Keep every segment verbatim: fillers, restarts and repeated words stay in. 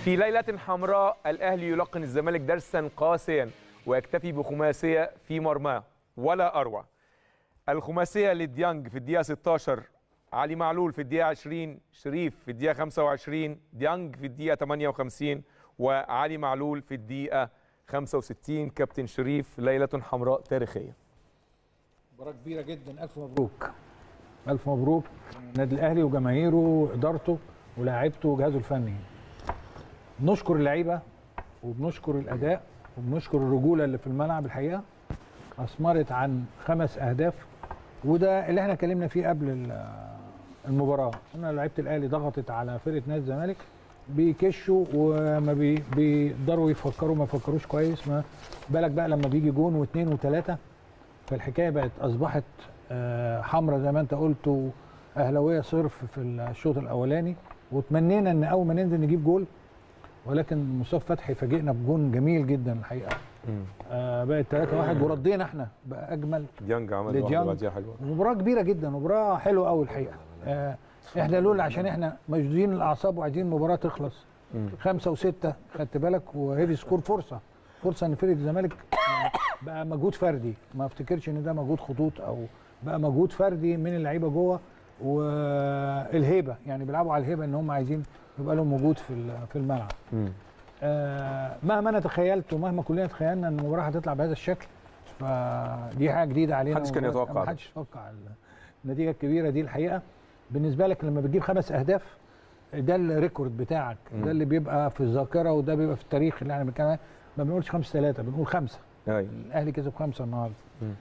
في ليلة حمراء الأهلي يلقن الزمالك درسا قاسيا ويكتفي بخماسية في مرماه ولا أروع. الخماسية لديانج في الدقيقة ستة عشر، علي معلول في الدقيقة عشرين، شريف في الدقيقة خمسة وعشرين، ديانج في الدقيقة ثمانية وخمسين، وعلي معلول في الدقيقة خمسة وستين. كابتن شريف، ليلة حمراء تاريخية. مباراة كبيرة جدا، ألف مبروك. ألف مبروك النادي الأهلي وجماهيره وإدارته ولاعيبته وجهازه الفني. بنشكر اللعيبة وبنشكر الأداء وبنشكر الرجولة اللي في الملعب. الحقيقة أثمرت عن خمس أهداف، وده اللي احنا اتكلمنا فيه قبل المباراة. قلنا لعيبة الأهلي ضغطت على فرقة نادي الزمالك، بيكشوا وما بي بيقدروا يفكروا، ما يفكروش كويس. ما بالك بقى لما بيجي جون واثنين وثلاثة، فالحكاية بقت أصبحت حمرة زي ما أنت قلت، وأهلاوية صرف في الشوط الأولاني. وتمنينا إن أول ما ننزل نجيب جول، ولكن مصطفى فتحي فاجئنا بجون جميل جدا الحقيقة. آه بقت ثلاثة واحد وردينا احنا بقى أجمل. ديانج عمل واحدة بعديها حلوة. مباراة كبيرة جدا، مباراة حلوة قوي الحقيقة. آه احنا لولا عشان احنا مشدودين الأعصاب وعايزين المباراة تخلص خمسة وستة، خدت بالك، وهيفي سكور. فرصة فرصة إن فرقة الزمالك بقى مجهود فردي، ما افتكرش إن ده مجهود خطوط، أو بقى مجهود فردي من اللعيبة جوه، والهيبة يعني بيلعبوا على الهيبة إن هم عايزين يبقى لهم وجود في في الملعب. آه مهما انا تخيلت ومهما كلنا تخيلنا ان المباراه هتطلع بهذا الشكل، فدي حاجه جديده علينا. محدش كان يتوقع، محدش يتوقع النتيجه الكبيره دي الحقيقه. بالنسبه لك لما بتجيب خمس اهداف، ده الريكورد بتاعك، ده اللي بيبقى في الذاكره، وده بيبقى في التاريخ اللي احنا بنتكلم. ما بنقولش خمسة ثلاثة، بنقول خمسة. ايوه، الاهلي كسب خمسة النهارده.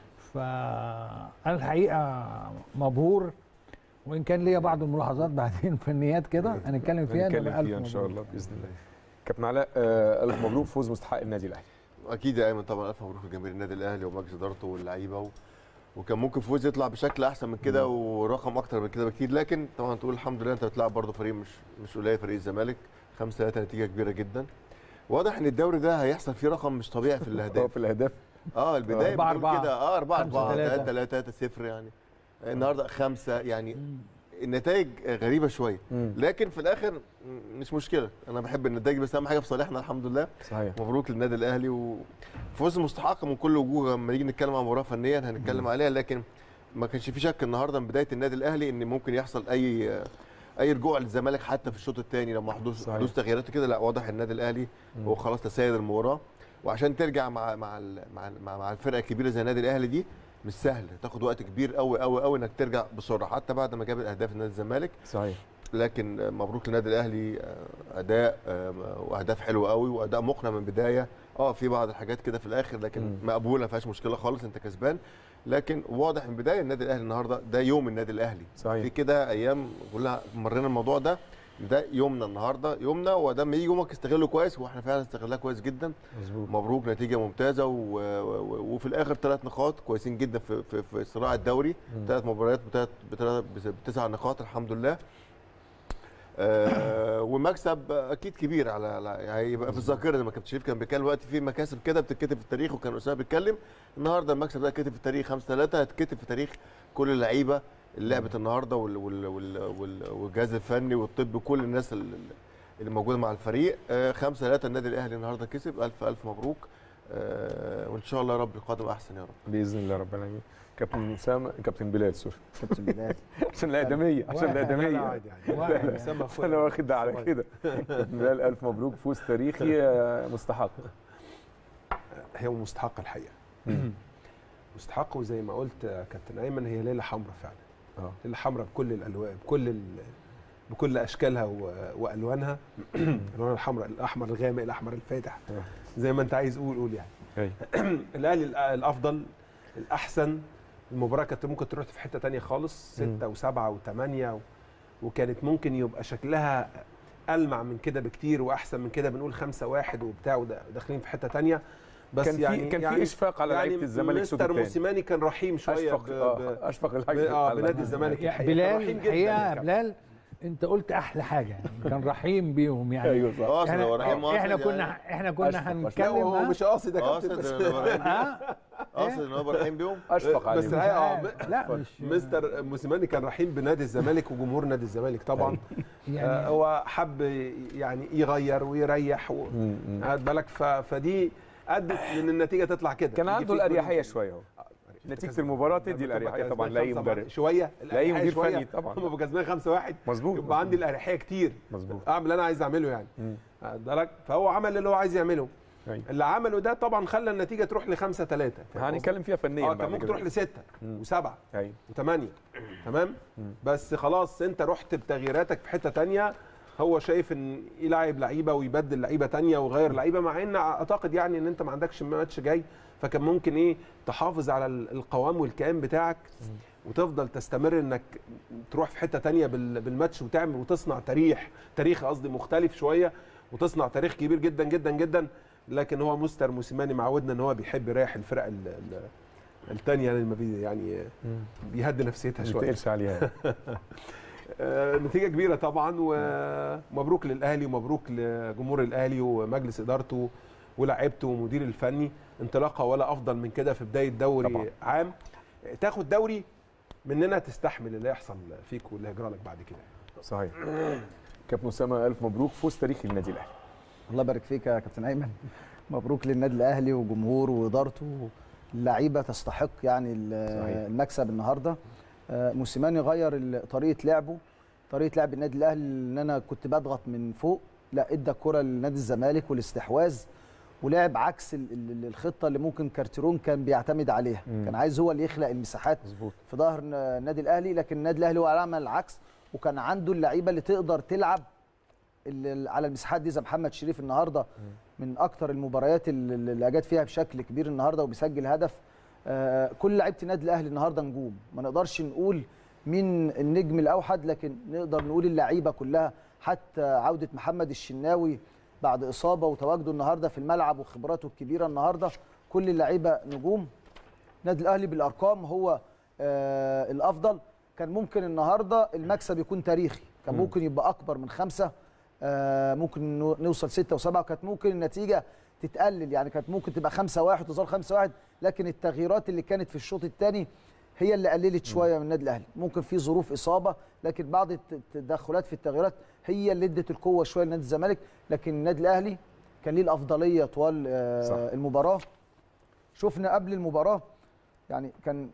فانا الحقيقه مبهور، وان كان ليا بعض الملاحظات بعدين فنيات كده هنتكلم فيها هنتكلم فيها ان شاء الله باذن الله. كابتن علاء، آه الف مبروك، فوز مستحق النادي الاهلي. اكيد يا ايمن، طبعا الف مبروك لجماهير النادي الاهلي ومجلس ادارته واللعيبه، و... وكان ممكن فوز يطلع بشكل احسن من كده ورقم اكتر من كده بكتير، لكن طبعا تقول الحمد لله انت بتلعب برضه فريق مش مش قليل، فريق الزمالك. خمسة ثلاثة نتيجه كبيره جدا. واضح ان الدوري ده هيحصل فيه رقم مش طبيعي في الاهداف. في الاهداف اه البدايه أربعة بتقول كده، اه أربعة أربعة ثلاثة ثلاثة ثلاثة صفر يعني. النهارده خمسة، يعني النتائج غريبه شويه، لكن في الاخر مش مشكله. انا بحب النتائج، بس اهم حاجه في صالحنا الحمد لله. صحيح. مبروك للنادي الاهلي وفوز مستحق من كل وجوه. لما نيجي نتكلم عن مباراه فنيا هنتكلم عليها، لكن ما كانش في شك النهارده من بدايه النادي الاهلي ان ممكن يحصل اي اي رجوع للزمالك حتى في الشوط الثاني لما حدوث حدوث تغييرات كده. لا، واضح النادي الاهلي هو خلاص تسيد المباراه، وعشان ترجع مع مع مع مع الفرقه الكبيره زي النادي الاهلي دي مش سهل، تاخد وقت كبير قوي قوي قوي انك ترجع بسرعه حتى بعد ما جاب الاهداف النادي الزمالك. صحيح. لكن مبروك للنادي الاهلي، اداء واهداف حلوه قوي واداء مقنع من بدايه. اه في بعض الحاجات كده في الاخر لكن م. مقبوله، ما فيهاش مشكله خالص، انت كسبان. لكن واضح من بدايه النادي الاهلي النهارده ده يوم النادي الاهلي. صحيح. في كده ايام كلها مرينا الموضوع ده، ده يومنا النهارده، يومنا، وده لما يجي يومك استغله كويس، واحنا فعلا استغلناها كويس جدا. مزبوط. مبروك، نتيجه ممتازه، و... و... وفي الاخر ثلاث نقاط كويسين جدا في في, في صراع الدوري. ثلاث مباريات بتسع نقاط الحمد لله. آه ومكسب اكيد كبير على هيبقى يعني في الذاكره. زي ما كابتن شريف كان بيتكلم دلوقتي، في مكاسب كده بتتكتب في التاريخ، وكان اسامه بيتكلم النهارده المكسب ده اتكتب في التاريخ. خمسة ثلاثة هتتكتب في تاريخ كل اللعيبه اللي لعبت النهارده والجهاز الفني والطب، كل الناس اللي موجوده مع الفريق. خمسة ثلاثة النادي الاهلي النهارده كسب. الف الف مبروك، وان شاء الله يا رب القادم احسن يا رب باذن الله رب العالمين. كابتن اسامه، كابتن بلال، سوري كابتن بلال عشان الاقدميه، عشان الاقدميه انا واخد ده على كده. كابتن بلال، الف مبروك، فوز تاريخي مستحق. هي مستحقه الحقيقه، مستحق. وزي ما قلت كابتن ايمن، هي ليله حمراء فعلا. اه ليله حمراء بكل الالوان، بكل ال... بكل اشكالها و... والوانها. الالوان الحمراء، الاحمر الغامق، الاحمر الفاتح، زي ما انت عايز قول قول يعني. الاهلي الافضل، الاحسن. المباراه كانت ممكن تروح في حته ثانيه خالص، ستة وسبعة وثمانية، وكانت ممكن يبقى شكلها ألمع من كده بكتير واحسن من كده. بنقول خمسة واحد وبتاع وداخلين في حته ثانيه، بس كان يعني في كان يعني في اشفاق على يعني لعيبه الزمالك. مستر موسيماني كان رحيم شويه، اشفق ب... اشفق اه بنادي الزمالك. بلال الحقيقه، بلال انت قلت احلى حاجه يعني كان رحيم بيهم يعني. ايوه صح. قاصد احنا هو رحيم قاصد احنا كنا يعني. احنا كنا أشفق. لا هنتكلم هو ها؟ مش قاصد يا قاصد كابتن بس إنه يبقى رحيم بيهم. ها؟ قاصد ان هو يبقى رحيم بيهم. اشفق عليه. بس الحقيقه مش- لا مش مستر موسيماني كان رحيم بنادي الزمالك وجمهور نادي الزمالك طبعا. يعني آه، هو حب يعني يغير ويريح و... هات بالك ف... فدي ادت ان النتيجه تطلع كده. كان يجي عنده فيك الاريحيه جول. شويه اهو. أنت نتيجه كسبان. المباراه تدي لما تبقى الاريحيه طبعا كسبان لاي خمسة مدرب. واحد. شويه لاي الأريحية مدير شوية. فني طبعا. هم كسبان خمسة واحد مظبوط. يبقى عندي الاريحيه كتير مظبوط. اعمل اللي انا عايز اعمله يعني. هات بالك فهو عمل اللي هو عايز يعمله. أيوة. اللي عمله ده طبعا خلى النتيجه تروح لخمسة ثلاثة. هنتكلم فيها فنيا اه بعد كان ممكن كده. تروح لستة وسبعة ايوه وثمانية تمام. بس خلاص انت رحت بتغييراتك في حته تانية. هو شايف ان يلعب لعيبه ويبدل لعيبه تانية ويغير لعيبه، مع ان اعتقد يعني ان انت ما عندكش ماتش جاي، فكان ممكن ايه تحافظ على القوام والكيان بتاعك وتفضل تستمر انك تروح في حته تانية بال- بالماتش وتعمل وتصنع تاريخ تاريخ قصدي مختلف شويه وتصنع تاريخ كبير جدا جدا جدا. لكن هو مستر موسيماني معودنا ان هو بيحب يريح الفرق ال- ال- التانية يعني ما بي يعني بيهدي نفسيتها ما شويه. تقلش عليها. آه، نتيجه كبيره طبعا ومبروك للاهلي ومبروك لجمهور الاهلي ومجلس ادارته ولاعيبته ومدير الفني. انطلاقه ولا افضل من كده في بدايه دوري طبعاً. عام. تاخد دوري مننا تستحمل اللي يحصل فيك واللي هيجرى لك بعد كده. صحيح. كابتن اسامه الف مبروك، فوز تاريخي للنادي الاهلي. الله يبارك فيك يا كابتن ايمن. مبروك للنادي الاهلي وجمهوره وادارته. اللعيبه تستحق يعني ال- صحيح. المكسب النهارده. آه، موسيماني غير ال- طريقه لعبه، طريقه لعب النادي الاهلي ان انا كنت بضغط من فوق، لا ادى الكره لنادي الزمالك والاستحواذ ولعب عكس ال- ال- الخطه اللي ممكن كارتيرون كان بيعتمد عليها. مم. كان عايز هو اللي يخلق المساحات مظبوط. في ظهر ن- النادي الاهلي، لكن النادي الاهلي هو عمل العكس وكان عنده اللعيبه اللي تقدر تلعب ال- على المساحات دي زي محمد شريف النهارده من اكتر المباريات اللي اللي اجاد فيها بشكل كبير النهارده وبيسجل هدف. آه، كل لعيبه النادي الاهلي النهارده نجوم، ما نقدرش نقول مين النجم الاوحد لكن نقدر نقول اللعيبه كلها، حتى عوده محمد الشناوي بعد اصابه وتواجده النهارده في الملعب وخبراته الكبيره النهارده، كل اللعيبه نجوم. النادي الاهلي بالارقام هو آه الافضل. كان ممكن النهارده المكسب يكون تاريخي، كان ممكن يبقى اكبر من خمسه، آه ممكن نو- نوصل ستة وسبعة، وكانت ممكن النتيجه تتقلل، يعني كانت ممكن تبقى خمسة واحد وتظل خمسة واحد، لكن التغييرات اللي كانت في الشوط الثاني هي اللي قللت شويه من النادي الاهلي. ممكن في ظروف اصابه، لكن بعض الت- التدخلات في التغييرات هي اللي ادت القوه شويه لنادي الزمالك، لكن النادي الاهلي كان ليه الافضليه طوال آه صح. المباراه. شفنا قبل المباراه يعني كان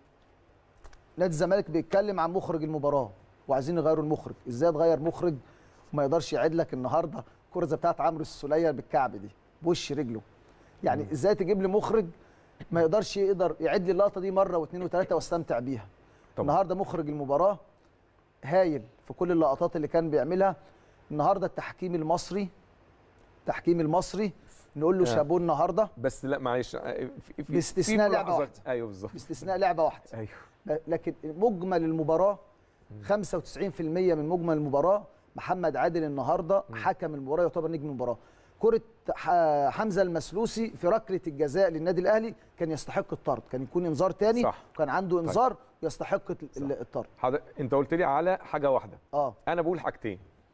نادي الزمالك بيتكلم عن مخرج المباراه وعايزين يغيروا المخرج، ازاي تغير مخرج وما يقدرش يعيد لك النهارده الكره زي بتاعت عمرو السوليه بالكعب دي بوش رجله، يعني ازاي تجيب لي مخرج ما يقدرش يقدر يعيد لي اللقطه دي مره واثنين وثلاثه واستمتع بيها. طبعا. النهارده مخرج المباراه هايل في كل اللقطات اللي كان بيعملها. النهارده التحكيم المصري التحكيم المصري نقول له آه. شابوه النهارده بس لا معلش في في في باستثناء في لعبة ملاحظات. واحدة. ايوه بالظبط. باستثناء لعبه واحده، ايوه لكن مجمل المباراه خمسة وتسعين بالمية من مجمل المباراه محمد عادل النهارده حكم المباراه يعتبر نجم المباراه. كره ح- حمزه المسلوسي في ركله الجزاء للنادي الاهلي كان يستحق الطرد، كان يكون انذار تاني، صح. وكان عنده انذار ويستحق ال- ال- الطرد. حضر... انت قلت لي على حاجه واحده، اه انا بقول حاجتين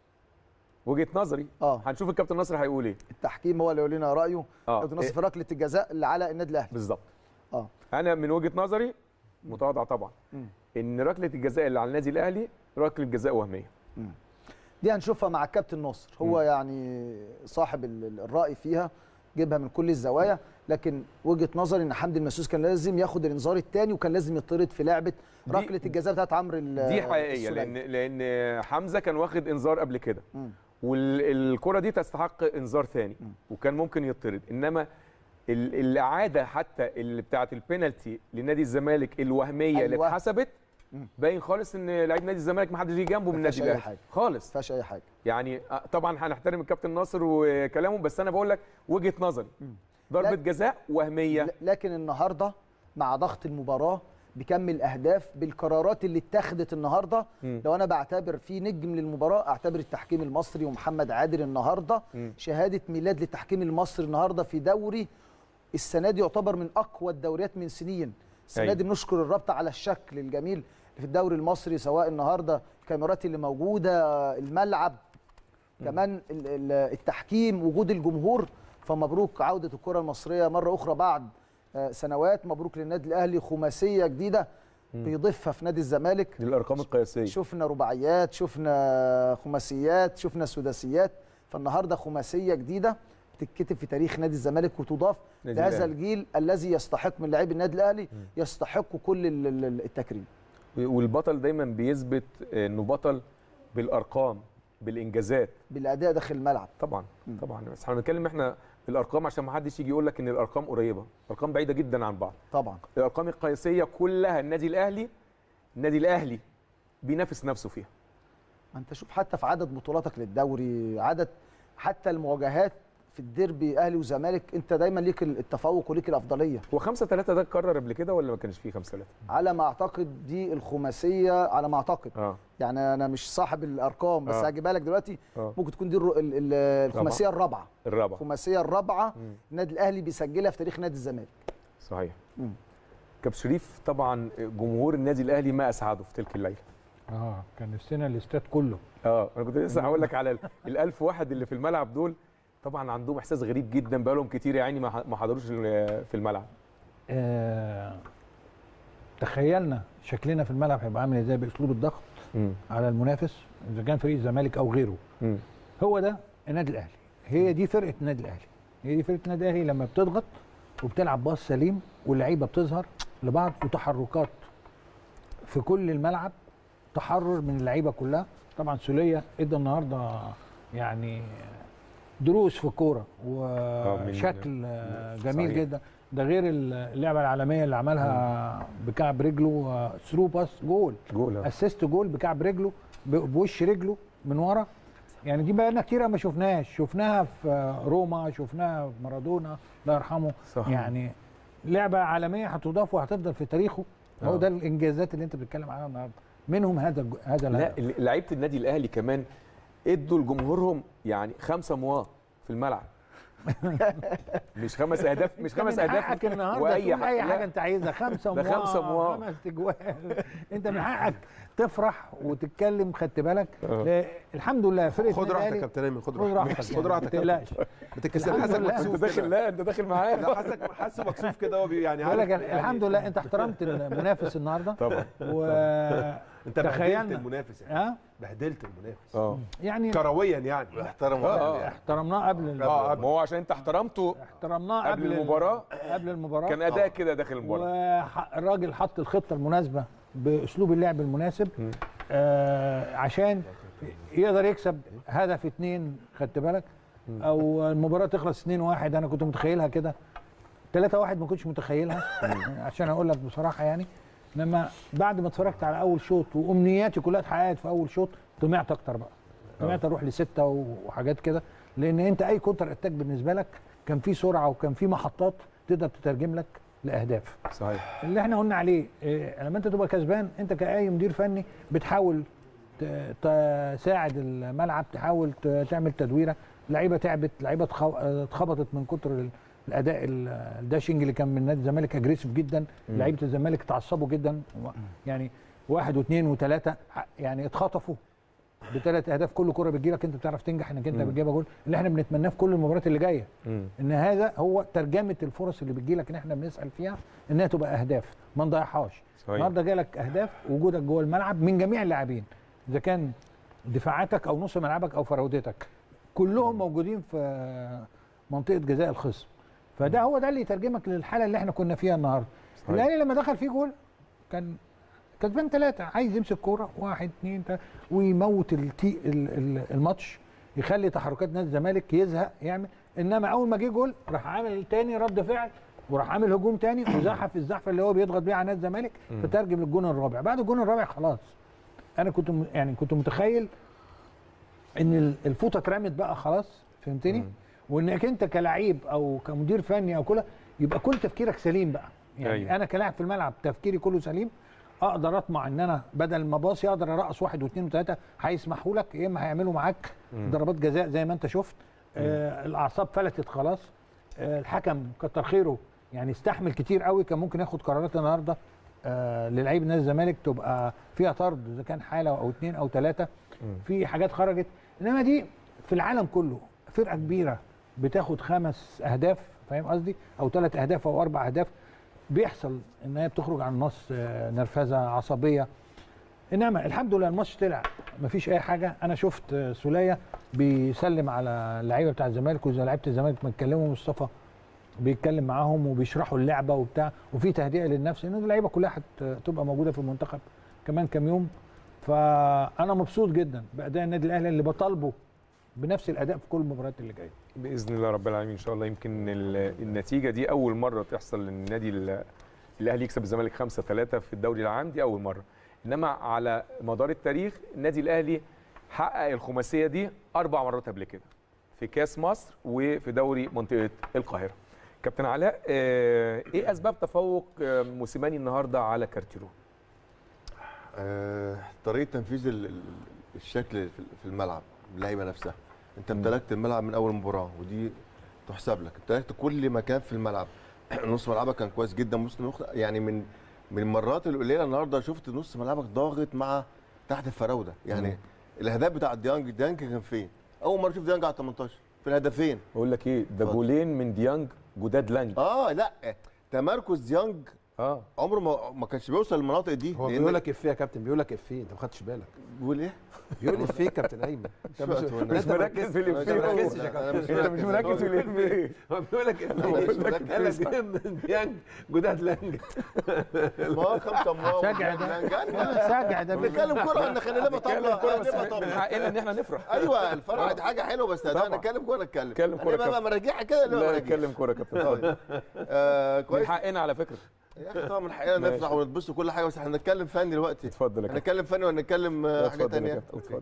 وجهه نظري. اه هنشوف الكابتن نصر هيقول ايه. التحكيم هو اللي يقول لنا رايه. آه. كابتن نصر في ركله الجزاء اللي على النادي الاهلي. بالظبط. اه انا من وجهه نظري متواضع طبعا مم. ان ركله الجزاء اللي على النادي الاهلي ركله جزاء وهميه. دي هنشوفها مع الكابتن ناصر، هو مم. يعني صاحب ال- ال- الرأي فيها، جيبها من كل الزوايا، لكن وجهة نظري ان حمدي المسوس كان لازم ياخد الانذار الثاني وكان لازم يطرد في لعبه دي- ركله الجزاء بتاعت عمرو ال- دي حقيقيه السولية. لان لان حمزه كان واخد انذار قبل كده مم. والكره دي تستحق انذار ثاني وكان ممكن يطرد، انما ال- الاعاده حتى اللي بتاعه البينالتي لنادي الزمالك الوهميه اللي أيوة. اتحسبت مم. باين خالص ان لعيب نادي الزمالك ما حدش يجي جنبه من ما فيهاش النادي أي الاهلي حاجة. خالص. ما فيهاش اي حاجه. يعني آه، طبعا هنحترم الكابتن ناصر وكلامه، بس انا بقول لك وجهه نظري ضربه لا- جزاء وهميه. ل- لكن النهارده مع ضغط المباراه بكم الاهداف بالقرارات اللي اتخذت النهارده، مم. لو انا بعتبر في نجم للمباراه اعتبر التحكيم المصري ومحمد عادل النهارده مم. شهاده ميلاد للتحكيم المصري النهارده في دوري السنه دي يعتبر من اقوى الدوريات من سنين. السنه أيوة. دي بنشكر الرابطه على الشكل الجميل في الدوري المصري، سواء النهارده الكاميرات اللي موجوده، الملعب، كمان التحكيم، وجود الجمهور. فمبروك عوده الكره المصريه مره اخرى بعد سنوات. مبروك للنادي الاهلي خماسيه جديده بيضيفها في نادي الزمالك. دي الارقام القياسيه، شفنا رباعيات، شفنا خماسيات، شفنا سداسيات، فالنهارده خماسيه جديده بتتكتب في تاريخ نادي الزمالك وتضاف لهذا الجيل الذي يستحق من لاعبي النادي الاهلي، يستحق كل التكريم. والبطل دايما بيثبت انه بطل بالارقام، بالانجازات، بالاداء داخل الملعب. طبعا طبعا. بس احنا بنتكلم احنا بالارقام عشان ما حدش يجي يقول لك ان الارقام قريبه، الارقام بعيده جدا عن بعض. طبعا الارقام القياسيه كلها النادي الاهلي النادي الاهلي بينافس نفسه فيها. ما انت شوف حتى في عدد بطولاتك للدوري، عدد حتى المواجهات في الديربي اهلي وزمالك، انت دايما ليك التفوق وليك الافضليه. هو خمسة ثلاثة ده اتكرر قبل كده ولا ما كانش فيه خمسة ثلاثة؟ على ما اعتقد دي الخماسيه، على ما اعتقد. اه يعني انا مش صاحب الارقام بس آه. هجيبها لك دلوقتي. آه. ممكن تكون دي الر- ال- ال- الخماسيه الرابعه. الرابعه الخماسيه الرابعه النادي الاهلي بيسجلها في تاريخ نادي الزمالك. صحيح. مم. كابتن شريف، طبعا جمهور النادي الاهلي ما اسعده في تلك الليله. اه كان نفسنا الاستاد كله. اه انا كنت لسه هقول لك على ال- الألف واحد اللي في الملعب دول، طبعا عندهم احساس غريب جدا، بقالهم كتير يا عيني ما ح- ما حضروش ال- في الملعب. آه تخيلنا شكلنا في الملعب هيبقى عامل ازاي باسلوب الضغط مم. على المنافس اذا كان فريق الزمالك او غيره. مم. هو ده النادي الاهلي، هي دي فرقه النادي الاهلي، هي دي فرقه النادي الاهلي لما بتضغط وبتلعب باص سليم واللعيبه بتظهر لبعض وتحركات في كل الملعب، تحرر من اللعيبه كلها. طبعا سوليه ادى النهارده يعني دروس في الكوره وشكل آه، جميل صحيح. جدا. ده غير اللعبه العالميه اللي عملها بكعب رجله، ثرو باس جول، جول آه. اسيست جول بكعب رجله ب- بوش رجله من ورا. يعني دي بقى لنا كتير ما شفناهاش، شفناها في روما، شفناها في مارادونا الله يرحمه. صح. يعني لعبه عالميه هتضاف وهتفضل في تاريخه. هو آه. ده الانجازات اللي انت بتتكلم عنها النهارده، منهم هذا الج- هذا لا الهدف. ال- لعيبه النادي الاهلي كمان ادوا لجمهورهم يعني خمسه مواه في الملعب. مش خمس اهداف، مش أنت خمس من اهداف حقك النهارده واي تقول اي لا. حاجه انت عايزها، خمسه ده مواقع، خمسة مواقع. خمس تجوال. انت من حقك تفرح وتتكلم، خدت بالك. آه. لا، الحمد لله فرقه خد راحتك يا الأهلي- كابتن ايمن، خد خد راحتك راحتك خد راحتك ما تقلقش. ما تتكسرش. الحمد حاسك لله. انت مكسوف داخل، كده. لا انت داخل معايا. لا حاسك حاسه مكسوف كده، هو بي- يعني بقول لك عارف أنا الحمد لله انت احترمت المنافس النهارده طبعا. انت بهدلت وتخيلنا المنافس يعني. ها بهدلت المنافس اه يعني كرويا يعني. احترم آه. احترمناه قبل ال- اه ما هو عشان انت احترمته احترمناه قبل ال- المباراة. قبل المباراه كان اداء كده داخل المباراه. والراجل حط الخطه المناسبه باسلوب اللعب المناسب آه عشان يقدر يكسب هدف اتنين، خدت بالك، او المباراه تخلص اتنين واحد. انا كنت متخيلها كده تلاتة واحد، ما كنتش متخيلها عشان اقول لك بصراحه يعني. انما بعد ما اتفرجت على اول شوط وامنياتي كلها اتحققت في اول شوط، طمعت اكتر بقى، طمعت اروح لسته وحاجات كده، لان انت اي كونتر اتاك بالنسبه لك كان في سرعه وكان في محطات تقدر تترجم لك لاهداف. صحيح. اللي احنا قلنا عليه إيه، لما انت تبقى كسبان انت كاي مدير فني بتحاول ت- تساعد الملعب، تحاول ت- تعمل تدويره. لعيبه تعبت، لعيبه اتخ- اتخبطت من كتر ال- الاداء ال- الداشنج اللي كان من نادي الزمالك اجريسيف جدا. لعيبه الزمالك اتعصبوا جدا، يعني واحد واثنين وثلاثه يعني اتخطفوا بثلاث اهداف. كل كره بتجيلك انت بتعرف تنجح انك انت بتجيبها جول، اللي احنا بنتمناه في كل المباريات اللي جايه. مم. ان هذا هو ترجمه الفرص اللي بتجيلك ان احنا بنسال فيها انها تبقى اهداف ما نضيعهاش. صحيح. النهارده جالك اهداف، وجودك جوه الملعب من جميع اللاعبين، اذا كان دفاعاتك او نص ملعبك او فراودتك، كلهم موجودين في منطقه جزاء الخصم. فده هو ده اللي يترجمك للحاله اللي احنا كنا فيها النهارده. صحيح. الاهلي لما دخل فيه جول كان كسبان ثلاثة، عايز يمسك كوره واحد اثنين ثلاثة ويموت التي ال- ال- الماتش، يخلي تحركات نادي الزمالك يزهق يعمل. انما اول ما جه جول راح عامل تاني رد فعل، وراح عامل هجوم تاني وزحف الزحفه اللي هو بيضغط بيها على نادي الزمالك، فترجم للجون الرابع. بعد الجون الرابع خلاص انا كنت م- يعني كنت متخيل ان ال- الفوطه اترمت بقى خلاص، فهمتني؟ وانك انت كلاعب او كمدير فني او كده يبقى كل تفكيرك سليم بقى. يعني أيوة. انا كلاعب في الملعب تفكيري كله سليم، اقدر اطمع ان انا بدل ما باصي اقدر ارقص واحد واثنين وثلاثه، هيسمحوا لك يا اما هيعملوا معاك ضربات جزاء زي ما انت شفت. آه الاعصاب فلتت خلاص. آه الحكم كتر خيره يعني استحمل كتير قوي، كان ممكن ياخد قرارات النهارده آه للعيب نادي الزمالك تبقى فيها طرد اذا كان حاله او اثنين او ثلاثه، في حاجات خرجت. انما دي في العالم كله فرقه كبيره بتاخد خمس اهداف، فاهم قصدي؟ او ثلاث اهداف او اربع اهداف، بيحصل ان هي بتخرج عن النص، آه نرفزه عصبيه. انما الحمد لله الماتش طلع مفيش اي حاجه. انا شفت آه سوليه بيسلم على اللعيبه بتاع الزمالك، وزي لعيبه الزمالك ما اتكلموا، مصطفى بيتكلم معاهم وبيشرحوا اللعبه وبتاع، وفي تهدئه للنفس ان اللعيبه كلها هتبقى موجوده في المنتخب كمان كام يوم. فانا مبسوط جدا باداء النادي الاهلي اللي بطالبه بنفس الاداء في كل المباريات اللي جايه باذن الله رب العالمين. ان شاء الله يمكن النتيجه دي اول مره تحصل ان النادي الاهلي يكسب الزمالك خمسة ثلاثة في الدوري العام، دي اول مره. انما على مدار التاريخ النادي الاهلي حقق الخماسيه دي اربع مرات قبل كده، في كاس مصر وفي دوري منطقه القاهره. كابتن علاء، ايه اسباب تفوق موسيماني النهارده على كارتيرون؟ آه، طريقه تنفيذ الشكل في الملعب، اللعيبه نفسها. انت امتلكت الملعب من اول مباراه، ودي تحسب لك. امتلكت كل مكان في الملعب. نص ملعبك كان كويس جدا، يعني من من المرات القليله النهارده شفت نص ملعبك ضاغط مع تحت الفراوده. يعني مم. الاهداف بتاع ديانج، ديانج كان فين؟ اول مره اشوف ديانج على تمنتاشر في الهدفين. بقول لك ايه، ده جولين من ديانج جداد لانج. اه لا، تمركز ديانج اه عمره ما ما كانش بيوصل للمناطق دي. هو بيقول لك افيه يا كابتن، بيقول لك افيه، انت ما خدتش بالك. بيقول ايه؟ بيقول افيه كابتن ايمن. انت مش, مش مركز في الافيه. انت مش مركز في الافيه. هو بيقول لك افيه، قال لك من ديانج جداد لانج. ما هو خمسه ما سجع ده سجع ده بنتكلم كوره، ان خلينا طبله من حقنا ان احنا نفرح. ايوه الفرحه دي حاجه حلوه، بس انا نتكلم كوره نتكلم نتكلم كوره انا بقى مراجعها كده. لا نتكلم كوره كابتن. كويس، من حقنا على فكره يا اخي طبعا من حقنا نفرح ونتبسط وكل حاجه، بس احنا بنتكلم فني دلوقتي. اتفضل يا كابتن. هنتكلم فني ولا نتكلم حاجه ثانيه؟ اتفضل.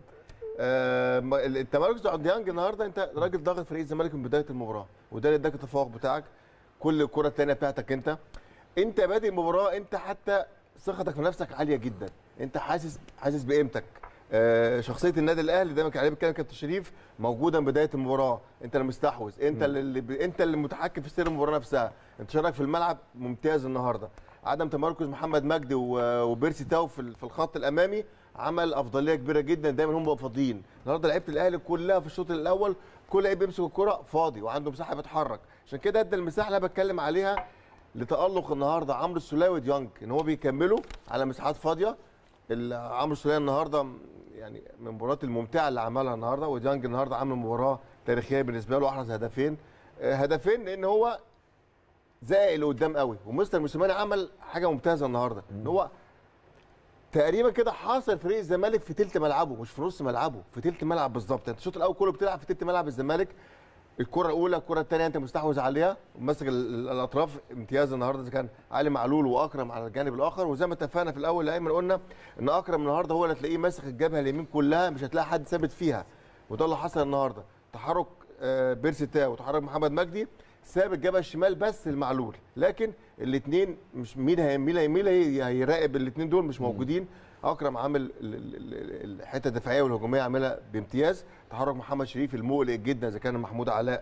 آه التمركز بتاع ديانج النهارده، انت راجل ضاغط فريق الزمالك من بدايه المباراه، وده اللي اداك التفوق بتاعك. كل الكره الثانيه بتاعتك انت انت بادئ المباراه، انت حتى ثقتك في نفسك عاليه جدا، انت حاسس حاسس بقيمتك. آه شخصيه النادي الاهلي دايما كان عليه بيتكلم كابتن شريف موجوده من بدايه المباراه. انت اللي مستحوذ، انت اللي انت اللي متحكم في سير المباراه نفسها. انتشارك في الملعب ممتاز النهارده. عدم تمركز محمد مجدي وبيرسي تاو في الخط الامامي عمل افضليه كبيره جدا، دايما هم فاضيين. النهارده لعيبه الاهلي كلها في الشوط الاول كل لعيب بيمسك الكره فاضي وعنده مساحه بيتحرك، عشان كده ادى المساحه اللي انا بتكلم عليها لتالق النهارده عمرو السوليه وديانج، ان هو بيكملوا على مساحات فاضيه. عمرو السوليه النهارده يعني من المباريات الممتعه اللي عملها النهارده، وديانج النهارده عامل مباراه تاريخيه بالنسبه له، احرز هدفين هدفين لان هو زائق لقدام قوي. ومستر موسيماني عمل حاجه ممتازه النهارده، ان هو تقريبا كده حاصر فريق الزمالك في ثلث ملعبه، مش في نص ملعبه، في ثلث ملعب بالظبط. انت الشوط الاول كله بتلعب في ثلث ملعب الزمالك. الكره الاولى الكره الثانيه انت مستحوذ عليها وماسك الاطراف امتياز النهارده، اذا كان علي معلول واكرم على الجانب الاخر. وزي ما اتفقنا في الاول الايمن قلنا ان اكرم النهارده هو اللي هتلاقيه ماسك الجبهه اليمين كلها، مش هتلاقي حد ثابت فيها، وده اللي حصل النهارده. تحرك بيرسي تاو وتحرك محمد مجدي ساب الجبهه الشمال بس المعلول، لكن الاثنين مش مين هيميل هيميل هيراقب الاثنين دول مش موجودين. اكرم عامل الحته الدفاعيه والهجوميه عاملها بامتياز. تحرك محمد شريف المقلق جدا اذا كان محمود علاء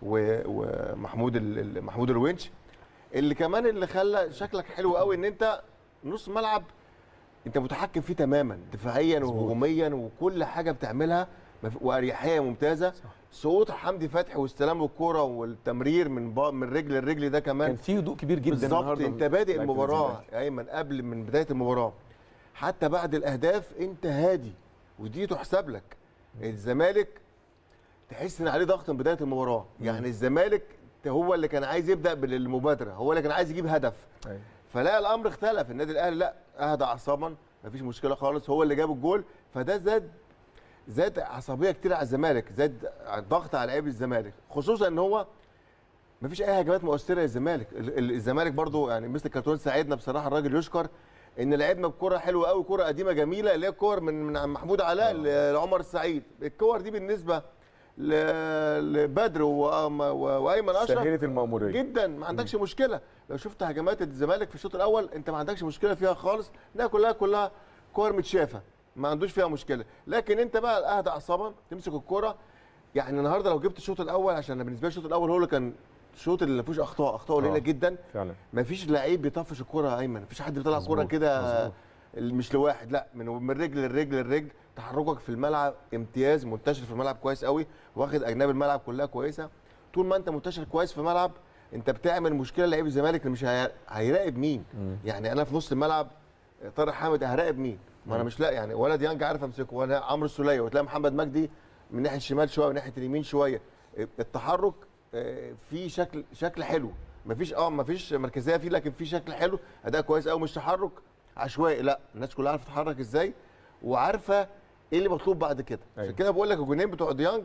ومحمود محمود الونش، اللي كمان اللي خلى شكلك حلو قوي ان انت نص ملعب انت متحكم فيه تماما دفاعيا وهجوميا وكل حاجه بتعملها واريحيه ممتازه. صوت حمدي فتحي واستلام الكوره والتمرير من من رجل لرجل ده كمان كان في هدوء كبير جدا النهارده. انت بادئ المباراه يا ايمن قبل من بدايه المباراه حتى بعد الاهداف انت هادي، ودي تحسب لك. الزمالك تحس ان عليه ضغط من بدايه المباراه، يعني الزمالك هو اللي كان عايز يبدا بالمبادره، هو اللي كان عايز يجيب هدف. أيوة. فلا الامر اختلف، النادي الاهلي لا اهدى اعصابا، مفيش مشكله خالص، هو اللي جاب الجول. فده زاد زاد عصبيه كتير على الزمالك، زاد ضغط على لعيبه الزمالك، خصوصا ان هو مفيش اي هجمات مؤثره للزمالك. الزمالك برضو يعني مثل كارتون ساعدنا بصراحه، الراجل يشكر ان لعبنا بكره حلوه قوي، كره قديمه جميله اللي هي الكور من من محمود علاء لعمر السعيد. الكور دي بالنسبه لبدر وايمن اشرف سهلت المأموريه جدا، ما عندكش مشكله. لو شفت هجمات الزمالك في الشوط الاول انت ما عندكش مشكله فيها خالص، انها كلها كلها كور متشافه ما عندوش فيها مشكله. لكن انت بقى اهدى اعصابا تمسك الكوره. يعني النهارده لو جبت الشوط الاول، عشان بالنسبه لي الشوط الاول هو اللي كان الشوط اللي ما فيهوش اخطاء، اخطاء قليله آه. جدا فعلا ما فيش لعيب بيطفش الكوره يا ايمن، ما فيش حد بيطلع كوره كده مش لواحد، لا من من رجل للرجل للرجل. تحركك في الملعب امتياز، منتشر في الملعب كويس قوي، واخد اجناب الملعب كلها كويسه. طول ما انت منتشر كويس في الملعب انت بتعمل مشكله لعيب الزمالك اللي مش هي... هيراقب مين. مم. يعني انا في نص الملعب طارق حامد هراقب مين؟ ما انا مش لا يعني ولا ديانج عارف امسكه ولا عمرو السوليه، وتلاقي محمد مجدي من ناحيه الشمال شويه وناحيه اليمين شويه. التحرك في شكل شكل حلو، مفيش اه مفيش مركزيه فيه لكن في شكل حلو، اداء كويس قوي، مش تحرك عشوائي، لا الناس كلها عارفه تتحرك ازاي وعارفه ايه اللي مطلوب بعد كده. عشان كده بقول لك الجونين بتوع ديانج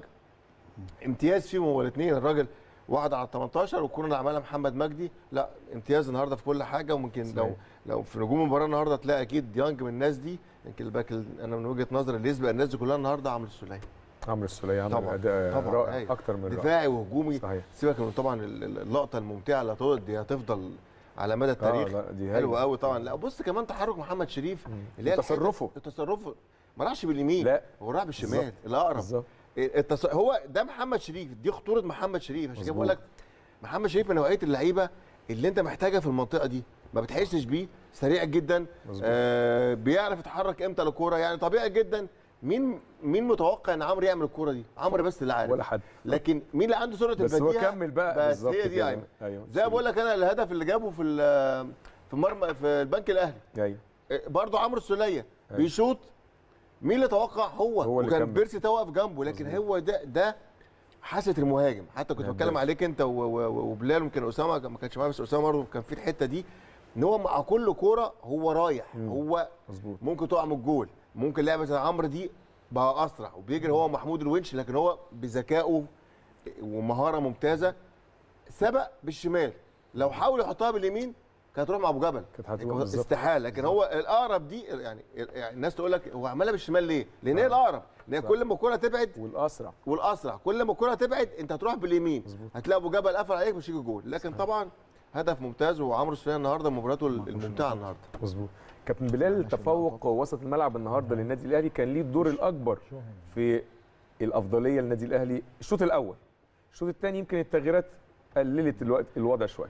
امتياز فيهم هو الاثنين، الراجل واحد على تمنتاشر والكوره اللي عملها محمد مجدي، لا امتياز النهارده في كل حاجه. وممكن صحيح. لو لو في نجوم المباراه النهارده تلاقي اكيد ديانج من الناس دي، يمكن الباك انا من وجهه نظري اللي يسبق الناس دي كلها النهارده عمرو السوليه. عمرو السوليه عمل اداء رائع اكتر من دفاعي وهجومي. سيبك من طبعا اللقطه الممتعه اللي دي هتفضل على مدى التاريخ، آه حلوه قوي طبعا. لا بص كمان تحرك محمد شريف اللي هي تصرفه تصرفه ما راحش باليمين، لا هو راح بالشمال الاقرب. التص... هو ده محمد شريف، دي خطوره محمد شريف. عشان كده بقول لك محمد شريف من نوعيه اللعيبه اللي انت محتاجها في المنطقه دي، ما بتحسش بيه، سريع جدا، آه بيعرف يتحرك امتى الكوره. يعني طبيعي جدا مين مين متوقع ان عمرو يعمل الكوره دي؟ عمرو بس اللي عارف ولا حد. لكن مين اللي عنده سرعه البديهه؟ بس هو كمل بقى بس هي دي ايمن. ايوه زي ما بقول لك انا الهدف اللي جابه في في مرمى في البنك الاهلي، ايوه برضه عمرو السوليه بيشوط، مين اللي توقع؟ هو, هو اللي وكان بيرسي توقف جنبه، لكن مزبوط. هو ده ده حاسه المهاجم. حتى كنت بتكلم عليك انت وبلال، يمكن اسامه ما كانش معايا، بس اسامه برضه كان في الحته دي ان هو مع كل كوره هو رايح. مم. هو مزبوط. ممكن تقع من الجول، ممكن لعبه زي عمرو دي بقى اسرع وبيجري هو محمود الونش، لكن هو بذكائه ومهاره ممتازه سبق بالشمال. لو حاول يحطها باليمين كانت تروح مع ابو جبل، كانت استحاله. لكن هو الاقرب دي يعني, يعني الناس تقول لك هو عملها بالشمال ليه؟ لان هي الاقرب، لان كل ما الكوره تبعد والاسرع والاسرع كل ما الكوره تبعد انت هتروح باليمين، هتلاقي ابو جبل قفل عليك مش هيجي جول. لكن صحيح. طبعا هدف ممتاز، وعمرو السوليه النهارده مباراته الممتعه النهارده. مظبوط. كابتن بلال، تفوق وسط الملعب النهارده للنادي الاهلي كان ليه الدور الاكبر في الافضليه للنادي الاهلي الشوط الاول. الشوط الثاني يمكن التغييرات قللت الوقت الوضع شويه.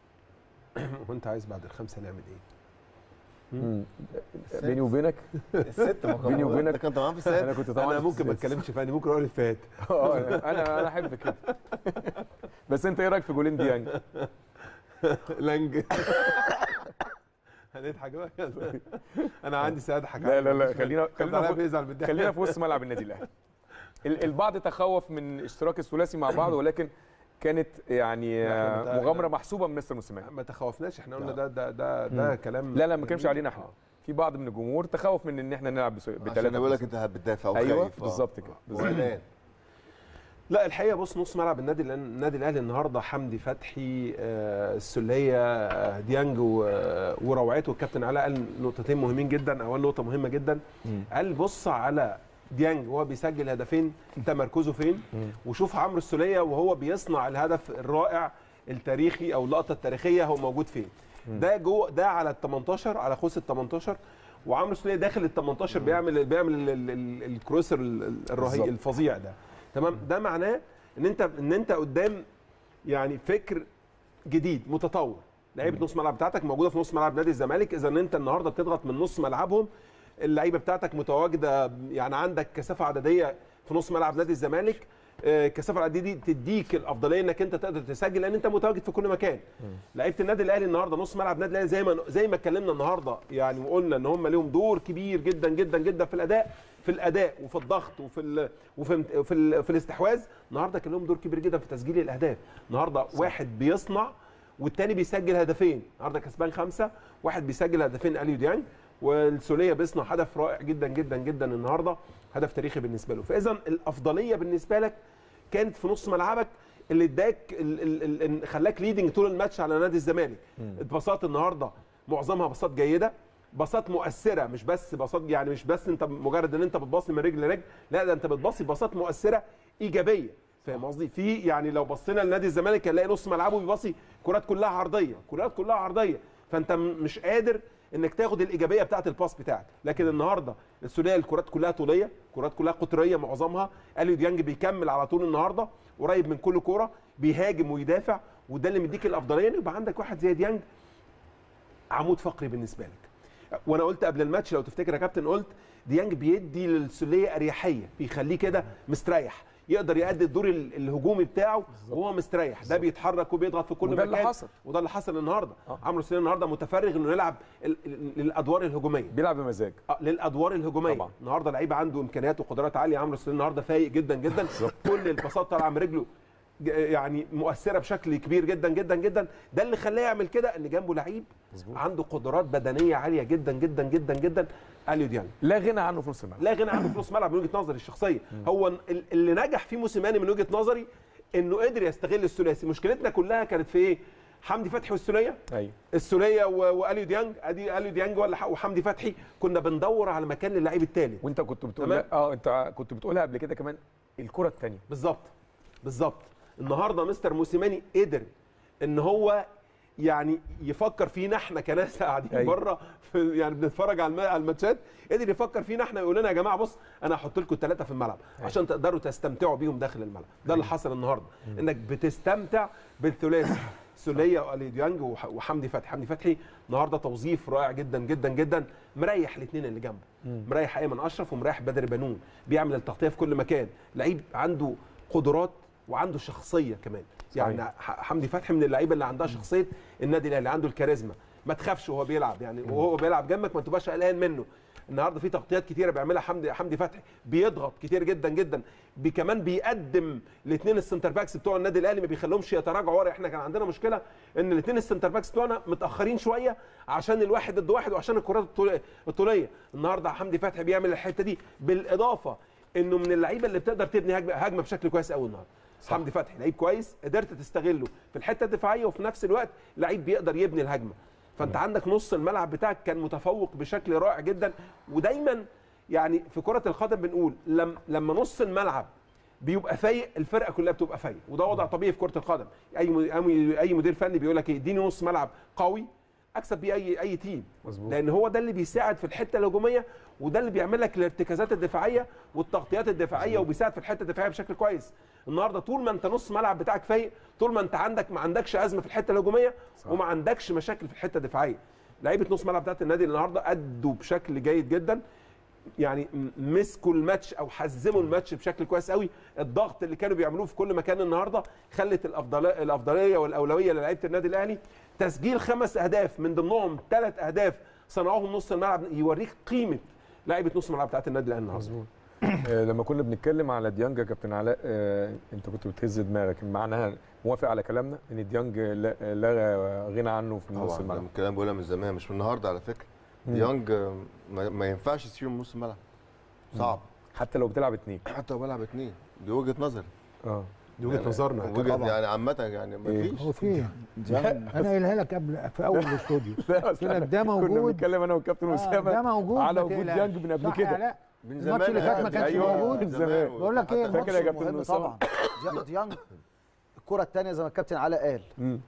وانت عايز بعد الخمسه نعمل ايه؟ امم بيني وبينك الست بيني وبينك انت كنت معايا في الست. انا كنت طبعا انا ممكن ما اتكلمش فاني، ممكن اقول الفات. اه انا انا احب كده. بس انت ايه رايك في جولين ديانج؟ لانج هنضحك بقى. انا عندي سعاده اضحك. لا لا لا خلينا خلينا بيزعل من خلينا في وسط ملعب النادي الاهلي. البعض تخوف من اشتراك الثلاثي مع بعض، ولكن كانت يعني مغامره محسوبه من مستر موسيماني. ما تخوفناش، احنا قلنا ده ده ده ده كلام. لا لا ما كانش علينا احنا. في بعض من الجمهور تخوف من ان احنا نلعب بثلاثه. عشان بقول لك انت بتدافع وخايف. ايوه بالظبط كده. لا الحقيقه بص، نص ملعب النادي النادي الاهلي النهارده حمدي فتحي، آه السوليه، آه ديانج وروعته. والكابتن علاء قال نقطتين مهمين جدا، او نقطه مهمه جدا. م. قال بص على ديانج وهو بيسجل هدفين تمركزه فين، وشوف عمرو السوليه وهو بيصنع الهدف الرائع التاريخي او اللقطه التاريخيه هو موجود فين. م. ده جوه، ده على ال تمنتاشر، على خوص ال تمنتاشر، وعمرو السوليه داخل ال تمنتاشر بيعمل بيعمل الكروس الرهيب الفظيع ده. تمام. ده معناه ان انت ان انت قدام يعني فكر جديد متطور. لعيبه نص ملعب بتاعتك موجوده في نص ملعب نادي الزمالك، اذا انت النهارده بتضغط من نص ملعبهم، اللعيبه بتاعتك متواجده، يعني عندك كثافه عدديه في نص ملعب نادي الزمالك. الكثافه العدديه دي تديك الافضليه انك انت تقدر تسجل، لان انت متواجد في كل مكان. لعيبه النادي الاهلي النهارده نص ملعب النادي الاهلي زي ما زي ما اتكلمنا النهارده يعني، وقلنا ان هم ليهم دور كبير جدا جدا جدا في الاداء في الاداء وفي الضغط وفي ال وفي في, ال في الاستحواذ. النهارده كان لهم دور كبير جدا في تسجيل الاهداف. النهارده صح. واحد بيصنع والتاني بيسجل هدفين. النهارده كسبان خمسه، واحد بيسجل هدفين اليو ديانج، والسوليه بيصنع هدف رائع جدا جدا جدا النهارده، هدف تاريخي بالنسبه له. فاذا الافضليه بالنسبه لك كانت في نص ملعبك اللي اداك خلاك ليدنج طول الماتش على نادي الزمالك. الباصات النهارده معظمها باصات جيده، باصات مؤثره، مش بس باصات يعني مش بس انت مجرد ان انت بتباصي من رجل لرجل، لا ده انت بتباصي باصات مؤثره ايجابيه. فاهم قصدي؟ في يعني لو بصينا لنادي الزمالك هنلاقي نص ملعبه بيباصي كرات كلها عرضيه، كرات كلها عرضيه، فانت مش قادر انك تاخد الايجابيه بتاعه الباس بتاعك. لكن النهارده السوليه الكرات كلها طوليه، كرات كلها قطريه معظمها. اليو ديانج بيكمل على طول النهارده قريب من كل كوره، بيهاجم ويدافع، وده اللي مديك الافضليه. يبقى عندك واحد زي ديانج عمود فقري بالنسبه لك. وانا قلت قبل الماتش لو تفتكر يا كابتن، قلت ديانج بيدي للسوليه اريحيه، بيخليه كده مستريح، يقدر يؤدي الدور الهجومي بتاعه وهو مستريح. ده بيتحرك وبيضغط في كل وده مكان، اللي حصل. وده اللي حصل النهارده. آه. عمرو السوليه النهارده متفرغ انه يلعب للادوار الهجوميه، بيلعب بمزاج. آه للادوار الهجوميه طبعا. النهارده لعيب عنده امكانيات وقدرات عاليه. عمرو السوليه النهارده فايق جدا جدا، كل الباصات طالعه من رجله يعني مؤثره بشكل كبير جدا جدا جدا. ده اللي خلاه يعمل كده، ان جنبه لعيب عنده قدرات بدنيه عاليه جدا جدا جدا جدا. اليو ديانج لا غنى عنه في نص الملعب، لا غنى عنه في نص الملعب من وجهه نظري الشخصيه. هو اللي نجح فيه موسيماني من وجهه نظري انه قدر يستغل الثلاثي. مشكلتنا كلها كانت في ايه؟ حمدي فتحي والسوليه. ايوه السوليه واليو ديانج، ادي اليو ديانج ولا وحمدي فتحي، كنا بندور على مكان للعيب الثالث. وانت كنت بتقول تمام؟ اه انت كنت بتقولها قبل كده كمان، الكره الثانيه بالظبط بالظبط. النهارده مستر موسيماني قدر ان هو يعني يفكر فينا احنا كناس قاعدين أيوة. بره يعني بنتفرج على على الماتشات، قدر يفكر فينا احنا يقول لنا يا جماعه بص انا هحط لكم الثلاثه في الملعب عشان تقدروا تستمتعوا بيهم داخل الملعب. ده اللي حصل النهارده، انك بتستمتع بالثلاثي سوليه واليو ديانج وحمدي فتحي. حمدي فتحي النهارده توظيف رائع جدا جدا جدا، مريح الاثنين اللي جنبه، مريح ايمن اشرف ومريح بدر بنون، بيعمل التغطيه في كل مكان. لعيب عنده قدرات وعنده شخصيه كمان. يعني حمدي فتحي من اللعيبه اللي عندها شخصيه النادي الاهلي، عنده الكاريزما، ما تخافش وهو بيلعب، يعني وهو بيلعب جنبك ما تبقاش قلقان منه. النهارده في تغطيات كتيره بيعملها حمدي حمدي فتحي، بيضغط كتير جدا جدا، بي كمان بيقدم الاثنين السنتر باكس بتوع النادي الاهلي، ما بيخليهمش يتراجعوا ورا. احنا كان عندنا مشكله ان الاثنين السنتر باكس بتوعنا متاخرين شويه عشان الواحد ضد واحد وعشان الكرات الطوليه. النهارده حمدي فتحي بيعمل الحته دي، بالاضافه انه من اللعيبه اللي بتقدر تبني هجمه هجمه بشكل كويس قوي النهارده. حمدي فتحي لعيب كويس، قدرت تستغله في الحته الدفاعيه وفي نفس الوقت لعيب بيقدر يبني الهجمه. فانت عندك نص الملعب بتاعك كان متفوق بشكل رائع جدا. ودايما يعني في كره القدم بنقول لما لما نص الملعب بيبقى فايق الفرقه كلها بتبقى فايق، وده وضع طبيعي في كره القدم. اي اي مدير فني بيقول لك ايه؟ اديني نص ملعب قوي اكسب بيه اي اي تيم، مزبوط. لان هو ده اللي بيساعد في الحته الهجوميه، وده اللي بيعمل لك الارتكازات الدفاعيه والتغطيات الدفاعيه، مزبوط. وبيساعد في الحته الدفاعيه بشكل كويس. النهارده طول ما انت نص ملعب بتاعك فايق، طول ما انت عندك ما عندكش ازمه في الحته الهجوميه، صح. وما عندكش مشاكل في الحته الدفاعيه. لعيبه نص ملعب بتاعت النادي النهارده ادوا بشكل جيد جدا، يعني مسكوا الماتش او حزموا الماتش بشكل كويس قوي. الضغط اللي كانوا بيعملوه في كل مكان النهارده خلت الافضليه الافضليه والاولويه للعيبه النادي الاهلي. تسجيل خمس اهداف من ضمنهم ثلاث اهداف صنعوهم نص الملعب، يوريك قيمه لعيبه نص الملعب بتاعت النادي الاهلي النهارده. مظبوط. آه لما كنا بنتكلم على ديانج يا كابتن علاء، آه انت كنت بتهز دماغك، معناها موافق على كلامنا ان ديانج لا, لا غنى عنه في نص الملعب؟ طبعا الكلام بقولها من زمان مش من النهارده على فكره. ديانج ما, ما ينفعش تسيبه من نص الملعب، صعب. حتى لو بتلعب اثنين، حتى لو بلعب اثنين، دي وجهه نظري. اه دي وجهه يعني نظرنا وجهه يعني عامه يعني ما فيش. هو في انا قايلها لك قبل في اول الاستوديو، قلت لك ده موجود. كنا بنتكلم انا والكابتن اسامه ده موجود على وجود ديانج من قبل كده، من زمان. الماتش اللي فات ما كانش موجود من زمان. بقول لك ايه، فاكر يا كابتن طبعا ديانج الكره الثانيه زي ما الكابتن علاء قال،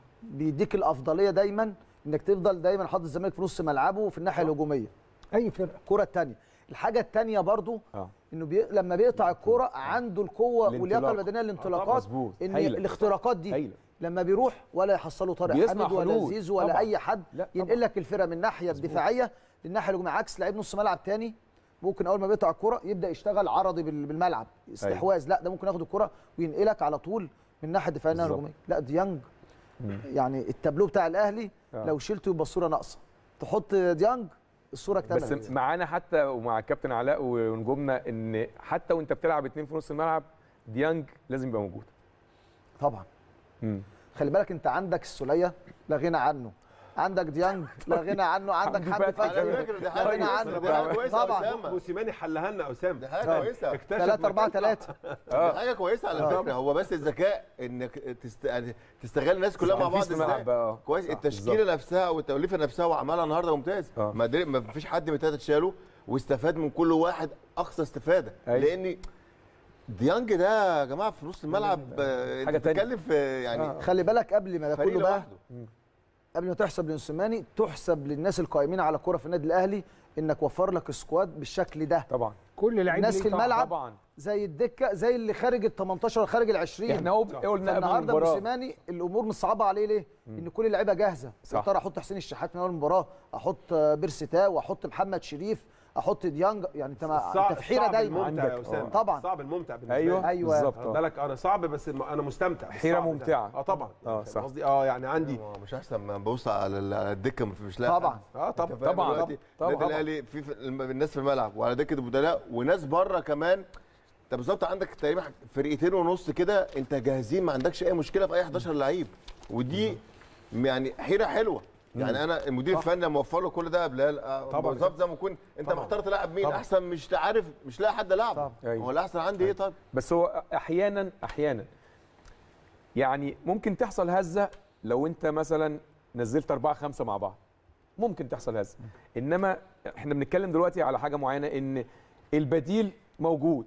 بيديك الافضليه دايما انك تفضل دايما حاطط الزمالك في نص ملعبه في الناحيه الهجوميه اي فرقه. الكره الثانيه، الحاجه الثانيه برضو آه. انه بي... لما بيقطع الكره عنده القوه واللياقه البدنيه للانطلاقات، آه ان الاختراقات دي هيلة. لما بيروح ولا يحصله طارق حامد ولا زيزو ولا طبعًا. اي حد ينقل لك الفرقه من الناحيه الدفاعيه للناحيه الهجوميه، عكس لعيب نص ملعب ثاني ممكن اول ما بيقطع الكره يبدا يشتغل عرضي بالملعب استحواذ، لا ده ممكن ياخد الكره وينقلك على طول من الناحيه الدفاعيه للناحيه الهجوميه. لا ديانج يعني التابلو بتاع الاهلي آه. لو شلته يبقى الصوره ناقصه، تحط ديانج الصوره اكتملت. بس معانا حتى ومع الكابتن علاء ونجومنا ان حتى وانت بتلعب اثنين في نص الملعب ديانج لازم يبقى موجود طبعا. مم. خلي بالك انت عندك السوليه لا غنى عنه، عندك ديانج لا غنى عنه، عندك حمدي فتحي لا غنى عنه طبعا. موسيماني حلها لنا اسامه، دي حاجه كويسه، ثلاثة أربعة ثلاثة دي حاجه كويسه على فكره. هو بس الذكاء انك تست... يعني تستغل الناس كلها مع بعض ازاي كويس. التشكيله نفسها والتوليفه نفسها وعملها النهارده ممتاز، ما, ما فيش حد من الثلاثه اتشالوا واستفاد من كل واحد اقصى استفاده. لان ديانج ده يا جماعه في نص الملعب انت بتتكلم في يعني خلي بالك قبل ما ده كله بقى قبل ما تحسب لموسيماني تحسب للناس القائمين على كرة في النادي الاهلي، انك وفر لك سكواد بالشكل ده. طبعا كل لعيب الناس ليه في طعم. الملعب طبعا زي الدكه، زي اللي خارج ال تمنتاشر وخارج ال عشرين. احنا هو قلنا قبل النهارده المباراه موسيماني الامور مش صعبه عليه ليه؟ ان كل اللعيبه جاهزه. صح. يا ترى احط حسين الشحات من اول المباراه، احط بيرسيتاو، احط محمد شريف، احط ديانج، يعني انت ما انت في حيره دايما. الممتع يا عندك- اسامه آه. طبعا. صعب الممتع بالنسبه ايوه لي. أيوة. بالظبط خد آه. بالك انا صعب بس الم- انا مستمتع حيرة بالصعب ده. ممتعة. اه طبعا اه فاهم صح. قصدي اه يعني عندي هو مش احسن ما ببص على ال- على الدكه مش لاقي طبعا. حد. اه طبعا أنت فاهم طبعاً. دلوقتي طبعاً. النادي الاهلي في في الم- الناس في الملعب وعلى دكه البدلاء وناس بره كمان. انت بالظبط عندك تقريبا فرقتين ونص كده انت جاهزين، ما عندكش اي مشكله في اي حداشر لعيب، ودي يعني حيره حلوه. يعني انا المدير الفني موفر له كل ده قبل طبعاً. بالظبط زي ما يكون انت طبعاً. محتار تلعب مين طبعاً. احسن، مش عارف مش لاقي حد لعبه. طبعاً. أيوة. هو الاحسن عندي ايه طيب؟ بس هو احيانا احيانا يعني ممكن تحصل هزه لو انت مثلا نزلت أربعة خمسة مع بعض، ممكن تحصل هزه. انما احنا بنتكلم دلوقتي على حاجه معينه، ان البديل موجود.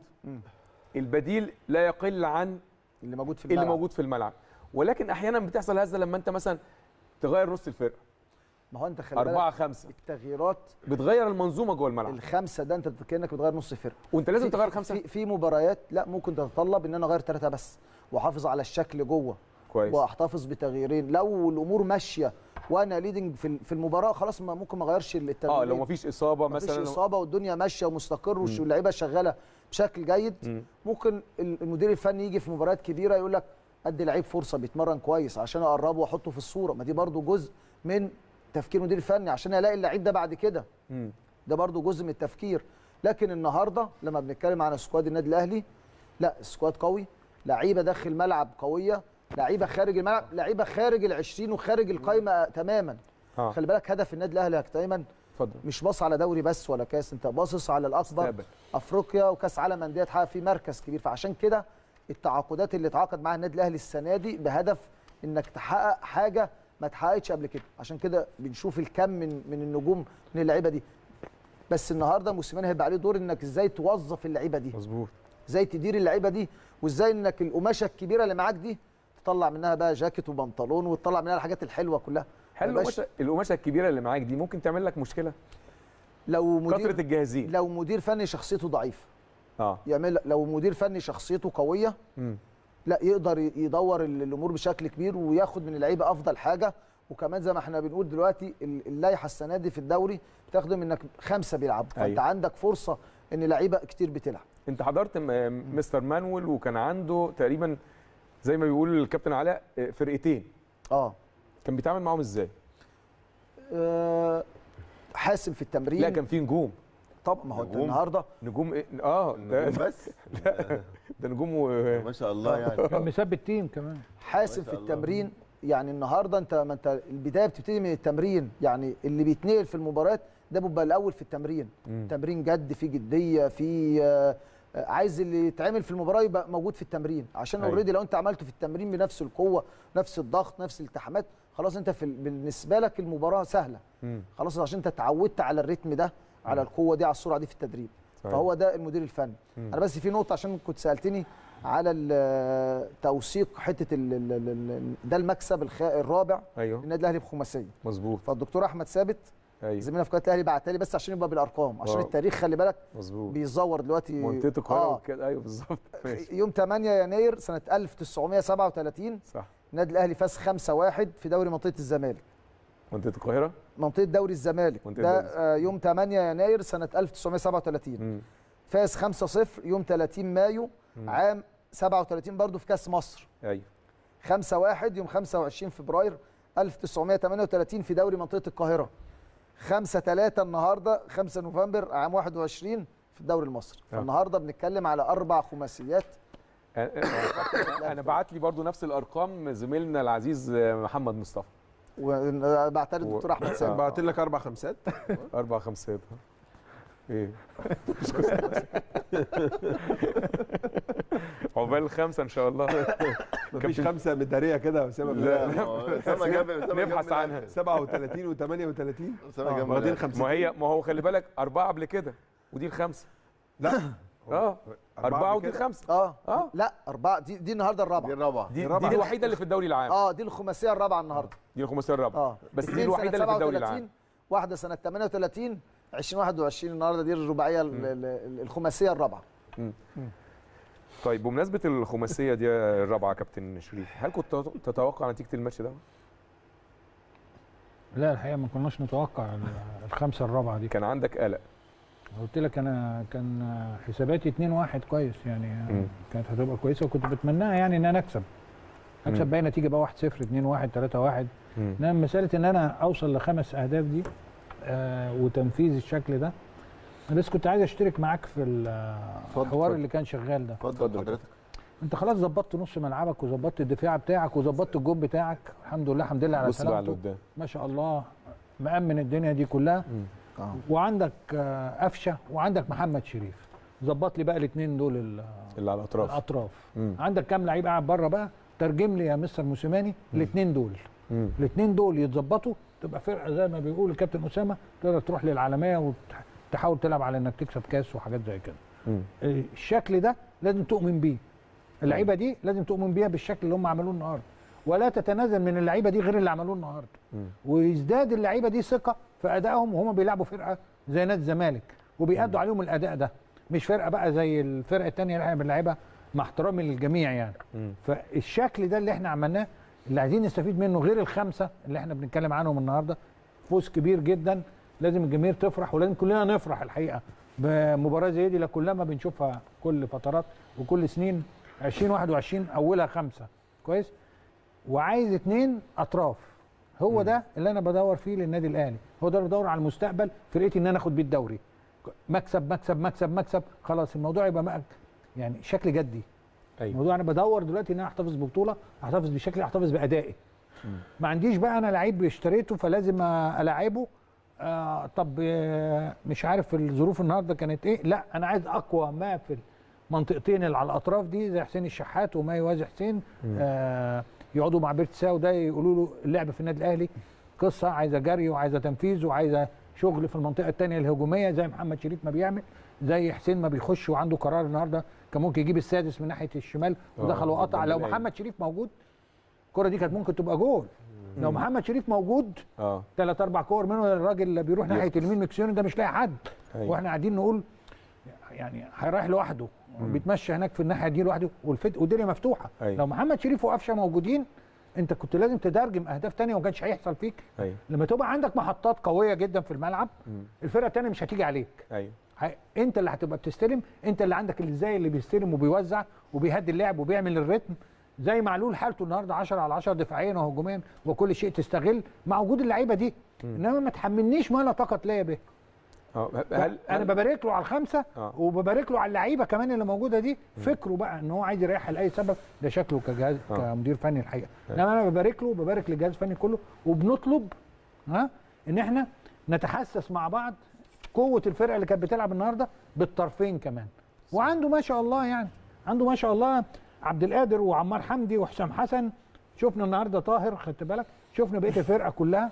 البديل لا يقل عن اللي موجود في الملعب. اللي موجود في الملعب، ولكن احيانا بتحصل هزه لما انت مثلا تغير نص الفرقه ما هو انت خلي أربعة بالك خمسة، التغييرات بتغير المنظومه جوه الملعب، الخمسه ده انت كانك بتغير نص فرقه. وانت لازم في- تغير في- خمسه. في, في مباريات لا ممكن تتطلب ان انا اغير ثلاثه بس واحافظ على الشكل جوه، كويس. واحتفظ بتغييرين. لو الامور ماشيه وانا ليدنج في في المباراه خلاص ما ممكن ما اغيرش التغييرين. اه لو مفيش اصابه مفيش مثلا. اصابه والدنيا ماشيه ومستقر واللعيبه شغاله بشكل جيد، مم. ممكن المدير الفني يجي في مباريات كبيره يقول لك ادي لعيب فرصه بيتمرن كويس عشان اقربه واحطه في الصوره. ما دي برضو جزء من تفكير المدير الفني عشان الاقي اللعيب ده بعد كده. مم. ده برضو جزء من التفكير. لكن النهارده لما بنتكلم عن سكواد النادي الاهلي، لا سكواد قوي، لعيبه داخل ملعب قويه، لعيبه خارج الملعب، لعيبه خارج العشرين وخارج القايمه تماما. آه. خلي بالك هدف النادي الاهلي يا دايما اتفضل. مش باص على دوري بس ولا كاس، انت باصص على الاكبر، استقبل. افريقيا وكاس عالم انديه تحقق فيه مركز كبير. فعشان كده التعاقدات اللي اتعاقد معاها النادي الاهلي السنه دي بهدف انك تحقق حاجه ما اتحققتش قبل كده. عشان كده بنشوف الكم من من النجوم من اللعيبه دي. بس النهارده موسيماني هيبقى عليه دور انك ازاي توظف اللعيبه دي، مظبوط. ازاي تدير اللعيبه دي، وازاي انك القماشه الكبيره اللي معاك دي تطلع منها بقى جاكيت وبنطلون وتطلع منها الحاجات الحلوه كلها. هل ما يبقاش- القماشه القماشه الكبيره اللي معاك دي ممكن تعمل لك مشكله؟ لو مدير كثره الجاهزين. لو مدير فني شخصيته ضعيفه اه يعمل، لو مدير فني شخصيته قويه امم لا يقدر يدور الامور بشكل كبير وياخد من اللعيبه افضل حاجه. وكمان زي ما احنا بنقول دلوقتي اللائحه السنه دي في الدوري بتخدم انك خمسه بيلعبوا، فانت أيوة. عندك فرصه ان لعيبه كتير بتلعب. انت حضرت م- مستر مانويل وكان عنده تقريبا زي ما بيقول الكابتن علاء آه، فرقتين، اه كان بيتعامل معاهم ازاي؟ آه، حاسم في التمرين. لا كان في نجوم. طب ما هو انت نجوم. النهارده نجوم إيه؟ اه ده, نجوم بس ده نجوم و... ما شاء الله يعني. كان مثبت تيم كمان. حاسم ما في شاء الله. التمرين. يعني النهارده انت ما انت البدايه بتبتدي من التمرين، يعني اللي بيتنقل في المباريات ده بيبقى الاول في التمرين. مم. تمرين جد فيه جديه في آه، آه، عايز اللي يتعمل في المباراه يبقى موجود في التمرين، عشان أيوة. اوريدي لو انت عملته في التمرين بنفس القوه نفس الضغط نفس الالتحامات خلاص انت في ال- بالنسبه لك المباراه سهله. مم. خلاص عشان انت اتعودت على الريتم ده على القوه دي على السرعه دي في التدريب. صحيح. فهو ده المدير الفني. مم. انا بس في نقطه عشان كنت سالتني على ال- توثيق حته ال- ال- ال- ال- ده المكسب الخ- الرابع ايوه للنادي الاهلي بخماسيه. مظبوط. فالدكتور احمد ثابت ايوه زميلنا في قناه الاهلي بعتها لي بس عشان يبقى بالارقام، عشان واو. التاريخ خلي بالك مظبوط. بيزور دلوقتي. منطقه القاهره آه وكده. ايوه بالظبط. ماشي. يوم ثمانية يناير سنه ألف وتسعمائة وسبعة وثلاثين صح. النادي الاهلي فاز خمسة واحد في دوري منطقه الزمالك، منطقه القاهره. منطقه دوري الزمالك. منطقة ده دوري آه، يوم ثمانية يناير سنه ألف وتسعمائة وسبعة وثلاثين. مم. فاز خمسة صفر يوم ثلاثين مايو مم. عام سبعة وثلاثين برضه في كاس مصر. ايوه خمسة واحد يوم خمسة وعشرين فبراير ألف وتسعمائة وثمانية وثلاثين في دوري منطقه القاهره. خمسة ثلاثة النهارده خمسة نوفمبر عام واحد وعشرين في الدوري المصري. آه. فالنهارده بنتكلم على اربع خماسيات. انا انا بعت لي برضو نفس الارقام زميلنا العزيز محمد مصطفى. وبعترض الدكتور و- احمد آه. سامي. بعت لك اربع خمسات. اربع خمسات. ايه عقبال الخمسه ان شاء الله. مفيش كابتن- خمسه مداريه كده يا اسامه. لا. ما هو أسامة جاب- أسامة جاب نبحث من عنها. الآخر. سبعة وثلاثين وثمانية وثلاثين أسامة جاب من واخدين الآخر. خمسين. ما هي ما هو خلي بالك اربعه قبل كده ودي الخمسه. لا اه أربعة ودي كده؟ خمسة. اه آه. لا اربعه، دي دي النهارده دي الرابعه. الرابعه. دي, الرابعة. دي الوحيدة اللي في الدوري العام. اه دي الخماسيه الرابعه النهارده. دي الخماسية الرابعة. اه بس دي اتنين الوحيدة سنة اللي في الدوري سبعة وتلاتين، العام. واحده سنه ثمانية وثلاثين، ألفين وواحد وعشرين النهارده دي الرباعيه ال- ال- الخماسيه الرابعه. طيب بمناسبة الخماسية دي الرابعة يا كابتن شريف، هل كنت تتوقع نتيجة الماتش ده؟ لا الحقيقه ما كناش نتوقع ال- الخمسه الرابعه دي. كان عندك قلق. قلت لك انا كان حساباتي اتنين واحد كويس يعني. مم. كانت هتبقى كويسه وكنت بتمناها يعني ان انا اكسب. اكسب مم. باي نتيجه بقى واحد صفر اتنين واحد تلاتة واحد. مم. انما مساله ان انا اوصل لخمس اهداف دي آه وتنفيذ الشكل ده. انا بس كنت عايز اشترك معاك في ال- اتفضل، الحوار اتفضل. اللي كان شغال ده. اتفضل حضرتك. انت خلاص ظبطت نص ملعبك وظبطت الدفاع بتاعك وظبطت الجون بتاعك، الحمد لله الحمد لله على بص بقى سلامته. لقدام. ما شاء الله مأمن الدنيا دي كلها. اه وعندك آه، قفشه وعندك محمد شريف. ظبط لي بقى الاثنين دول ال- اللي على الأطراف. الاطراف. مم. عندك كام لعيب قاعد بره بقى، ترجم لي يا مستر موسيماني الاثنين دول. مم. الاثنين دول يتظبطوا تبقى فرقه زي ما بيقول الكابتن اسامه، تقدر تروح للعالميه وتحاول تلعب على انك تكسب كاس وحاجات زي كده. مم. الشكل ده لازم تؤمن بيه. اللعيبه دي لازم تؤمن بيها بالشكل اللي هم عملوه النهارده، ولا تتنازل من اللعيبه دي غير اللي عملوه النهارده. مم. ويزداد اللعيبه دي ثقه في ادائهم وهم بيلعبوا فرقه زي نادي الزمالك وبيأدوا عليهم الاداء ده، مش فرقه بقى زي الفرقه الثانيه اللي احنا بنلعبها، مع احترامي للجميع يعني. مم. فالشكل ده اللي احنا عملناه اللي عايزين نستفيد منه غير الخمسه اللي احنا بنتكلم عنهم النهارده. فوز كبير جدا، لازم الجماهير تفرح ولازم كلنا نفرح الحقيقه بمباراه زي دي، كلما بنشوفها كل فترات وكل سنين. ألفين وواحد وعشرين اولها خمسه كويس، وعايز اتنين اطراف. هو مم. ده اللي انا بدور فيه للنادي الاهلي، هو ده اللي بدور على المستقبل فرقتي ان انا اخد بيه الدوري. مكسب مكسب مكسب مكسب، خلاص الموضوع يبقى مأ... يعني شكل جدي. أيوة. الموضوع انا بدور دلوقتي ان انا احتفظ ببطوله، احتفظ بشكلي، احتفظ بادائي. ما عنديش بقى انا لعيب اشتريته فلازم العبه. آه طب آه مش عارف الظروف النهارده كانت ايه، لا انا عايز اقوى ما في المنطقتين اللي على الاطراف دي زي حسين الشحات وما يوازي حسين. آه يقعدوا مع بيرتساو ده يقولوا له اللعب في النادي الاهلي قصه عايزه جري وعايزه تنفيذ وعايزه شغل في المنطقه الثانيه الهجوميه زي محمد شريف ما بيعمل، زي حسين ما بيخش وعنده قرار النهارده كان ممكن يجيب السادس من ناحيه الشمال ودخل آه، وقطع. لو بالله. محمد شريف موجود الكره دي كانت ممكن تبقى جول. لو محمد شريف موجود اه ثلاث اربع كور منه الراجل اللي بيروح ناحيه يخلص. اليمين مكسيوني ده مش لاقي حد. أيوة. واحنا قاعدين نقول يعني هيرايح لوحده بيتمشى هناك في الناحيه دي لوحده والفت والدنيا مفتوحه. أيوة. لو محمد شريف وقفشه موجودين انت كنت لازم تترجم اهداف ثانيه وما كانش هيحصل فيك. ايوه لما تبقى عندك محطات قويه جدا في الملعب مم. الفرقه الثانيه مش هتيجي عليك. ايوه هي- انت اللي هتبقى بتستلم، انت اللي عندك اللي زي اللي بيستلم وبيوزع وبيهدي اللعب وبيعمل الريتم زي معلول حالته النهارده عشرة على عشرة دفاعيا وهجوميا وكل شيء تستغل مع وجود اللعيبه دي. انما ما تحملنيش ما لا طاقه ليا به. اه هل انا هل ببارك له على الخمسه آه. وببارك له على اللعيبه كمان اللي موجوده دي. فكره بقى ان هو عايز يريحها لاي سبب ده شكله كجهاز آه. كمدير فني الحقيقه. آه. انما انا ببارك له وببارك للجهاز الفني كله وبنطلب ها ان احنا نتحسس مع بعض قوه الفرقه اللي كانت بتلعب النهارده بالطرفين كمان. وعنده ما شاء الله يعني عنده ما شاء الله عبد القادر وعمار حمدي وحسام حسن. شفنا النهارده طاهر خدت بالك، شفنا بقيه الفرقه كلها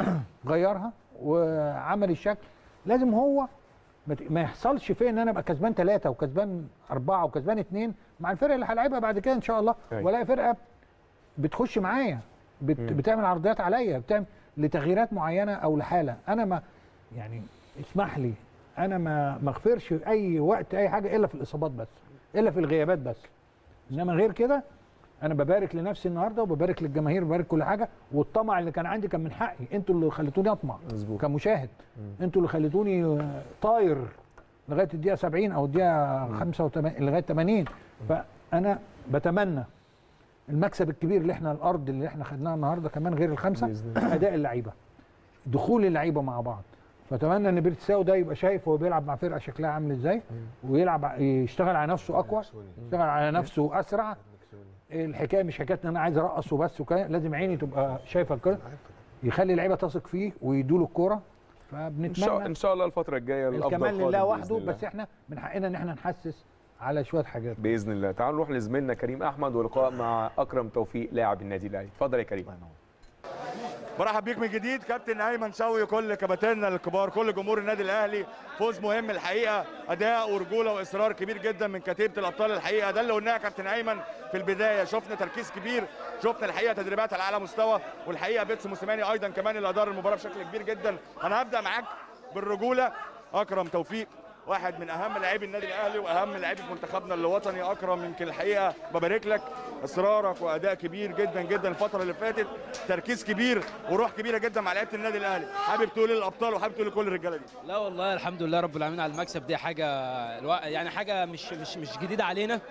غيرها وعمل الشكل. لازم هو ما ت- ما يحصلش فيه ان انا ابقى كسبان ثلاثه وكسبان اربعه وكسبان اثنين مع الفرقه اللي هلعبها بعد كده ان شاء الله. أيوة. ولا فرقه بتخش معايا بت بتعمل عرضيات عليا بتعمل لتغييرات معينه او لحاله. انا ما يعني اسمح لي انا ما ما اغفرش اي وقت اي حاجه الا في الاصابات بس، الا في الغيابات بس. انما غير كده انا ببارك لنفسي النهارده وببارك للجماهير وببارك كل حاجه. والطمع اللي كان عندي كان من حقي، انتوا اللي خليتوني اطمع مظبوط. كمشاهد. انتوا اللي خليتوني آه، طاير لغايه الدقيقه سبعين او الدقيقه خمسة وثمانين لغايه ثمانين. فانا بتمنى المكسب الكبير اللي احنا الارض اللي احنا خدناها النهارده كمان غير الخمسه بإذن الله. اداء اللعيبه، دخول اللعيبه مع بعض. فاتمنى ان بيرتساو ده يبقى شايف هو بيلعب مع فرقه شكلها عامل ازاي ويلعب يشتغل على نفسه اقوى، يشتغل على نفسه اسرع. الحكايه مش حكايه ان انا عايز ارقص وبس وكده، لازم عيني تبقى شايفه كده، يخلي اللعيبه تثق فيه ويدوا له الكوره. ان شاء فبنتمنى ان شاء الله الفتره الجايه الافضل الكمال قادم لله بإذن وحده، الله. بس احنا من حقنا ان احنا نحسس على شويه حاجات. باذن الله. تعالوا نروح لزميلنا كريم احمد ولقاء مع اكرم توفيق لاعب النادي الاهلي. اتفضل يا كريم. برحب بيك من جديد كابتن ايمن شوقي، كل كباتننا الكبار، كل جمهور النادي الاهلي. فوز مهم الحقيقه، اداء ورجوله واصرار كبير جدا من كتيبه الابطال الحقيقه. ده اللي قلناه يا كابتن ايمن في البدايه، شفنا تركيز كبير، شفنا الحقيقه تدريبات على اعلى مستوى، والحقيقه بيتس موسيماني ايضا كمان اللي ادار المباراه بشكل كبير جدا. انا هبدا معاك بالرجوله. اكرم توفيق واحد من اهم لاعبي النادي الاهلي واهم لاعبي منتخبنا الوطني. اكرم يمكن الحقيقه ببارك لك، اصرارك واداء كبير جدا جدا الفتره اللي فاتت، تركيز كبير وروح كبيره جدا مع لعيبه النادي الاهلي. حابب تقول للابطال وحابب تقول لكل الرجاله دي؟ لا والله الحمد لله رب العالمين على المكسب. دي حاجه يعني حاجه مش مش مش جديده علينا.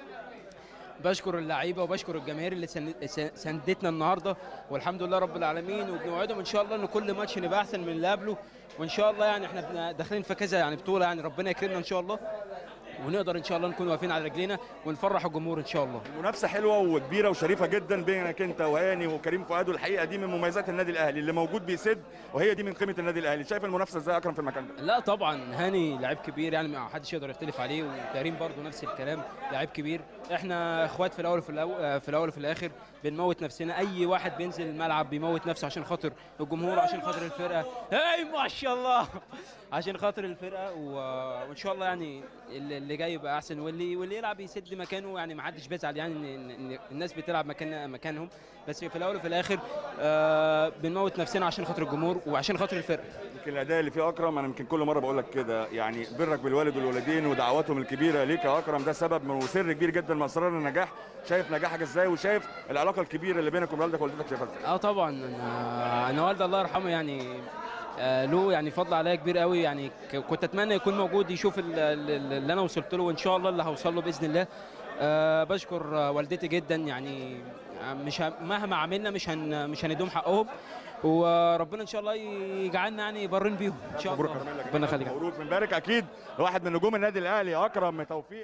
بشكر اللعيبه وبشكر الجماهير اللي ساندتنا النهارده، والحمد لله رب العالمين. وبنوعدهم ان شاء الله ان كل ماتش نبقى احسن من اللي قبله، وان شاء الله يعني احنا داخلين في كذا يعني بطوله، يعني ربنا يكرمنا ان شاء الله ونقدر ان شاء الله نكون واقفين على رجلينا ونفرح الجمهور ان شاء الله. المنافسه حلوه وكبيره وشريفه جدا بينك انت وهاني وكريم فؤاد، والحقيقه دي من مميزات النادي الاهلي، اللي موجود بيسد، وهي دي من قيمه النادي الاهلي. شايف المنافسه ازاي اكرم في المكان ده؟ لا طبعا هاني لعيب كبير، يعني ما حدش يقدر يختلف عليه، وكريم برضو نفس الكلام، لعيب كبير. احنا اخوات في الاول وفي الاول في الاول وفي الاخر، بنموت نفسنا. اي واحد بينزل الملعب بيموت نفسه عشان خاطر الجمهور، عشان خاطر الفرقه. اي ما شاء الله عشان خاطر الفرقه، وان شاء الله يعني اللي جاي يبقى احسن، واللي واللي يلعب يسد مكانه. يعني ما حدش بيزعل يعني ان الناس بتلعب مكان مكانهم، بس في الاول وفي الاخر آه بنموت نفسنا عشان خاطر الجمهور وعشان خاطر الفرقه. يمكن الاداء اللي فيه اكرم، انا يمكن كل مره بقول لك كده، يعني برك بالوالد والوالدين ودعواتهم الكبيره ليك يا اكرم، ده سبب وسر كبير جدا من اسرار النجاح. شايف نجاحك ازاي، وشايف العلاقه الكبيره اللي بينك وبين والدك ووالدتك شايفها ازاي؟ اه طبعا انا انا والدي الله يرحمه يعني آه له يعني فضل عليا كبير قوي. يعني كنت اتمنى يكون موجود يشوف اللي انا وصلت له، وان شاء الله اللي هوصل له باذن الله. أه بشكر والدتي جدا، يعني مش مهما عملنا مش هن مش هندوم حقهم، وربنا ان شاء الله يجعلنا يعني بارين بيهم ان شاء الله. ربنا يخليك. مبروك، بنبارك اكيد واحد من نجوم النادي الاهلي اكرم توفيق.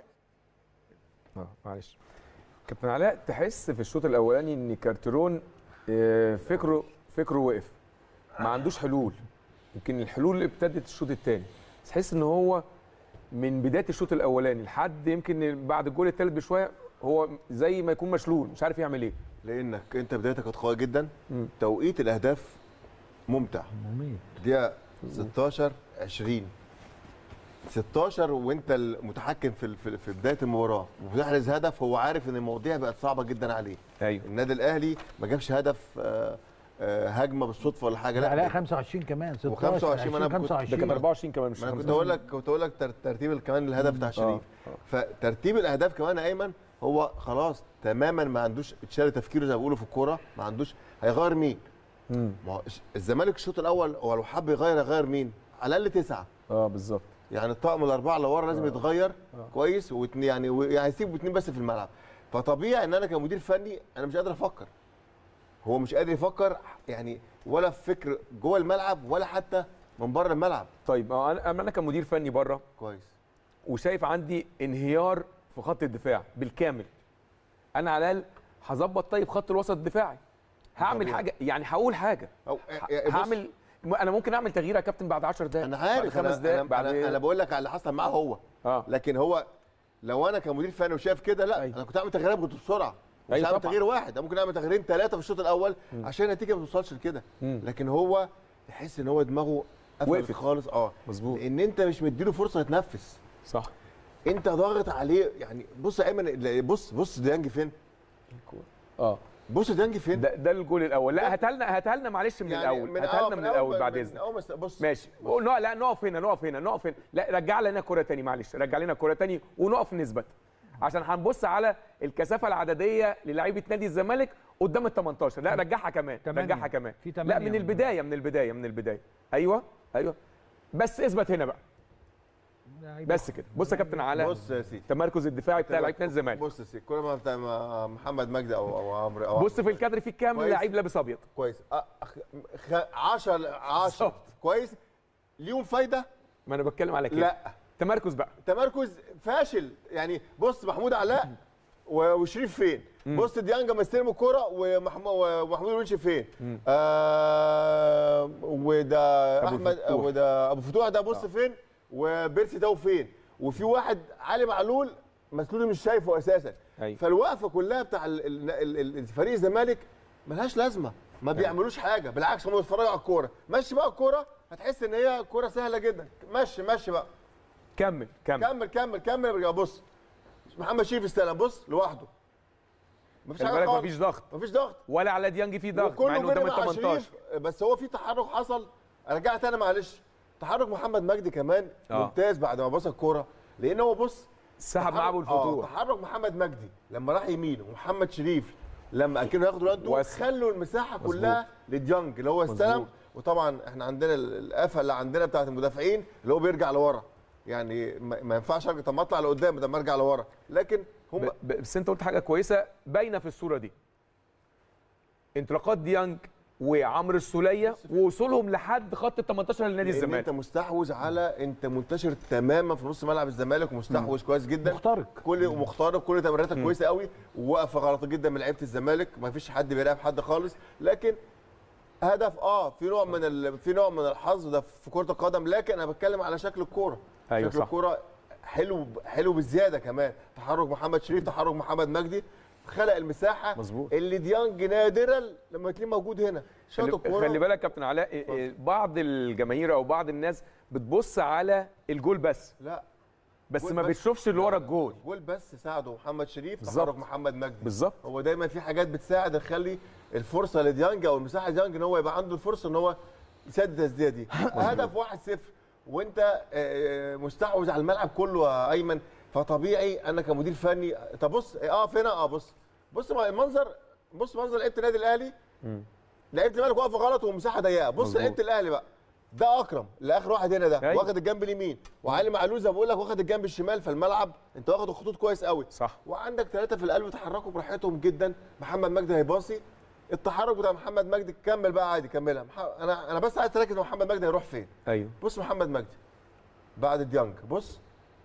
اه معلش كابتن علاء، تحس في الشوط الاولاني ان كارتيرون فكره فكره وقف، ما عندوش حلول. يمكن الحلول ابتدت الشوط الثاني، بس تحس ان هو من بدايه الشوط الاولاني لحد يمكن بعد الجول الثالث بشويه هو زي ما يكون مشلول، مش عارف يعمل ايه. لانك انت بدايتك كانت قويه جدا، م. توقيت الاهداف ممتع. مميت. دقيقه ستاشر عشرين ستاشر وانت المتحكم في في بدايه المباراه وبتحرز هدف. هو عارف ان المواضيع بقت صعبه جدا عليه. ايوه النادي الاهلي ما جابش هدف آه هجمه بالصدفه ولا حاجه، لا لا خمسة وعشرين كمان ستاشر و25 انا كنت ده كان أربعة وعشرين كمان، مش انا كنت اقول لك كنت اقول لك ترتيب كمان الهدف بتاع شريف. فترتيب الاهداف كمان يا ايمن هو خلاص تماما ما عندوش اتشال تفكيره زي ما بيقولوا في الكوره، ما عندوش هيغير مين. امم ما الزمالك الشوط الاول هو لو حب يغير يغير مين؟ على الاقل تسعه. اه بالظبط، يعني الطقم الاربعه اللي ورا لازم يتغير آه. كويس، واثنين يعني يعني هيسيب اثنين بس في الملعب. فطبيعي ان انا كمدير فني انا مش قادر افكر، هو مش قادر يفكر يعني ولا في فكر جوه الملعب ولا حتى من بره الملعب. طيب انا انا كمدير فني بره كويس وشايف عندي انهيار في خط الدفاع بالكامل، انا على الاقل هظبط طيب خط الوسط الدفاعي، هعمل حاجه يعني هقول حاجه أو هعمل. انا ممكن اعمل تغيير يا كابتن بعد عشر دقائق، انا عارف، بعد خمس دقائق، بعد انا, أنا بقول لك على اللي حصل معاه هو آه. لكن هو لو انا كمدير فني وشايف كده لا أي. انا كنت اعمل تغييرات بسرعه، مش أيوة هعمل تغيير واحد، انا ممكن اعمل تغييرين ثلاثه في الشوط الاول م. عشان النتيجه ما توصلش لكده. لكن هو تحس ان هو دماغه قفلت خالص. اه مظبوط، ان انت مش مديله فرصه يتنفس. صح، انت ضاغط عليه. يعني بص يا ايمن، بص بص ديانج فين؟ اه بص ديانج فين؟ ده, ده الجول الاول. لا هاتها لنا هاتها لنا معلش من يعني الاول، هاتها لنا من, من الاول بعد اذنك. بص ماشي بص. لا نقف هنا نقف هنا نقف هنا لا رجع لنا كره ثاني، معلش رجع لنا كره ثاني ونقف نثبت، عشان هنبص على الكثافه العدديه للاعيبه نادي الزمالك قدام ال تمنتاشر. لا رجعها كمان، رجعها كمان في لا من البدايه من البدايه من البدايه. ايوه ايوه بس اثبت هنا بقى بس كده. بص يا كابتن علاء، بص يا سيدي التمركز الدفاعي بتاع لعيبه نادي الزمالك. بص يا سيدي الكوره بتاع محمد مجدي او او عمرو او بص في الكادر في كام لعيب لابس ابيض كويس، عشرة عشرة كويس ليهم فايده. ما انا بتكلم على كده. لا تمركز بقى، تمركز فاشل. يعني بص محمود علاء وشريف فين؟ مم. بص ديانجا مستلم الكوره ومحمود الونشي فين؟ آه وده احمد وده ابو فتوح ده بص آه. فين؟ وبيرسي ده فين؟ وفي واحد علي معلول مسلول مش شايفه اساسا. أيوة. فالوقفه كلها بتاع فريق الزمالك ملهاش لازمه، ما بيعملوش حاجه، بالعكس هم بيتفرجوا على الكوره. مشي بقى الكوره هتحس ان هي كوره سهله جدا. مشي مشي بقى، كمل كمل كمل كمل كمل. بص محمد شريف استلم، بص لوحده، مفيش خلي حاجه بالك خالص، مفيش ضغط مفيش ضغط ولا على ديانج في ضغط مع وكله انه قدام جري ال مع تمنتاشر. شريف. بس هو في تحرك حصل، رجعت تاني معلش، تحرك محمد مجدي كمان آه. ممتاز بعد ما بص الكوره، لان هو بص سحب معاه ابو الفتوح. اه تحرك محمد مجدي لما راح يمين ومحمد شريف لما كانوا ياخدوا رده خلوا المساحه مزبوط. كلها لديانج اللي هو استلم. مزبوط. وطبعا احنا عندنا القفه اللي عندنا بتاعت المدافعين اللي هو بيرجع لورا، يعني ما ما ينفعش ارجع، طب ما اطلع لقدام ده ما ارجع لورا، لكن هم ب- ب- بس انت قلت حاجه كويسه باينه في الصوره دي، انطلاقات ديانج وعمرو السوليه ووصولهم لحد خط ال تمنتاشر لنادي لان الزمالك. انت مستحوذ على، انت منتشر تماما في نص ملعب الزمالك ومستحوذ كويس جدا، مخترق. كل ومخترق كل تمريراتك كويسه قوي، وواقفه غلط جدا من لعيبه الزمالك، ما فيش حد بيراقب حد خالص، لكن هدف اه في نوع من ال... في نوع من الحظ ده في كره القدم، لكن انا بتكلم على شكل الكوره. أيوة شكل صح. الكوره حلو حلو بالزياده كمان، تحرك محمد شريف، تحرك محمد مجدي، خلق المساحه مظبوط. اللي ديانج نادرا لما تلاقيه موجود هنا. شاط خلي, الكوره. خلي بالك كابتن علاء إيه، إيه، بعض الجماهير او بعض الناس بتبص على الجول بس لا بس جول ما بس. بتشوفش اللي ورا الجول. جول بس ساعده محمد شريف، بالظبط. تحرك محمد مجدي بالظبط. هو دايما في حاجات بتساعد تخلي الفرصه لديانج او المساحه لديانج ان هو يبقى عنده الفرصه ان هو يسدد التسديده دي. هدف واحد صفر وانت آه، مستحوذ على الملعب كله يا ايمن، فطبيعي انا كمدير فني طب بص اه فين اه بص بص ما المنظر، بص منظر لعيبه النادي الاهلي، لعيبه الزمالك واقفه غلط ومساحه ضيقه. بص مظبوط. لعيبه الاهلي بقى، ده اكرم اللي اخر واحد هنا ده أيوة. واخد الجنب اليمين، وعلي معلول زي ما بقول لك واخد الجنب الشمال، فالملعب انت واخد الخطوط كويس قوي صح. وعندك ثلاثه في القلب يتحركوا براحتهم جدا. محمد مجدي هيباصي، التحرك بتاع محمد مجدي كمل بقى عادي كملها. مح... انا انا بس عايز تركز محمد مجدي هيروح فين. ايوه بص محمد مجدي بعد ديانج، بص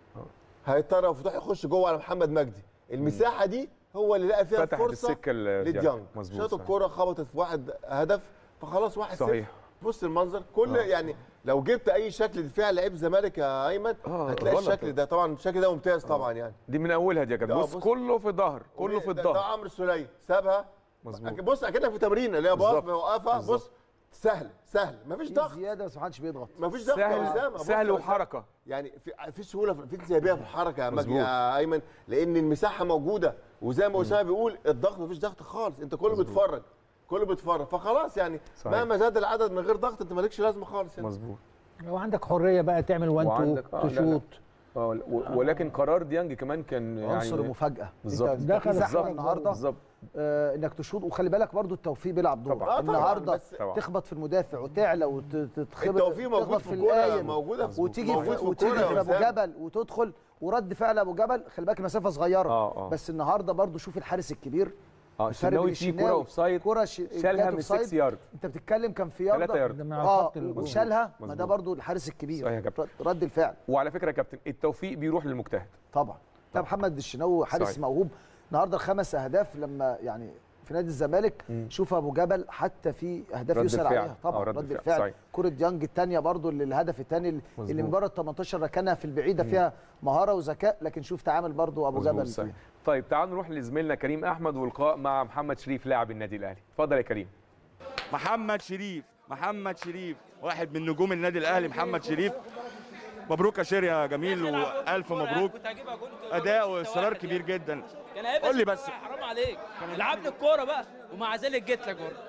هيضطر ابو فتوح يخش جوه على محمد مجدي، المساحه دي هو اللي لقى فيها فتحت فرصه السكه لديانج، مظبوط. شاط صحيح. الكوره خبطت في واحد هدف فخلاص واحد صفر. صحيح. بص المنظر كل آه. يعني لو جبت اي شكل دفاع لعيب الزمالك يا ايمن آه، هتلاقي غلط. الشكل ده، طبعا الشكل ده ممتاز طبعا يعني. دي من اولها دي يا كابتن. ده بص بص. كله في ظهر كله في ده, ده الظهر. عمرو السوليه سابها، مظبوط. بص اكنك في تمرين اللي هي باص بالظبط. موقفها، بالظبط. بص سهل سهل مفيش في ضغط، زياده بس ما حدش بيضغط. مفيش ضغط يا سهل أسامة. بص سهل يا وحركه. يعني في في سهوله في انسيابيه في الحركه يا مجدي مظبوط. يا ايمن، لان المساحه موجوده، وزي ما اسامه بيقول الضغط مفيش ضغط خالص، انت كله بيتفرج كله بيتفرج، فخلاص يعني صحيح. مهما زاد العدد من غير ضغط انت مالكش لازمه خالص يعني. مظبوط. وعندك حريه بقى تعمل وان وعندك- تو آه، لا، لا. تشوط. اه و- ولكن قرار ديانج كمان كان عنصر يعني المفاجاه. بالظبط. انت دخل في زحمه بالظبط. النهارده بالظبط. آه انك تشوط، وخلي بالك برضو التوفيق بيلعب دور. طبعاً. آه، طبعاً، النهارده بس طبعاً. تخبط في المدافع وتعلى وتتخبط التوفيق موجود تخبط في الكوره، القايم موجوده في وتيجي موجود في في وتيجي الكوره في يا ابو أسامة. جبل وتدخل، ورد فعل ابو جبل خلي بالك مسافه صغيره. آه، آه. بس النهارده برضو شوف الحارس الكبير. اه الفرق الشناوي بين في كوره الشناوي، اوف سايد كوره ش... شالها جات من أوفسايد. ستة يارد انت بتتكلم كان في ثلاثة يارده يارد. ده مع اه خط ال- وشالها، ما مظبوط. ده برضو الحارس الكبير. صحيح يا كابتن. رد الفعل وعلى فكره يا كابتن التوفيق بيروح للمجتهد. طبعا. ده محمد الشناوي حارس صحيح. موهوب النهارده، الخمس اهداف لما يعني في نادي الزمالك. شوف ابو جبل حتى في اهداف رد يسال الفعل. عليها طبعا. آه، رد رد الفعل. الفعل صحيح. كره ديانج الثانيه برضو اللي الهدف الثاني اللي مظبوط. مجرد تمنتاشر ركنها في البعيده فيها مهاره وذكاء، لكن شوف تعامل برضو ابو مظبوط. جبل صحيح. فيها. طيب تعالوا نروح لزميلنا كريم احمد واللقاء مع محمد شريف لاعب النادي الاهلي. اتفضل يا كريم. محمد شريف محمد شريف واحد من نجوم النادي الاهلي. محمد شريف مبروك يا شير يا جميل والف مبروك، اداء واصرار كبير جدا. قول لي بس حرام عليك لعبت الكوره بقى ومع ذلك جيت لك برضه.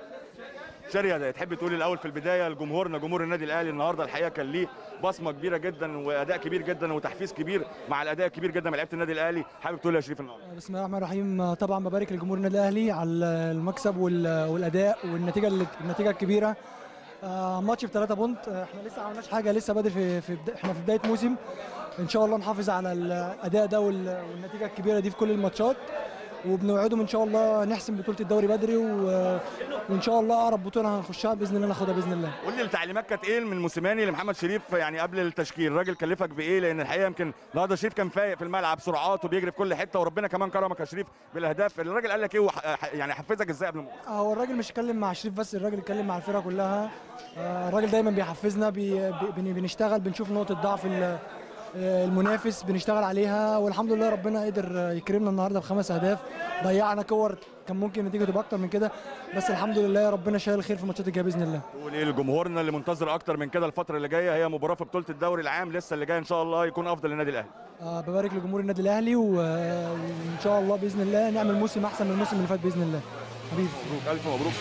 شارية تحب تقولي الاول في البدايه لجمهورنا جمهور النادي الاهلي النهارده الحقيقه كان ليه بصمه كبيره جدا واداء كبير جدا وتحفيز كبير مع الاداء الكبير جدا من لعيبه النادي الاهلي، حابب تقول يا شريف النهارده؟ بسم الله الرحمن الرحيم. طبعا ببارك لجمهور النادي الاهلي على المكسب وال- والاداء والنتيجه النتيجه الكبيره. آه، ماتش ب ثلاثة بونت. آه، احنا لسه ما عملناش حاجه، لسه بادئ في, في بدا... احنا في بدايه موسم. ان شاء الله نحافظ على الاداء ده وال- والنتيجه الكبيره دي في كل الماتشات، وبنوعدهم ان شاء الله نحسم بطوله الدوري بدري و... وان شاء الله اقرب بطوله هنخشها باذن الله ناخدها باذن الله. قول لي التعليمات كانت ايه من موسيماني لمحمد شريف يعني قبل التشكيل؟ الراجل كلفك بايه؟ لان الحقيقه يمكن النهارده شريف كان فايق في الملعب، سرعات وبيجري في كل حته، وربنا كمان كرمك يا شريف بالاهداف. الراجل قال لك ايه وح... يعني حفزك ازاي قبل المباراه؟ هو الراجل مش اتكلم مع شريف بس، الراجل اتكلم مع الفرقه كلها. آه، الراجل دايما بيحفزنا، بي بي بنشتغل، بنشوف نقطه ضعف ال- آه، المنافس بنشتغل عليها، والحمد لله ربنا قدر آه، يكرمنا النهارده بخمس اهداف. ضيعنا كور كان ممكن النتيجه تبقى اكتر من كده، بس الحمد لله ربنا شايل الخير في الماتشات الجايه باذن الله. تقول ايه لجمهورنا اللي منتظر اكتر من كده الفتره اللي جايه؟ هي مباراه في بطوله الدوري العام لسه اللي جاي ان شاء الله يكون افضل للنادي الاهلي. آه، ببارك لجمهور النادي الاهلي و- وان شاء الله باذن الله نعمل موسم احسن من الموسم اللي فات باذن الله. حبيبي مبروك، الف مبروك.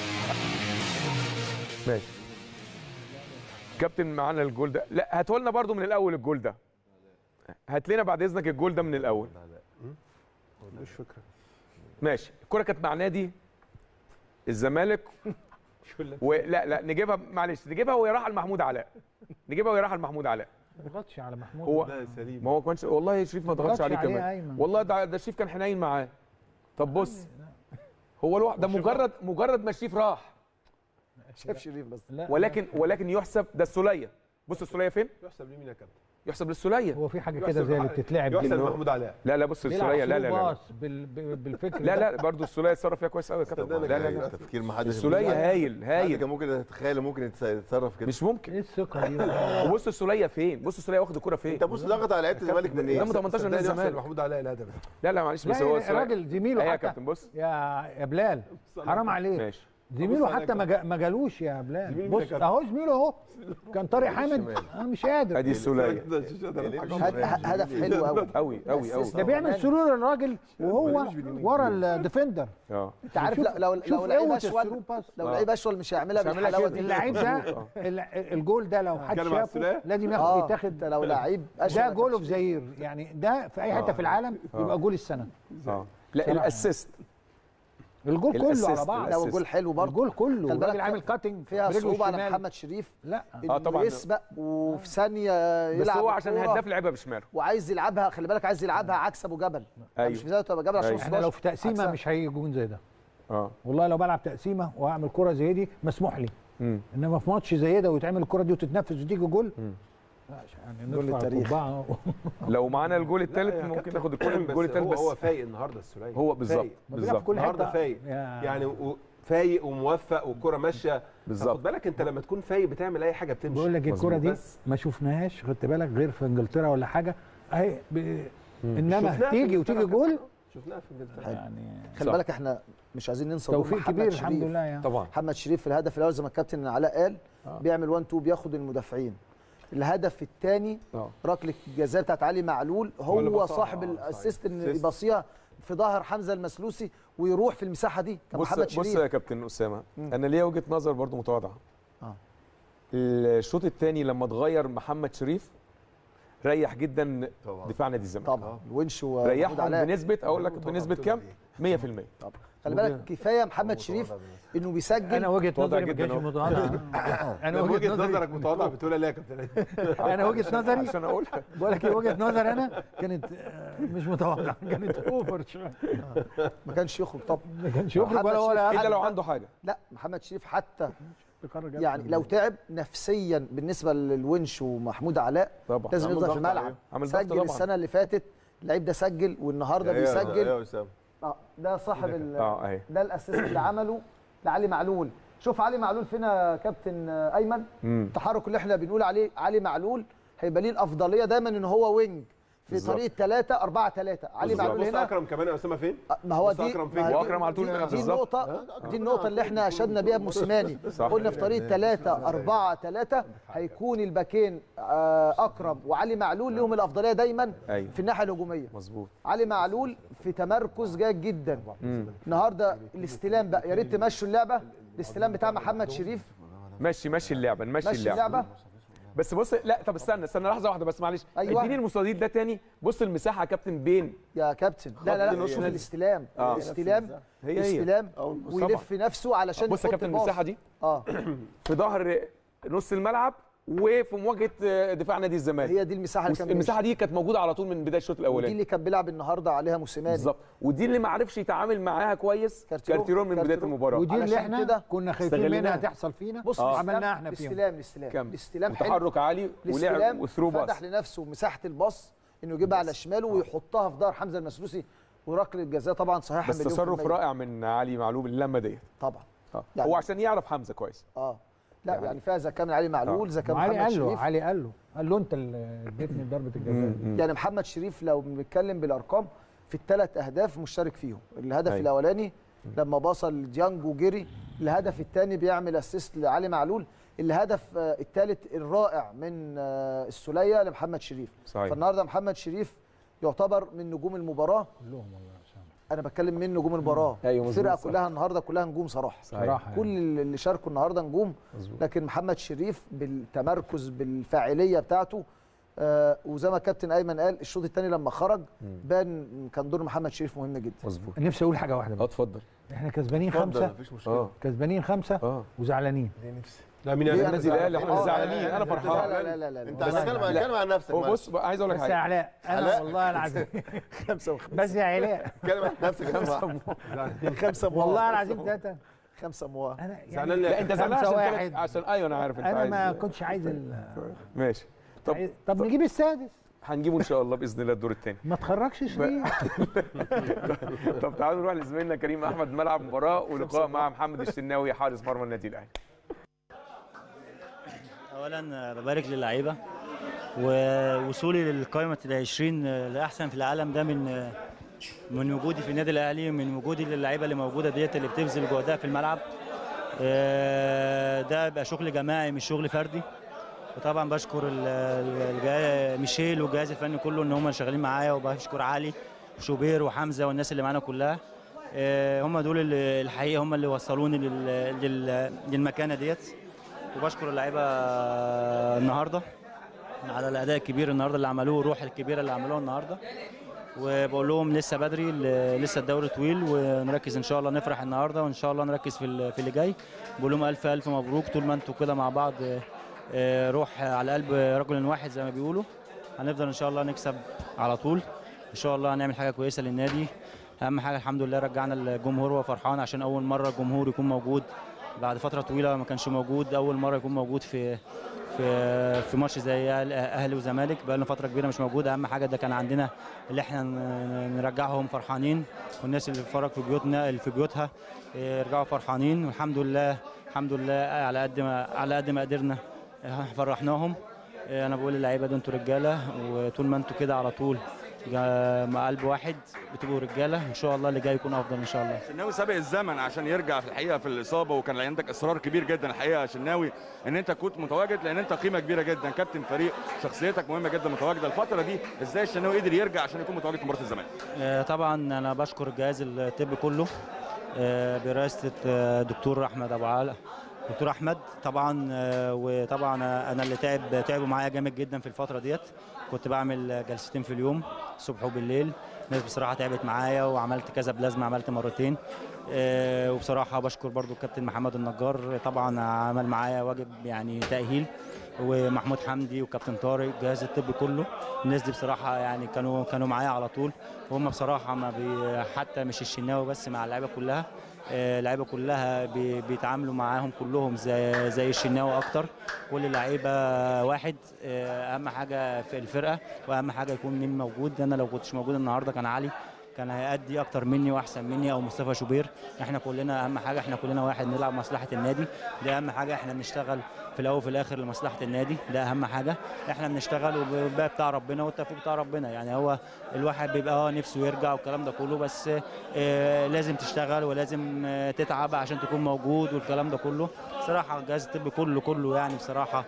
ماشي كابتن، معانا الجول ده. لا هاتوا لنا برضو من الاول الجول ده، هات لنا بعد اذنك الجول ده من الاول. مش فكره. ماشي. الكره كانت مع نادي الزمالك ولا لا نجيبها، معلش نجيبها وهي رايحه لمحمود علاء، نجيبها وهي رايحه لمحمود علاء. ما ضغطش على محمود. هو لا سليم. ما هو كانش والله شريف ما ضغطش عليه عليه كمان أيمن. والله، ده ده شريف كان حنين معاه. طب بص هو الواحد ده مجرد مجرد ما شريف راح، شاف شريف بس. لا ولكن ولكن يحسب ده السوليه. بص السوليه فين؟ يحسب لمين يا كابتن؟ يحسب للسوليه. هو في حاجه كده زي اللي بتتلعب يحسب دي. محمود علاء. لا لا بص السوليه، لا لا لا باص بال- بال- بالفكر لا ده. لا برضه السوليه اتصرف فيها كويس قوي يا كابتن. صدقني لا لا كان لا تفكير ما حدش السوليه هايل هايل، كان ممكن تتخيل ممكن يتصرف كده. مش ممكن. ايه الثقه دي؟ وبص السوليه فين؟ بص السوليه واخد الكره فين؟ انت بص ضغط على لعيبه الزمالك من ايه؟ قدام تمنتاشر نادي يحسب الزمالك. محمود علاء الهدف ده. لا لا معلش بس لا هو يا راجل زميله ايه يا حتى كابتن بص يا يا بلال حرام عليك. ماشي. زميله بص على حتى ما جا- ما جالوش يا بلال. زميل بص مين يا كابتن؟ اهو زميله اهو كان طارق حامد. انا مش قادر. ادي السوليه هد- هدف حلو قوي قوي قوي قوي. ده بيعمل سرور الراجل وهو ورا الديفندر. اه انت عارف شوف- لو لو شوف لو لعيب قوة اشول الثرو باس. لو آه. لعيب اشول مش هيعملها مش هيعملها بالحلاوه كده. دي. اللعيب ده ال- الجول ده لو حد كان مع شافه السولية؟ لازم ياخد اه يتاخد. انت لو لعيب اشول ده جول اوف زير يعني، ده في اي حته في العالم يبقى جول السنه. اه لا الاسيست الجول كله على الأسيست. بعض. لو جول حلو برضه الجول كله خلي بالك الراجل عامل كاتنج فيها برجله صعوبه على الشمال. محمد شريف لا انه طبعاً. يسبق وفي ثانيه بس يلعب هو عشان الكورة هداف لعبها بشماله. وعايز يلعبها. خلي بالك عايز يلعبها عكس ابو جبل. أيوة. مش في زاويه ابو جبل عشان أيوة. احنا لو في ستاشر. تقسيمه عكسها. مش هيجي جون زي ده. اه والله لو بلعب تقسيمه واعمل كره زي دي مسموح لي. امم انما في ماتش زي ده ويتعمل الكره دي وتتنفذ وتيجي جول. مم. لا يعني جول نرفع التاريخ. القبعة. لو معانا الجول الثالث لا يا ممكن كابتن، ناخد الكل الجول بس الثالث هو بس هو فايق النهارده السوليه. هو بالظبط فايق. بيلعب في بالظبط كل النهارده حته فايق يا- يعني و- فايق وموفق والكره ماشيه. بالظبط. خد بالك انت لما تكون فايق بتعمل اي حاجه بتمشي. بقول لك الكره مظبوط. دي بس ما شفناهاش خدت بالك غير في انجلترا ولا حاجه اهي ب... انما شفناها في تيجي إنجلترا وتيجي كابتن. جول شفناها في انجلترا. يعني خلي صح. بالك احنا مش عايزين ننسى دور توفيق محمد كبير شريف. الحمد لله يعني. طبعا محمد شريف في الهدف الاول زي ما الكابتن علاء قال آه. بيعمل واحد اتنين بياخد المدافعين. الهدف الثاني اه ركله الجزاء بتاعت علي معلول هو اللي هو بصاها. صاحب آه، الاسيست ان أسيست. يبصيها في ظهر حمزه المسلوسي ويروح في المساحه دي كان بص محمد بص شريف. يا كابتن اسامه، مم. انا ليا وجهه نظر برضو متواضعه. اه الشوط الثاني لما اتغير محمد شريف ريح جدا طبعا. دفاع نادي الزمالك. طبعا الونش ومحمود ريحهم علاء. بنسبه اقول لك بنسبه كام؟ مية في المية. طبعا خلي بالك كفايه محمد شريف انه بيسجل. انا وجهه متواضع نظري ما جدا كانش أهو. متواضع. انا وجهه وجهه نظرك نظري متواضع بتقولها ليه يا كابتن؟ انا وجهه نظري عشان اقولها بقول لك ايه وجهه نظري انا كانت آه، مش متواضعه كانت اوفر شويه. ما كانش يخرج طبعا. ما كانش يخرج محمد ولا شريف ولا الا حتى- لو عنده حاجه. لا محمد شريف حتى يخرج يعني لو تعب نفسيا بالنسبه للونش ومحمود علاء طبعا لازم عامل يفضل في ضغط الملعب. عليه. عامل ضغط سجل طبعا. السنه اللي فاتت اللعيب ده سجل والنهارده ايوه بيسجل. ايوه اسامه. اه ده صاحب ال- اه اهي ده الاسيست اللي عمله لعلي معلول. شوف علي معلول فين يا كابتن ايمن؟ امم التحرك اللي احنا بنقول عليه علي معلول هيبقى ليه الافضليه دايما ان هو وينج في بالظبط. طريقه ثلاثة أربعة ثلاثة. علي بالظبط. معلول بص هنا اكرم كمان يا اسامه فين؟ آه، ما هو بص دي أكرم فين؟ ما دي- وأكرم على طول دي- بيلعب دي بالظبط. النقطه دي النقطه اللي احنا اشدنا بيها بموسيماني. صح. قلنا في طريقه ثلاثة أربعة ثلاثة هيكون الباكين آه، اكرم وعلي معلول لهم الافضليه دايما ايوه في الناحيه الهجوميه. مظبوط. علي معلول في تمركز جيد جدا. امم النهارده الاستلام بقى يا ريت تمشوا اللعبه. الاستلام بتاع محمد شريف ماشي ماشي اللعبه نمشي مشي اللعبه. اللعبه. بس بص لا طب استنى استنى لحظه واحده بس معلش. أيوة. اديني المستطيل ده تاني. بص المساحه يا كابتن بين يا كابتن لا لا خط لا نص شوف نادي. الاستلام آه. الاستلام هي هي الاستلام طبعا. ويلف نفسه علشان بص يا يحط كابتن الباص. المساحه دي اه في ظهر نص الملعب وفي مواجهه دفاع نادي الزمالك. هي دي المساحه اللي كان المساحه دي كانت موجوده على طول من بدايه الشوط ودي الاولاني. اللي كان بيلعب النهارده عليها موسيماني. بالظبط. ودي اللي ما عرفش يتعامل معاها كويس كارتيرون. كارتيرون من بدايه كارتيرون. المباراه. ودي اللي علشان احنا كده كنا خايفين استغلناها. منها تحصل فينا. بص آه. الاستلام- عملناها احنا فيهم. الاستلام الاستلام كم الاستلام حلو. تحرك عالي ولعب الاستلام وثرو باص. فتح لنفسه مساحه الباص انه يجيبها على شماله ويحطها في ظهر حمزه المسلوسي وركله الجزاء طبعا صحيحه بس مليون في تصرف المية. رائع من علي معلول اللمه ديت. طبعا اه يعني- هو عشان يعرف حمزه كويس. اه لا يعني فيها اذا كان علي معلول اذا كان علي محمد قال له شريف. علي قال له قال له انت اللي اديتني ضربه الجزاء. يعني محمد شريف لو بنتكلم بالارقام في الثلاث اهداف مشترك فيهم. الهدف أيوة. الاولاني لما باصل لديانج وجري، الهدف الثاني بيعمل اسيست لعلي معلول، الهدف الثالث الرائع من السوليه لمحمد شريف. صحيح. فالنهارده محمد شريف يعتبر من نجوم المباراه كلهم والله يا اسامه. انا بتكلم من نجوم المباراه. أيوة مظبوط، الفرقه صح. كلها النهارده كلها نجوم صراحه. صراحه كل يعني. اللي شاركوا النهارده نجوم. مظبوط. لكن محمد شريف بالتمركز بالفاعليه بتاعته، آه وزي ما كابتن ايمن قال الشوط الثاني لما خرج بان كان دور محمد شريف مهم جدا. مظبوط. نفسي اقول حاجه واحده اه بس. اتفضل. احنا كسبانين اتفضل خمسه مفيش مشكله. اه كسبانين خمسه اه وزعلانين. ليه نفسي؟ لا مين ليه قال؟ أنا النادي الاهلي احنا آه، زعلانين، انا لا فرحان. لا لا لا, لا. انت اتكلم اتكلم عن نفسك. هو بص بقى، عايز اقول لك بس يا حاجه. علاء انا علاء. والله العظيم خمسه وخمسه بس يا علاء اتكلم عن نفسك يا جماعه. خمسه مواه. والله العظيم ثلاثه خمسه مواه. انا يعني زعلان لا ليه؟ انت زعلان خمسة عشان واحد. تلات- عشان ايوه انا عارف انت انا عايز. ما كنتش عايز ال... ماشي. طب عايز- طب نجيب السادس هنجيبه ان شاء الله باذن الله الدور الثاني. ما تخرجش شريف. طب تعالوا نروح لزميلنا كريم احمد ملعب مباراه ولقاء مع محمد الشناوي حارس مرمى النادي الاهلي. اولا ببارك للعيبه، ووصولي للقائمه العشرين الاحسن في العالم ده من من وجودي في النادي الاهلي، من وجودي للعيبه اللي موجوده ديت اللي بتبذل جهدها في الملعب. ده يبقى شغل جماعي مش شغل فردي. وطبعا بشكر ال- ال- ميشيل والجهاز الفني كله ان هم شغالين معايا، وبشكر علي وشوبير وحمزه والناس اللي معانا كلها. هم دول اللي الحقيقه هم اللي وصلوني لل- لل- للمكانه ديت. وبشكر اللعيبه النهارده على الاداء الكبير النهارده اللي عملوه، الروح الكبيره اللي عملوها النهارده. وبقول لهم لسه بدري، لسه الدوري طويل، ونركز ان شاء الله، نفرح النهارده وان شاء الله نركز في في اللي جاي. بقول لهم الف الف مبروك. طول ما انتوا كده مع بعض روح على قلب رجل واحد زي ما بيقولوا، هنفضل ان شاء الله نكسب على طول. ان شاء الله هنعمل حاجه كويسه للنادي. اهم حاجه الحمد لله رجعنا الجمهور وفرحان، عشان اول مره الجمهور يكون موجود بعد فتره طويله ما كانش موجود. اول مره يكون موجود في في في ماتش زي اهلي وزمالك، بقى لنا فتره كبيره مش موجود. اهم حاجه ده كان عندنا اللي احنا نرجعهم فرحانين، والناس اللي بتتفرج في بيوتنا اللي في بيوتها يرجعوا فرحانين. والحمد لله الحمد لله على قد ما على قد ما قدرنا فرحناهم. انا بقول للعيبه ده انتوا رجاله، وطول ما انتوا كده على طول مع قلب واحد بتبقوا رجاله، ان شاء الله اللي جاي يكون افضل ان شاء الله. شناوي سابق الزمن عشان يرجع في الحقيقه في الاصابه، وكان عندك اصرار كبير جدا الحقيقه يا شناوي ان انت كنت متواجد، لان انت قيمه كبيره جدا، كابتن فريق، شخصيتك مهمه جدا متواجده الفتره دي. ازاي الشناوي قدر يرجع عشان يكون متواجد في مباراه الزمالك؟ آه طبعا انا بشكر الجهاز الطبي كله آه برئاسه الدكتور احمد ابو علاء، دكتور احمد طبعا. آه وطبعا انا اللي تعب تعبوا معايا جامد جدا في الفتره ديت. كنت بعمل جلستين في اليوم الصبح وبالليل. الناس بصراحه تعبت معايا، وعملت كذا بلازما عملت مرتين. آه وبصراحه بشكر برضو الكابتن محمد النجار، طبعا عمل معايا واجب يعني تاهيل، ومحمود حمدي وكابتن طارق الجهاز الطبي كله. الناس دي بصراحه يعني كانوا كانوا معايا على طول. وهم بصراحه ما بي حتى مش الشناوي بس، مع اللعيبه كلها. اللعيبه كلها بي بيتعاملوا معاهم كلهم زي زي الشناوي اكتر. كل اللعيبه واحد. اهم حاجه في الفرقه واهم حاجه يكون مين موجود. انا لو كنتش موجود النهارده كان علي كان هيأدي اكتر مني واحسن مني، او مصطفى شوبير. احنا كلنا اهم حاجه احنا كلنا واحد، نلعب مصلحه النادي. ده اهم حاجه، احنا بنشتغل في الاول وفي الاخر لمصلحه النادي، ده اهم حاجه. احنا بنشتغل والباقي بتاع ربنا والتوفيق بتاع ربنا. يعني هو الواحد بيبقى اه نفسه يرجع والكلام ده كله، بس اه لازم تشتغل ولازم اه تتعب عشان تكون موجود والكلام ده كله. بصراحه الجهاز الطبي كله كله يعني بصراحه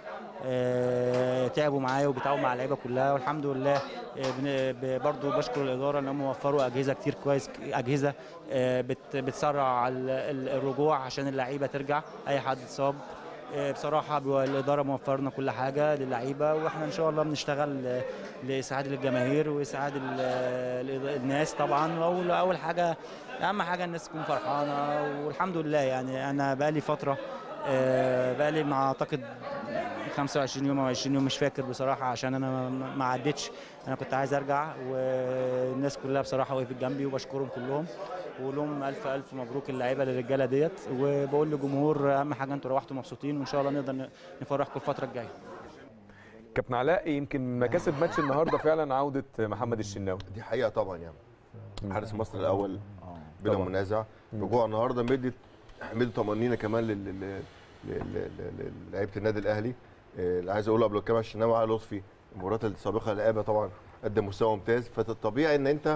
اه تعبوا معايا وبيتعبوا مع اللعيبه كلها، والحمد لله. اه برضو بشكر الاداره ان هم وفروا اجهزه كتير كويس، اجهزه اه بتسرع الرجوع عشان اللعيبه ترجع اي حد اتصاب. بصراحه الاداره موفرنا كل حاجه للعيبه، واحنا ان شاء الله بنشتغل لاسعاد الجماهير واسعاد الناس طبعا. اول حاجه اهم حاجه الناس تكون فرحانه، والحمد لله. يعني انا بقالي فتره بقالي مع اعتقد خمسة وعشرين يوم او عشرين يوم مش فاكر بصراحه، عشان انا ما عدتش. انا كنت عايز ارجع، والناس كلها بصراحه وقفت جنبي وبشكرهم كلهم، وبقول لهم الف الف مبروك اللعيبه للرجاله ديت. وبقول للجمهور اهم حاجه انتوا روحتوا مبسوطين، وان شاء الله نقدر نفرحكم الفتره الجايه. كابتن علاء، يمكن مكاسب ماتش النهارده فعلا عوده محمد الشناوي. دي حقيقه طبعا، يعني حارس مصر الاول بلا منازع. رجوع النهارده مدت مدت طمانينه كمان لل لعيبه النادي الاهلي. اللي عايز اقوله قبل الكلام على الشناوي وعلى لطفي، المباريات السابقه لعبها طبعا قدم مستوى ممتاز، فالطبيعي ان انت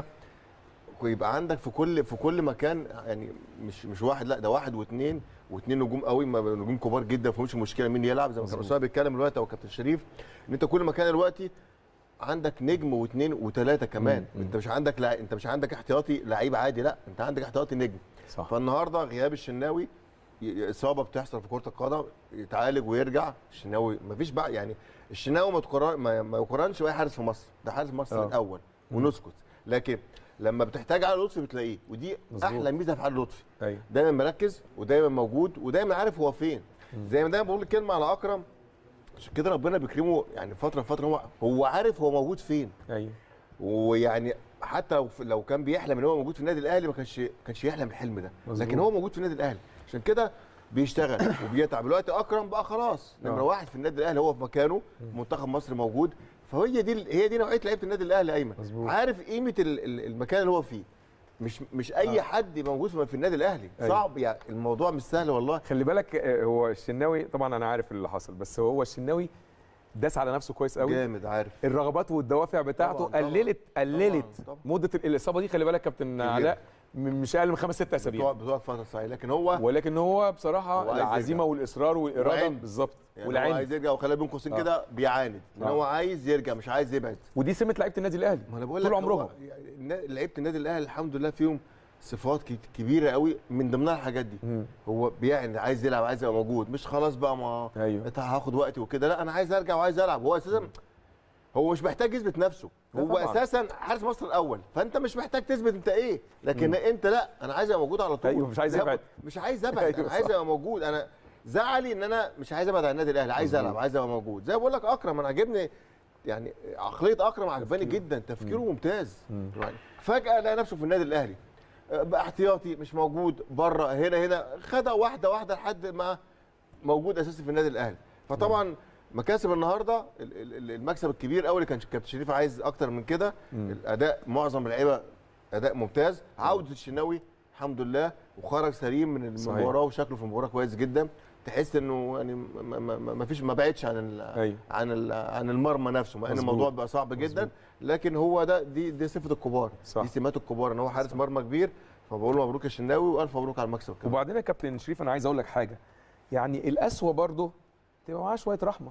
يبقى عندك في كل في كل مكان، يعني مش مش واحد، لا ده واحد واثنين واثنين نجوم قوي، نجوم كبار جدا، فمش مشكله مين يلعب زي ما كان اسامه بيتكلم دلوقتي او كابتن شريف، ان انت كل مكان دلوقتي عندك نجم واثنين وثلاثه كمان. مم. انت مش عندك لا انت مش عندك احتياطي لعيب عادي، لا انت عندك احتياطي نجم. صح. فالنهارده غياب الشناوي، اصابه بتحصل في كره القدم، يتعالج ويرجع. الشناوي مفيش بقى، يعني الشناوي ما تقارن ما يقارنش باي حارس في مصر، ده حارس مصر أوه. الاول ونسكت، لكن لما بتحتاج علي لطفي بتلاقيه، ودي مزبوط. احلى ميزه في علي لطفي. أيوه. دايما مركز ودايما موجود ودايما عارف هو فين. مم. زي ما دايما بقول الكلمه على اكرم، عشان كده ربنا بيكرمه يعني فتره فتره، هو هو عارف هو موجود فين. ايوه. ويعني حتى لو لو كان بيحلم ان هو موجود في النادي الاهلي ما كانش ما كانش يحلم الحلم ده، مزبوط. لكن هو موجود في النادي الاهلي، عشان كده بيشتغل وبيتعب. دلوقتي اكرم بقى خلاص نمره واحد في النادي الاهلي، هو في مكانه، منتخب مصر موجود، فهي دي هي دي نوعيه لعيبه النادي الاهلي. ايمن مزبوط. عارف قيمه المكان اللي هو فيه، مش مش اي آه. حد موجود في النادي الاهلي. أيوة. صعب يعني، الموضوع مش سهل والله. خلي بالك هو الشناوي طبعا انا عارف اللي حصل، بس هو الشناوي داس على نفسه كويس قوي، جامد، عارف الرغبات والدوافع بتاعته طبعًا قللت طبعًا قللت طبعًا طبعًا. مده الاصابه دي خلي بالك كابتن علاء مش اقل من خمس ست اسابيع بتقعد فتره صحيح، لكن هو ولكن هو بصراحه هو العزيمه والاصرار والاراده بالظبط، يعني والعين هو عايز يرجع، وخلينا بين قوسين كده آه. بيعاند ان آه. هو عايز يرجع مش عايز يبعد، ودي سمه لعيبه النادي الاهلي طول عمرهم. يعني لعيبه النادي الاهلي الحمد لله فيهم صفات كبيره قوي، من ضمنها الحاجات دي. مم. هو بيعني عايز يلعب، عايز يبقى موجود، مش خلاص بقى ما أيوه. هاخد وقتي وكده، لا انا عايز ارجع وعايز العب. هو اساسا مم. هو مش محتاج يثبت نفسه، هو طبعًا. اساسا حارس مصر الاول، فانت مش محتاج تثبت انت ايه، لكن مم. انت لا انا عايز ابقى موجود على طول. ايوه مش عايز ابعد، مش عايز ابعد أيوه انا عايز ابقى موجود. انا زعلي ان انا مش عايز ابعد عن النادي الاهلي، عايز العب، عايز ابقى موجود. زي ما بقول لك اكرم، انا عاجبني يعني عقليه اكرم، عجباني جدا، تفكيره مم. ممتاز. مم. يعني فجاه لقى نفسه في النادي الاهلي بقى احتياطي، مش موجود بره، هنا هنا خدها واحده واحده لحد ما موجود اساسي في النادي الاهلي. فطبعا مكاسب النهارده، المكسب الكبير قوي اللي كان كابتن شريف عايز اكتر من كده، الاداء معظم اللعيبه اداء ممتاز، عوده الشناوي الحمد لله وخرج سليم من المباراه، وشكله في المباراه كويس جدا، تحس انه يعني ما فيش ما بعدش عن ال أيوه. عن ال عن المرمى نفسه، مع ان الموضوع بقى صعب جدا، مزبوط. لكن هو ده دي دي صفه الكبار، صح. دي سمات الكبار ان هو حارس صح. مرمى كبير، فبقول له مبروك يا الشناوي والف مبروك على المكسب كمان. وبعدين يا كابتن شريف انا عايز اقول لك حاجه، يعني القسوه برضه تبقى معاه شويه رحمه،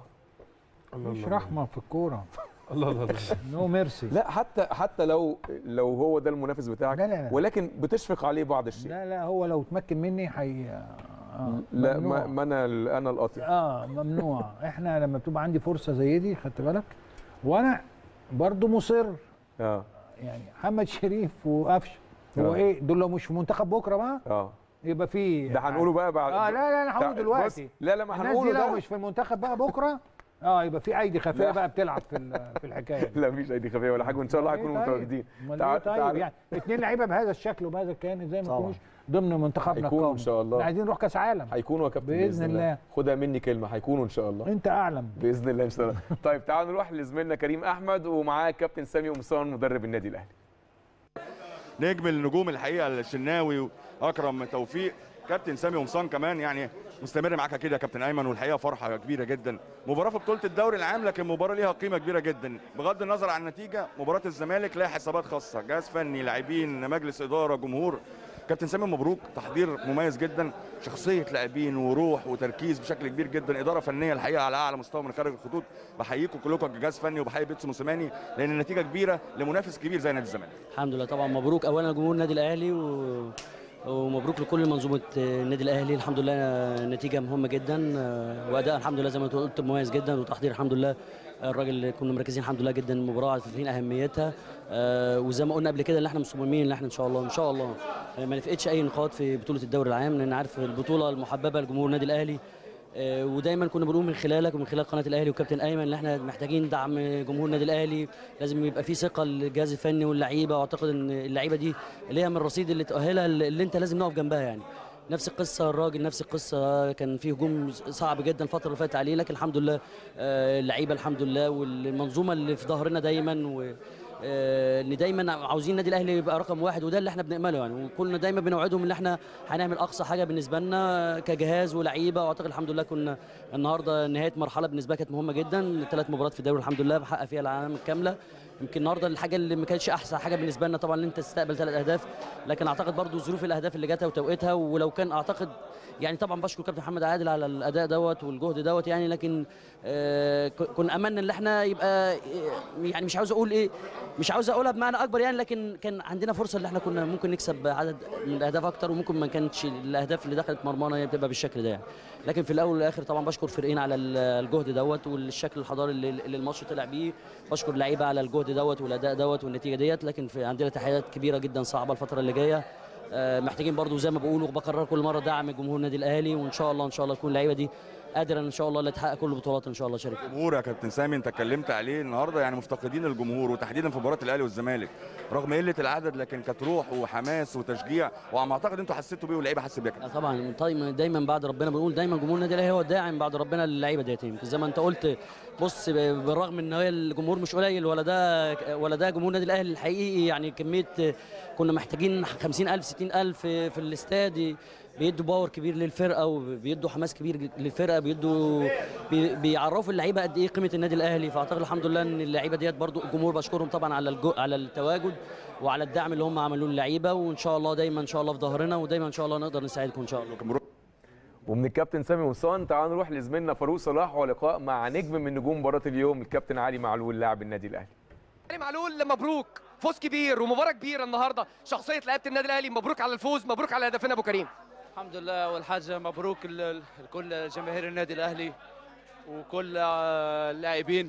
مش رحمه في الكوره الله الله الله نو ميرسي. لا حتى حتى لو لو هو ده المنافس بتاعك، لا لا لا. ولكن بتشفق عليه بعض الشيء. لا لا هو لو تمكن مني حي آه لا ما, ما انا انا القاطع اه ممنوع. احنا لما بتبقى عندي فرصه زي دي خدت بالك، وانا برضو مصر اه يعني محمد شريف وقفشه هو آه. ايه دول لو مش في منتخب بكره بقى اه يبقى في ده هنقوله بقى بعد اه لا لا انا هقوله دلوقتي. لا لا ما هنقوله ده لو مش في المنتخب بقى بكره اه يبقى في ايدي خفيه بقى بتلعب في في الحكايه لا مفيش ايدي خفيه ولا حاجه، وان شاء الله هيكونوا متواجدين. تعال طيب يعني اثنين لعيبه بهذا الشكل وبهذا الكيان ازاي ما يكونوش ضمن منتخبنا القومي؟ ان شاء الله عايزين نروح كاس عالم، هيكونوا يا كابتن باذن الله. خدها مني كلمه، هيكونوا ان شاء الله. انت اعلم باذن الله ان شاء الله. طيب تعالوا نروح لزميلنا كريم احمد ومعاه كابتن سامي قمصان مدرب النادي الاهلي. نجم النجوم الحقيقه الشناوي واكرم توفيق، كابتن سامي قمصان كمان يعني مستمر معاك كده يا كابتن ايمن، والحقيقه فرحه كبيره جدا. مباراه في بطوله الدوري العام، لكن مباراه ليها قيمه كبيره جدا بغض النظر عن النتيجه. مباراه الزمالك لها حسابات خاصه، جهاز فني، لاعبين، مجلس اداره، جمهور. كابتن سامي مبروك، تحضير مميز جدا، شخصيه لاعبين وروح وتركيز بشكل كبير جدا، اداره فنيه الحقيقه على اعلى مستوى من خارج الخطوط. بحييكم كلكم كجهاز فني، وبحيي بيتسو موسيماني، لان النتيجه كبيره لمنافس كبير زي نادي الزمالك. الحمد لله طبعا مبروك اولا لجمهور النادي الاهلي و... ومبروك لكل منظومه النادي الاهلي. الحمد لله نتيجه مهمه جدا، واداء الحمد لله زي ما قلت مميز جدا، وتحضير الحمد لله الراجل كنا مركزين الحمد لله جدا المباراه، عارفين اهميتها، وزي ما قلنا قبل كده اللي احنا مصممين ان احنا ان شاء الله ان شاء الله ما نفقدش اي نقاط في بطوله الدوري العام، لان عارف البطوله المحببه لجمهور النادي الاهلي، ودايما كنا بنقول من خلالك ومن خلال قناه الاهلي وكابتن ايمن ان احنا محتاجين دعم جمهور النادي الاهلي، لازم يبقى في ثقه للجهاز الفني واللعيبه، واعتقد ان اللعيبه دي اللي هي من الرصيد اللي تؤهلها اللي انت لازم نقف جنبها. يعني نفس القصه الراجل، نفس القصه، كان في هجوم صعب جدا الفتره اللي فاتت عليه، لكن الحمد لله اللعيبه الحمد لله والمنظومه اللي في ظهرنا دايما ان دايما عاوزين النادي الاهلي يبقى رقم واحد، وده اللي احنا بنأمله يعني، وكنا دايما بنوعدهم ان احنا هنعمل اقصى حاجه بالنسبه لنا كجهاز ولاعيبه. واعتقد الحمد لله كنا النهارده نهايه مرحله بالنسبه لنا كانت مهمه جدا، ثلاث مباريات في الدوري الحمد لله بحقق فيها العلامه الكامله. يمكن النهارده الحاجه اللي ما كانتش احسن حاجه بالنسبه لنا طبعا ان انت تستقبل ثلاث اهداف، لكن اعتقد برضو ظروف الاهداف اللي جاتها وتوقيتها، ولو كان اعتقد يعني طبعا بشكر كابتن محمد عادل على الاداء دوت والجهد دوت يعني، لكن آه كنا املنا ان احنا يبقى يعني مش عاوز اقول ايه مش عاوز اقولها بمعنى اكبر يعني، لكن كان عندنا فرصه ان احنا كنا ممكن نكسب عدد من الاهداف اكتر، وممكن ما كانتش الاهداف اللي دخلت مرمانا هي بتبقى بالشكل ده يعني. لكن في الاول والاخر طبعا بشكر فريقين على الجهد دوت والشكل الحضاري اللي, اللي الماتش طلع بيه، بشكر اللعيبه على الجهد دوت والاداء دوت والنتيجه ديت. لكن في عندنا تحديات كبيره جدا صعبه الفتره اللي جايه، محتاجين برضو زي ما بقول وبكرر كل مره دعم جمهور النادي الاهلي، وان شاء الله ان شاء الله تكون اللعيبه دي قادره ان شاء الله اللي تحقق كل البطولات ان شاء الله. شركه الجمهور يا كابتن سامي انت اتكلمت عليه النهارده، يعني مفتقدين الجمهور وتحديدا في مباراه الاهلي والزمالك رغم قله العدد، لكن كانت روح وحماس وتشجيع، وعم اعتقد انتوا حسيتوا بيه واللعيبه حست بيه. طبعا دايما بعد ربنا بنقول دايما جمهور النادي الاهلي هو الداعم بعد ربنا للعيبه ديت. يمكن زي ما انت قلت بص بالرغم ان هي الجمهور مش قليل ولا ده ولا ده جمهور النادي الاهلي الحقيقي يعني، كميه كنا محتاجين خمسين ألف ستين ألف في الاستاد بيدوا باور كبير للفرقه وبيدوا حماس كبير للفرقه، بيدوا بي بيعرفوا اللعيبه قد ايه قيمه النادي الاهلي. فاعتقد الحمد لله ان اللعيبه ديت برضو الجمهور بشكرهم طبعا على الجو على التواجد وعلى الدعم اللي هم عملوه للعيبه، وان شاء الله دايما ان شاء الله في ظهرنا ودايما ان شاء الله نقدر نساعدكم ان شاء الله. ومن الكابتن سامي قمصان تعالوا نروح لزميلنا فاروق صلاح ولقاء مع نجم من نجوم مباراه اليوم الكابتن علي معلول لاعب النادي الاهلي. علي معلول مبروك، فوز كبير ومباراه كبيره النهارده، شخصيه لعيبه النادي الاهلي، مبروك على الفوز، مبروك على هدفنا ابو كريم. الحمد لله، اول حاجه مبروك لكل جماهير النادي الاهلي وكل اللاعبين.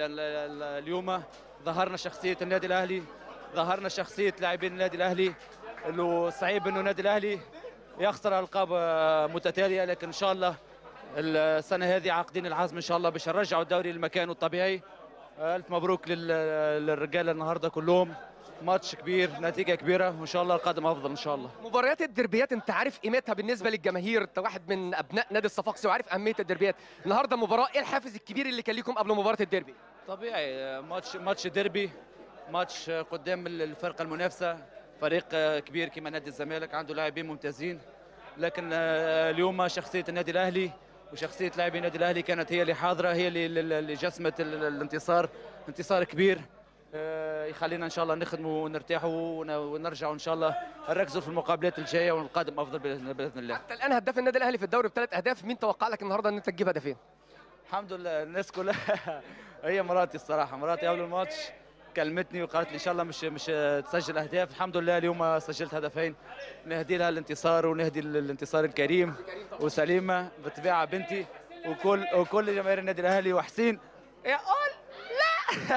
اليوم ظهرنا شخصيه النادي الاهلي، ظهرنا شخصيه لاعبين النادي الاهلي. اللي صعيب انه النادي الاهلي يخسر القاب متتاليه، لكن ان شاء الله السنه هذه عاقدين العزم ان شاء الله باش نرجعوا الدوري لمكانه الطبيعي. الف مبروك للرجاله النهارده كلهم، ماتش كبير، نتيجه كبيره، وان شاء الله القادم افضل ان شاء الله. مباريات الدربيات انت عارف قيمتها بالنسبه للجماهير، انت واحد من ابناء نادي الصفاقسي وعارف اهميه الدربيات. النهارده مباراه، ايه الحافز الكبير اللي كان لكم قبل مباراه الدربي؟ طبيعي، ماتش ماتش ديربي، ماتش قدام الفرقه المنافسه، فريق كبير كما نادي الزمالك عنده لاعبين ممتازين، لكن اليوم شخصيه النادي الاهلي وشخصيه لاعبي النادي الاهلي كانت هي اللي حاضره، هي اللي جسمت الانتصار، انتصار كبير يخلينا ان شاء الله نخدموا ونرتاحوا ونرجعوا ان شاء الله نركزوا في المقابلات الجايه والقادم افضل باذن الله. حتى الان هداف النادي الاهلي في الدوري بثلاث اهداف، مين توقع لك النهارده ان انت تجيب هدفين؟ الحمد لله الناس كلها هي مراتي الصراحه، مراتي قبل الماتش كلمتني وقالت لي ان شاء الله مش مش تسجل اهداف، الحمد لله اليوم سجلت هدفين، نهدي لها الانتصار ونهدي الانتصار الكريم وسليمه بطبيعه بنتي وكل وكل جماهير النادي الاهلي وحسين يا قول لا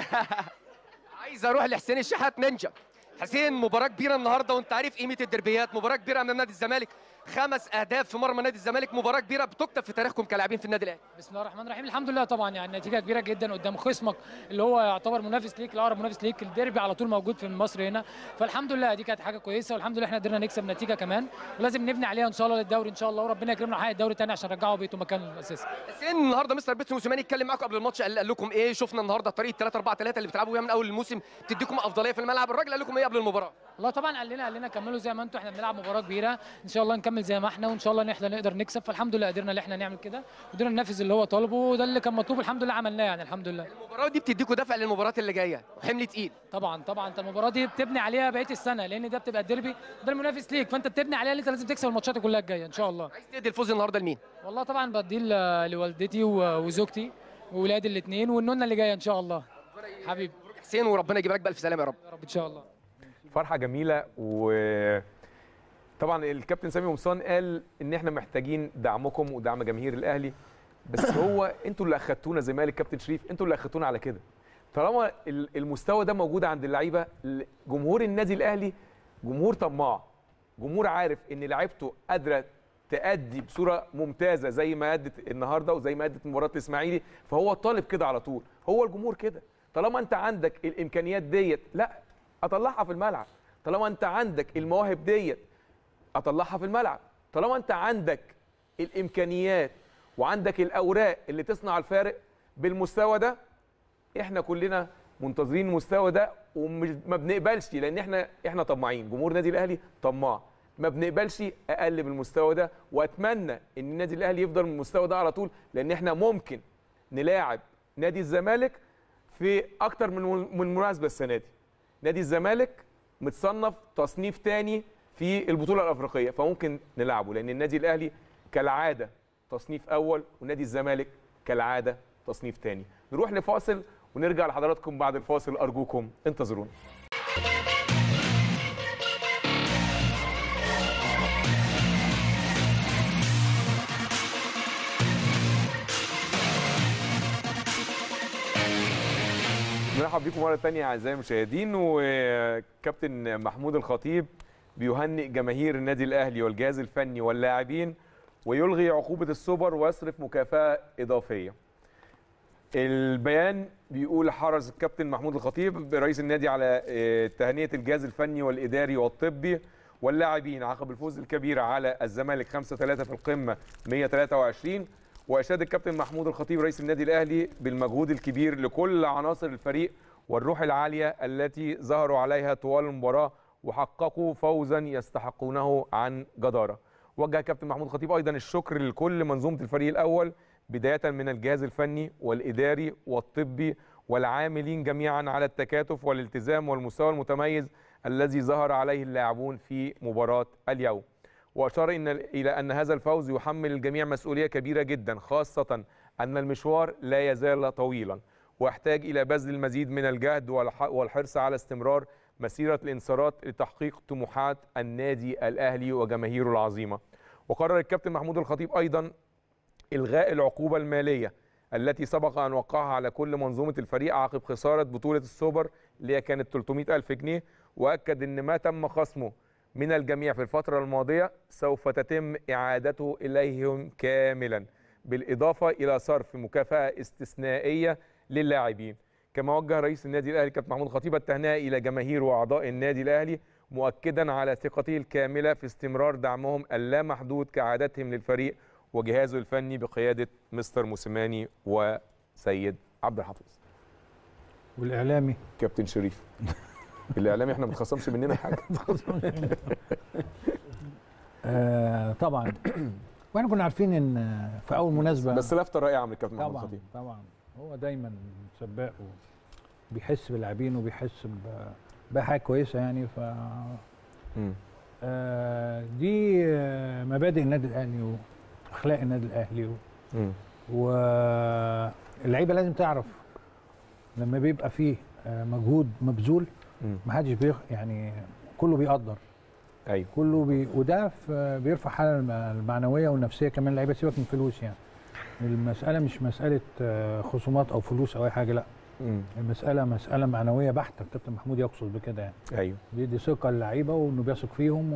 عايز اروح لحسين الشحات نينجا. حسين مباراه كبيره النهارده وانت عارف قيمه الدربيات، مباراه كبيره امام نادي الزمالك، خمس اهداف في مرمى نادي الزمالك، مباراه كبيره بتكتب في تاريخكم كلاعبين في النادي الاهلي. بسم الله الرحمن الرحيم، الحمد لله طبعا يعني نتيجه كبيره جدا قدام خصمك اللي هو يعتبر منافس ليك، الاقرب منافس ليك، الديربي على طول موجود في مصر هنا، فالحمد لله دي كانت حاجه كويسه، والحمد لله احنا قدرنا نكسب نتيجه كمان، ولازم نبني عليها ان شاء الله للدوري ان شاء الله، وربنا يكرمنا نحقق الدوري تاني عشان نرجعه بيته مكانه الاساسي. حسين النهارده مستر بيتسو موسيماني اتكلم معاكم قبل الماتش، قال, قال لكم ايه؟ شفنا النهارده طريقه ثلاثة أربعة ثلاثة اللي بتلعبوا بيها من اول الموسم بتديكم افضليه في الملعب، الراجل قال لكم ايه قبل المباراه؟ والله طبعا قال لنا قال لنا كملوا زي ما انتم، احنا بنلعب مباراه كبيره ان شاء الله نكمل زي ما احنا، وان شاء الله نحن نقدر نكسب، فالحمد لله قدرنا ان احنا نعمل كده وقدرنا ننفذ اللي هو طالبه، وده اللي كان مطلوب الحمد لله عملناه يعني الحمد لله. المباراه دي بتديكم دفع للمباريات اللي جايه وحمل تقيل. طبعا طبعا انت المباراه دي بتبني عليها بقيه السنه، لان ده بتبقى الديربي ده المنافس ليك، فانت بتبني عليها ان انت لازم تكسب الماتشات كلها الجايه ان شاء الله. عايز تدي الفوز النهارده لمين؟ والله طبعا بديه لوالدتي وزوجتي واولادي الاثنين والنونه اللي جايه ان شاء الله. حبيبي حسين وربنا يجيبك بالف سلامه يا رب. يا رب ان شاء الله. فرحه جميله، و طبعا الكابتن سامي قمصان قال ان احنا محتاجين دعمكم ودعم جماهير الاهلي، بس هو انتوا اللي اخدتونا زي ما قال الكابتن شريف، انتوا اللي اخدتونا على كده. طالما المستوى ده موجود عند اللعيبه، جمهور النادي الاهلي جمهور طماع، جمهور عارف ان لعيبته قادره تأدي بصوره ممتازه زي ما ادت النهارده وزي ما ادت مباراه الاسماعيلي، فهو طالب كده على طول، هو الجمهور كده. طالما انت عندك الامكانيات ديت لا اطلعها في الملعب، طالما انت عندك المواهب ديت اطلعها في الملعب، طالما انت عندك الامكانيات وعندك الاوراق اللي تصنع الفارق بالمستوى ده، احنا كلنا منتظرين المستوى ده وما بنقبلش، لان احنا احنا طماعين، جمهور النادي الاهلي طماع، ما بنقبلش اقل من المستوى ده. واتمنى ان النادي الاهلي يفضل من المستوى ده على طول، لان احنا ممكن نلاعب نادي الزمالك في اكتر من من مناسبه السنه دي. نادي الزمالك متصنف تصنيف تاني في البطوله الافريقيه، فممكن نلعبه، لان النادي الاهلي كالعاده تصنيف اول ونادي الزمالك كالعاده تصنيف تاني. نروح لفاصل ونرجع لحضراتكم بعد الفاصل، ارجوكم انتظرونا. نرحب بكم مره ثانيه اعزائي المشاهدين، وكابتن محمود الخطيب بيهنئ جماهير النادي الاهلي والجهاز الفني واللاعبين ويلغي عقوبه السوبر ويصرف مكافاه اضافيه. البيان بيقول: حرص الكابتن محمود الخطيب رئيس النادي على تهنئه الجهاز الفني والاداري والطبي واللاعبين عقب الفوز الكبير على الزمالك خمسة ثلاثة في القمه مئة وثلاثة وعشرين. واشاد الكابتن محمود الخطيب رئيس النادي الاهلي بالمجهود الكبير لكل عناصر الفريق والروح العاليه التي ظهروا عليها طوال المباراه وحققوا فوزا يستحقونه عن جداره. وجه الكابتن محمود الخطيب ايضا الشكر لكل منظومه الفريق الاول بدايه من الجهاز الفني والاداري والطبي والعاملين جميعا على التكاتف والالتزام والمستوى المتميز الذي ظهر عليه اللاعبون في مباراه اليوم. وأشار إن إلى أن هذا الفوز يحمل الجميع مسؤولية كبيرة جدا، خاصة أن المشوار لا يزال طويلا ويحتاج إلى بذل المزيد من الجهد والحرص على استمرار مسيرة الانتصارات لتحقيق طموحات النادي الأهلي وجماهيره العظيمة. وقرر الكابتن محمود الخطيب أيضا إلغاء العقوبة المالية التي سبق أن وقعها على كل منظومة الفريق عقب خسارة بطولة السوبر اللي هي كانت ثلاثمئة ألف جنيه، وأكد أن ما تم خصمه من الجميع في الفترة الماضية سوف تتم إعادته إليهم كاملا، بالإضافة إلى صرف مكافأة استثنائية للاعبين. كما وجه رئيس النادي الأهلي كابتن محمود الخطيب التهنئة إلى جماهير وأعضاء النادي الأهلي، مؤكدا على ثقته الكاملة في استمرار دعمهم اللامحدود كعادتهم للفريق وجهازه الفني بقيادة مستر موسيماني وسيد عبد الحفيظ. والإعلامي كابتن شريف. الاعلامي احنا ما بتخصمش مننا حاجه. آه طبعا، واحنا كنا عارفين ان في اول مناسبه، بس لفته رائعه من الكابتن محمود الخطيب. طبعا هو دايما سباق وبيحس باللاعبين وبيحس بحاجه كويسه يعني. ف آه دي مبادئ النادي الاهلي واخلاق النادي الاهلي، واللعيبه لازم تعرف لما بيبقى فيه مجهود مبذول ما حدش بيخ يعني كله بيقدر. ايوه كله بي وده بيرفع حاله المعنويه والنفسيه كمان اللعيبه. سيبك من فلوس، يعني المساله مش مساله خصومات او فلوس او اي حاجه، لا مم. المساله مساله معنويه بحته. الكابتن محمود يقصد بكده يعني. ايوه بيدي ثقه للعيبه وانه بيثق فيهم،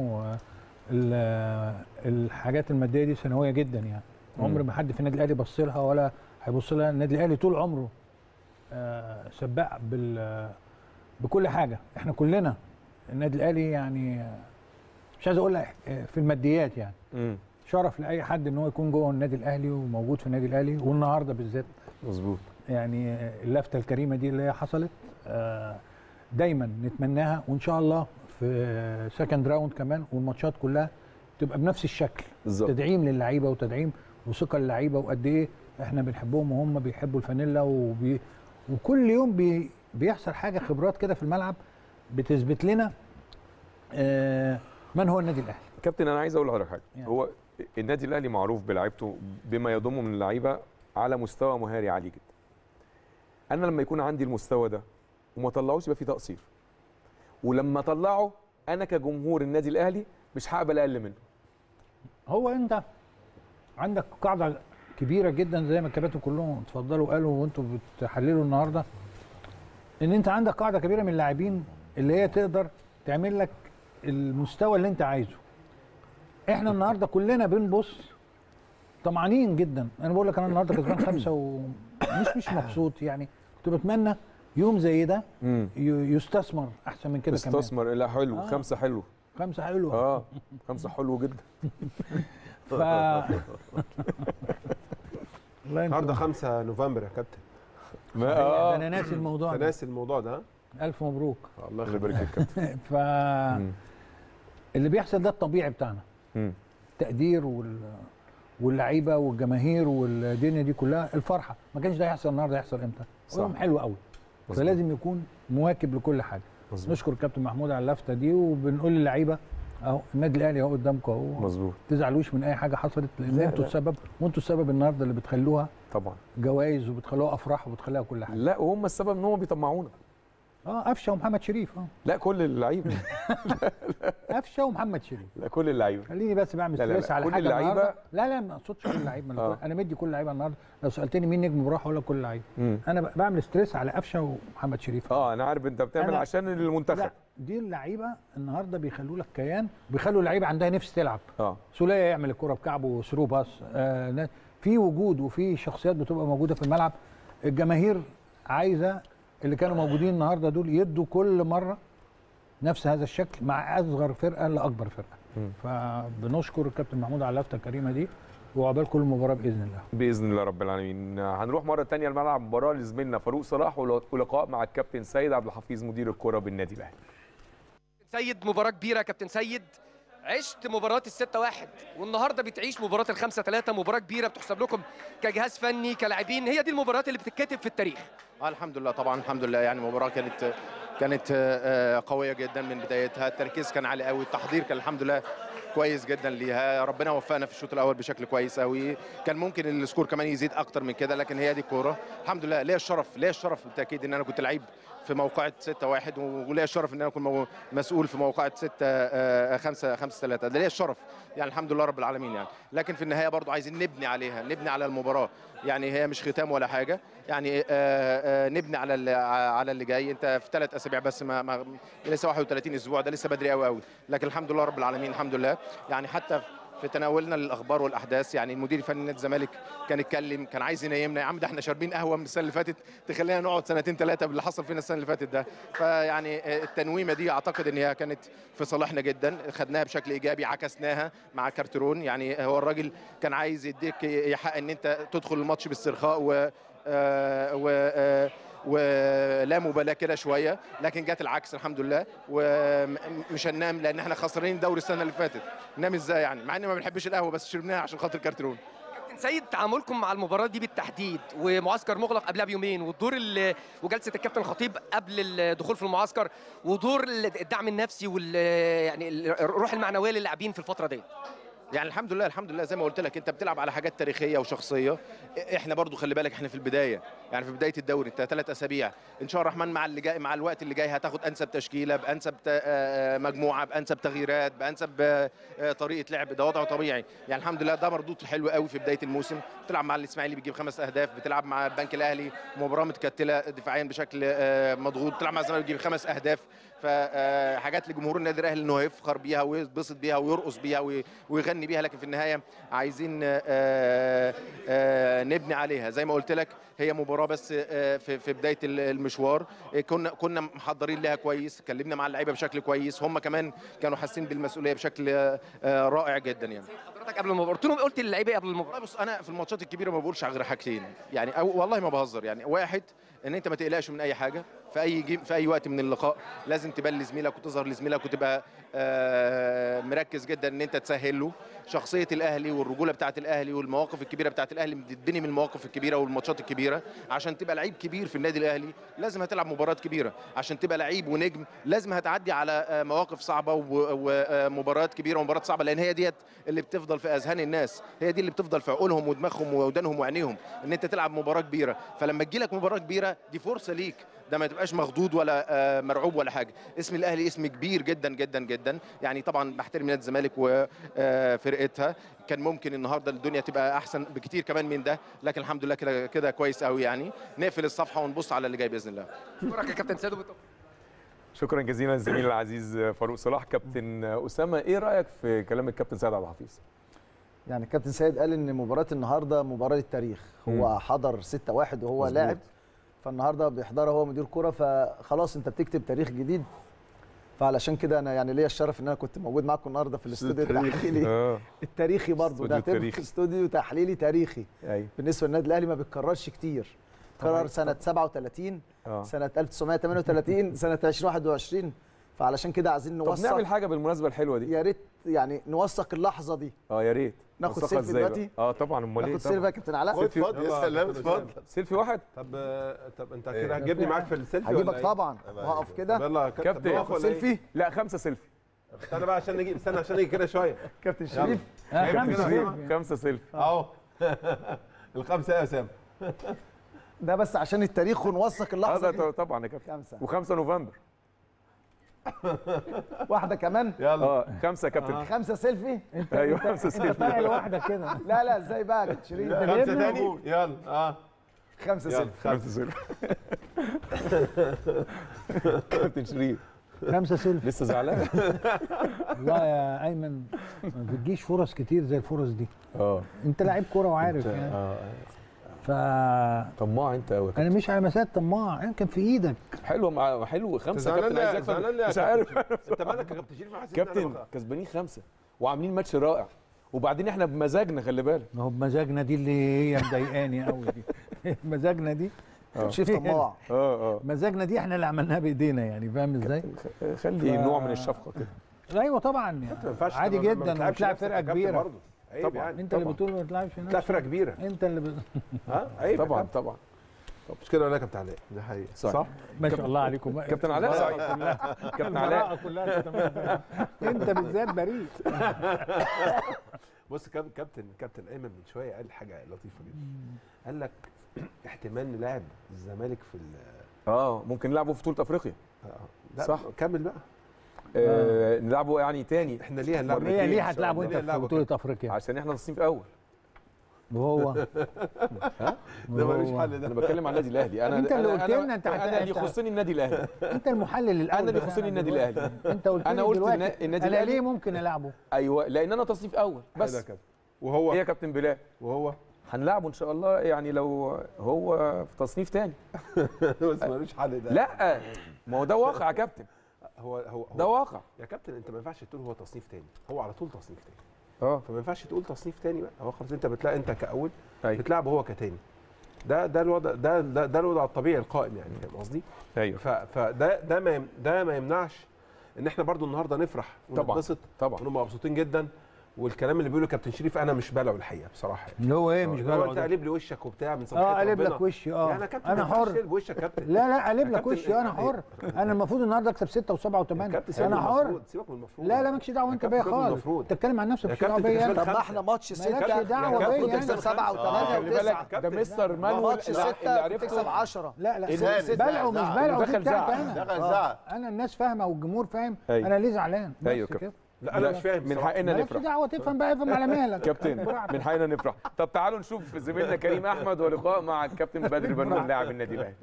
والحاجات الماديه دي ثانويه جدا يعني. عمر ما حد في النادي الاهلي بص لها ولا هيبص لها. النادي الاهلي طول عمره آه سباق بال بكل حاجه. احنا كلنا النادي الاهلي يعني مش عايز اقول في الماديات يعني م. شرف لاي حد ان هو يكون جوه النادي الاهلي وموجود في النادي الاهلي، والنهارده بالذات مظبوط. يعني اللفته الكريمه دي اللي هي حصلت آه دايما نتمناها، وان شاء الله في سكند راوند كمان والماتشات كلها تبقى بنفس الشكل بالزبط. تدعيم للعيبه وتدعيم وثقه للعيبه، وقد ايه احنا بنحبهم وهم بيحبوا الفانيلا، وبي وكل يوم بي بيحصل حاجه خبرات كده في الملعب بتثبت لنا آه من هو النادي الاهلي. كابتن انا عايز اقول لحضرتك حاجه، يعني. هو النادي الاهلي معروف بلعيبته بما يضمه من اللعيبه على مستوى مهاري عالي جدا. انا لما يكون عندي المستوى ده وما طلعوش يبقى في تقصير، ولما طلعه انا كجمهور النادي الاهلي مش هقبل اقل منه. هو انت عندك قاعده كبيره جدا زي ما الكباتن كلهم اتفضلوا قالوا وانتوا بتحللوا النهارده، ان انت عندك قاعده كبيره من اللاعبين اللي هي تقدر تعمل لك المستوى اللي انت عايزه. احنا النهارده كلنا بنبص طمعانين جدا. انا بقول لك انا النهارده كسبان خمسه ومش مش مبسوط يعني. كنت بتمنى يوم زي ده يستثمر احسن من كده كمان. يستثمر لا حلو. آه. خمسه حلو. خمسه حلو. اه خمسه حلو جدا. ف النهارده خمسة نوفمبر يا كابتن. ما اه انا ناسي الموضوع ده ناسي الموضوع ده. الف مبروك. الله يبارك فيك يا كابتن. ف اللي بيحصل ده الطبيعي بتاعنا. امم التقدير وال واللعيبه والجماهير والدنيا دي كلها، الفرحه ما كانش ده يحصل النهارده، يحصل امتى؟ يوم حلو قوي، فلازم يكون مواكب لكل حاجه. مزبوط. نشكر الكابتن محمود على اللفته دي، وبنقول للعيبه اهو النادي الاهلي اهو قدامكم اهو، مظبوط، ما تزعلوش من اي حاجه حصلت، لان انتوا السبب، وانتوا السبب النهارده اللي بتخلوها طبعا جوائز وبتخلوها افراح وبتخليها كل حاجه. لا وهم السبب ان هم بيطمعونا. اه قفشه ومحمد شريف. اه لا كل اللعيبه. قفشه ومحمد شريف. لا كل اللعيبه. خليني بس بعمل ستريس على كل حاجه اللعيبه. لا لا ما اقصدش كل اللعيبه. آه. انا مدي كل اللعيبه النهارده، لو سالتني مين نجم المباراه هقول لك كل اللعيبه. انا بعمل ستريس على قفشه ومحمد شريف. اه انا عارف انت بتعمل عشان المنتخب. لا دي اللعيبه النهارده بيخلوا لك كيان، بيخلوا اللعيبه عندها نفس تلعب. اه سوليه يعمل الكره بكعبه وثرو باس. آه في وجود وفي شخصيات بتبقى موجوده في الملعب. الجماهير عايزه اللي كانوا موجودين النهارده دول يدوا كل مره نفس هذا الشكل مع اصغر فرقه لاكبر فرقه. م. فبنشكر الكابتن محمود على اللفته الكريمه دي، وعقبال كل مباراه باذن الله. باذن الله رب العالمين. هنروح مره ثانيه الملعب، مباراه لزميلنا فاروق صلاح ولقاء مع الكابتن سيد عبد الحفيظ مدير الكره بالنادي الاهلي. سيد مباراه كبيره يا كابتن سيد، عشت مباراة الستة واحد والنهارده بتعيش مباراة الخمسة ثلاثة، مباراة كبيرة بتحسب لكم كجهاز فني كلاعبين، هي دي المباريات اللي بتتكتب في التاريخ. اه الحمد لله طبعا الحمد لله، يعني مباراة كانت كانت قوية جدا من بدايتها، التركيز كان عالي قوي، التحضير كان الحمد لله كويس جدا ليها، ربنا وفقنا في الشوط الاول بشكل كويس قوي، كان ممكن السكور كمان يزيد اكتر من كده، لكن هي دي الكوره الحمد لله. ليا الشرف ليا الشرف بالتاكيد ان انا كنت لعيب في موقعة ستة واحد، وليا الشرف ان انا اكون مسؤول في موقعة ستة خمسة ثلاثة، ده ليا الشرف يعني الحمد لله رب العالمين يعني. لكن في النهايه برضو عايزين نبني عليها، نبني على المباراه، يعني هي مش ختام ولا حاجه، يعني آآ آآ نبني على اللي على اللي جاي. انت في ثلاث اسابيع بس، ما, ما لسه واحد وثلاثين اسبوع، ده لسه بدري قوي قوي، لكن الحمد لله رب العالمين الحمد لله. يعني حتى في تناولنا للاخبار والاحداث، يعني المدير الفني نادي الزمالك كان اتكلم، كان عايز ينيمنا، يا عم ده احنا شاربين قهوه من السنه اللي فاتت تخلينا نقعد سنتين ثلاثه باللي حصل فينا السنه اللي فاتت ده. فيعني التنويمه دي اعتقد ان هي كانت في صالحنا جدا، خدناها بشكل ايجابي، عكسناها مع كارترون. يعني هو الراجل كان عايز يديك يحق ان انت تدخل الماتش باسترخاء و آه و آه ولا مبالاه كده شويه، لكن جت العكس الحمد لله، ومش هننام لان احنا خسرانين دوري السنه اللي فاتت. ننام ازاي يعني؟ مع اني ما بنحبش القهوه بس شربناها عشان خاطر كارترون. كابتن سيد، تعاملكم مع المباراه دي بالتحديد ومعسكر مغلق قبلها بيومين، والدور وجلسه الكابتن الخطيب قبل الدخول في المعسكر، ودور الدعم النفسي وال يعني الروح المعنويه للاعبين في الفتره دي. يعني الحمد لله الحمد لله زي ما قلت لك، انت بتلعب على حاجات تاريخيه وشخصيه. احنا برضو خلي بالك احنا في البدايه، يعني في بدايه الدوري، انت ثلاث اسابيع ان شاء الله الرحمن، مع اللي جاي مع الوقت اللي جاي هتاخد انسب تشكيله بانسب مجموعه بانسب تغييرات بانسب طريقه لعب، ده وضع طبيعي. يعني الحمد لله ده مردود حلو قوي في بدايه الموسم. بتلعب مع الاسماعيلي بيجيب خمس اهداف، بتلعب مع البنك الاهلي مباراه متكتله دفاعيا بشكل مضغوط، بتلعب مع الزمالك بيجيب خمس اهداف. فحاجات لجمهور النادي الاهلي انه يفخر بيها ويتبسط بيها ويرقص بيها ويغني بيها، لكن في النهايه عايزين آآ آآ نبني عليها. زي ما قلت لك هي مباراه بس في في بدايه المشوار، كنا كنا محضرين لها كويس، اتكلمنا مع اللعيبه بشكل كويس، هم كمان كانوا حاسين بالمسؤوليه بشكل رائع جدا. يعني حضرتك قبل المباراه قلت لهم قلت للعيبه قبل المباراه؟ بص انا في الماتشات الكبيره ما بقولش غير حاجتين، يعني والله ما بهزر. يعني واحد ان انت ما تقلقش من اي حاجه في اي جيم في اي وقت من اللقاء، لازم تبان لزميلك وتظهر لزميلك وتبقى مركز جدا ان انت تسهل له. شخصيه الاهلي والرجوله بتاعه الاهلي والمواقف الكبيره بتاعه الاهلي بتتبني من المواقف الكبيره والماتشات الكبيره. عشان تبقى لعيب كبير في النادي الاهلي لازم هتلعب مباريات كبيره، عشان تبقى لعيب ونجم لازم هتعدي على مواقف صعبه ومباريات كبيره ومباريات صعبه، لان هي ديت اللي بتفضل في اذهان الناس، هي دي اللي بتفضل في عقولهم ودماغهم وودانهم وعينيهم، ان انت تلعب مباراه كبيره. فلما تجي لك مباراه كبيره دي فرصه ليك، ده ما تبقاش مخضوض ولا مرعوب ولا حاجه. اسم الاهلي اسم كبير جدا جدا جدا، يعني طبعا بحترم نادي الزمالك وفرقتها، كان ممكن النهارده الدنيا تبقى احسن بكتير كمان من ده، لكن الحمد لله كده كده كويس قوي. يعني نقفل الصفحه ونبص على اللي جاي باذن الله. شكرا يا كابتن سيد. شكرا جزيلا للزميل العزيز فاروق صلاح. كابتن اسامه، ايه رايك في كلام الكابتن سيد عبد الحفيظ؟ يعني الكابتن سيد قال ان مباراه النهارده مباراه للتاريخ، هو حضر ستة واحد وهو مزبوط. لاعب، فالنهارده بيحضرها هو مدير كوره، فخلاص انت بتكتب تاريخ جديد. فعلشان كده انا يعني ليا الشرف ان انا كنت موجود معاكم النهارده في الاستوديو التحليلي آه. التاريخي برضه، ده استوديو تحليلي تاريخي. أيوة. بالنسبه للنادي الاهلي ما بيتكررش كتير. اتكرر سنه سبعة وثلاثين آه. سنه ألف وتسعمائة وثمانية وثلاثين سنه ألفين وواحد وعشرين، فعلشان كده عايزين طب نوثق. نعمل حاجه بالمناسبه الحلوه دي. يا ريت يعني نوثق اللحظه دي. اه يا ريت. ناخد نوثقها سيلفي إزاي دلوقتي؟ بقى؟ اه طبعا، امال ايه؟ ناخد سيلفي يا كابتن علاء. خد اتفضل يا سلام اتفضل. سيلفي واحد. طب طب انت كده هتجيبني معاك في السيلفي ولا هجيبك إيه؟ طبعا. هقف كده. يلا كابتن سيلفي. لا خمسه سيلفي. استنى بقى عشان نجيب، استنى عشان نيجي كده شويه. كابتن شريف. خمسه سيلفي. خمسه سيلفي اهو. الخمسه يا اسامه. ده بس عشان التاريخ ونوثق اللحظه دي. طبعا يا كابتن. خمسه وخمسة نوفمبر. واحده كمان. يلا. اه خمسه يا كابتن. خمسه سيلفي. ايوه خمسه انت سيلفي. طالع لوحدك كده. لا لا ازاي بقى يا كابتن شريف؟ خمسه تاني يلا. اه خمسه سيلفي. خمسه سيلفي. كابتن شريف خمسه سيلفي. لسه زعلان؟ والله يا ايمن ما بتجيش فرص كتير زي الفرص دي. اه انت لعيب كوره وعارف يعني. اه ف طماع انت قوي. انا مش على مسات طماع، يعني كان في ايدك. حلو مع حلو خمسه زعلان كابتن. ليه؟ عايز اكسب زعلان ليه يا مش عارف. انت مالك يا كابتن شريف؟ حاسس كابتن كسبانين خمسه وعاملين ماتش رائع، وبعدين احنا بمزاجنا خلي بالك. ما هو بمزاجنا دي اللي هي مضايقاني قوي دي. مزاجنا دي شيف طماع. اه اه مزاجنا دي احنا اللي عملناها بايدينا، يعني فاهم ازاي؟ خلي نوع من الشفقه كده. ايوه طبعا ما ينفعش عادي تبقى- ما جدا بتلعبش وبتلعب نفسك فرقه يا كابتن كبيره برضه. عيب طبعا. يعني. انت اللي بتقول ما تلعبش بتلعب نفسك. فرقه كبيره. انت اللي ب... ها عيب يا طبعا كابتن. طبعا. مش كده ولا يا كابتن علاء؟ ده حقيقي. صح. ما شاء الله عليكم. كابتن علاء البراءة كلها. كابتن علاء البراءة كلها تمام. انت بالذات بريء. بص كاب- كابتن كابتن ايمن من شويه قال حاجه لطيفه جدا. قال لك احتمال نلاعب الزمالك في ال- اه ممكن نلعبه في بطوله افريقيا. آه، لا صح. كمل بقى. آه نلعبه يعني تاني. احنا ليه هنلعب؟ هي ليه هتلعبوا انت في بطوله افريقيا؟ عشان احنا تصنيف اول. وهو ها؟ ده ملوش حل ده. انا بتكلم عن النادي الاهلي. انا انت اللي أنا- قلت أنا- لنا انت انا اللي يخصني النادي الاهلي. انت المحلل الاول. انا اللي يخصني النادي الاهلي. انت قلت انا لي قلت دلوقتي النا- النادي انا الاهلي ليه ممكن العبه؟ ايوه لان انا تصنيف اول حلو بس. يا كابتن. وهو ايه يا كابتن بلال؟ وهو هنلعبه ان شاء الله، يعني لو هو في تصنيف تاني. بس ملوش حل ده. لا ما هو ده واقع يا كابتن. هو هو ده هو واقع. يا كابتن انت ما ينفعش تقول هو تصنيف تاني، هو على طول تصنيف تاني. اه فما ينفعش تقول تصنيف تاني بقى، هو خلاص انت بتلاقي انت كاول أيوة. بتلعبه هو كتاني. ده ده الوضع ده ده, ده الوضع الطبيعي القائم، يعني فاهم قصدي؟ ايوه. ف- فده ده ما يم- ده ما يمنعش ان احنا برضو النهارده نفرح طبعا ونتبسط طبعا ونبقى مبسوطين جدا. والكلام اللي بيقوله كابتن شريف انا مش بلعه الحقيقه بصراحه يعني. اللي هو ايه مش اللي هو بلعه انت ده؟ قلب لي وشك وبتاع من صباحيه اه قلب ربنا. لك وشي اه يعني يا كابتن انا ما ينفعش حر. تقلب وشك يا كابتن. لا لا قلب يا لك كابتن وشي انا حر. انا المفروض النهارده اكسب ستة وسبعة يا وثمانية. كابتن سيبك من انا حر. المفروض، سيبك من المفروض. لا لا مالكش دعوه انت يا بيا كابتن سيبك من خالص. المفروض. تتكلم عن نفسك يا مش دعوه كابتن بيا كسبان انا. طب ما احنا ماتش مالكش ستة دعوة بيا. المفروض يعني. تكسب سبعة وثمانية خلي بالك وتسعة. ده مستر مانويل ماتش اللي ستة عرفته تكسب عشرة. لا لا زعل، بلعه مش زعل. بلعه دي دخل بتاعتي زعل. انا. دخل آه. زعل. انا الناس فاهمه والجمهور فاهم. أيوة. انا ليه زعلان؟ بس ايوه كده. كابتن. لا انا مش فاهم من بصراحة. حقنا مالكش نفرح. دعوه تفهم بقى افهم على مهلك. كابتن من حقنا نفرح. طب تعالوا نشوف زميلنا كريم احمد ولقاء مع الكابتن بدر بنون لاعب النادي الاهلي.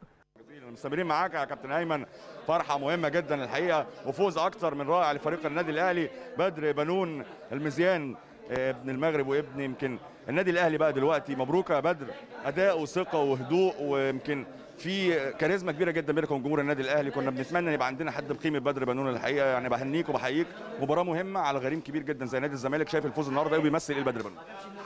مستمرين معاك يا كابتن ايمن، فرحه مهمه جدا الحقيقه وفوز اكتر من رائع لفريق النادي الاهلي. بدر بنون المزيان ابن المغرب وابن يمكن النادي الاهلي بقى دلوقتي. مبروك يا بدر، اداء وثقه وهدوء، ويمكن في كاريزما كبيره جدا بينكم وجمهور النادي الاهلي. كنا بنتمنى ان يبقى عندنا حد بقيمه بدر بنون الحقيقه، يعني بهنيك وبحييك. مباراه مهمه على غريم كبير جدا زي نادي الزمالك. شايف الفوز النهارده ايه بيمثل ايه بدر بنون؟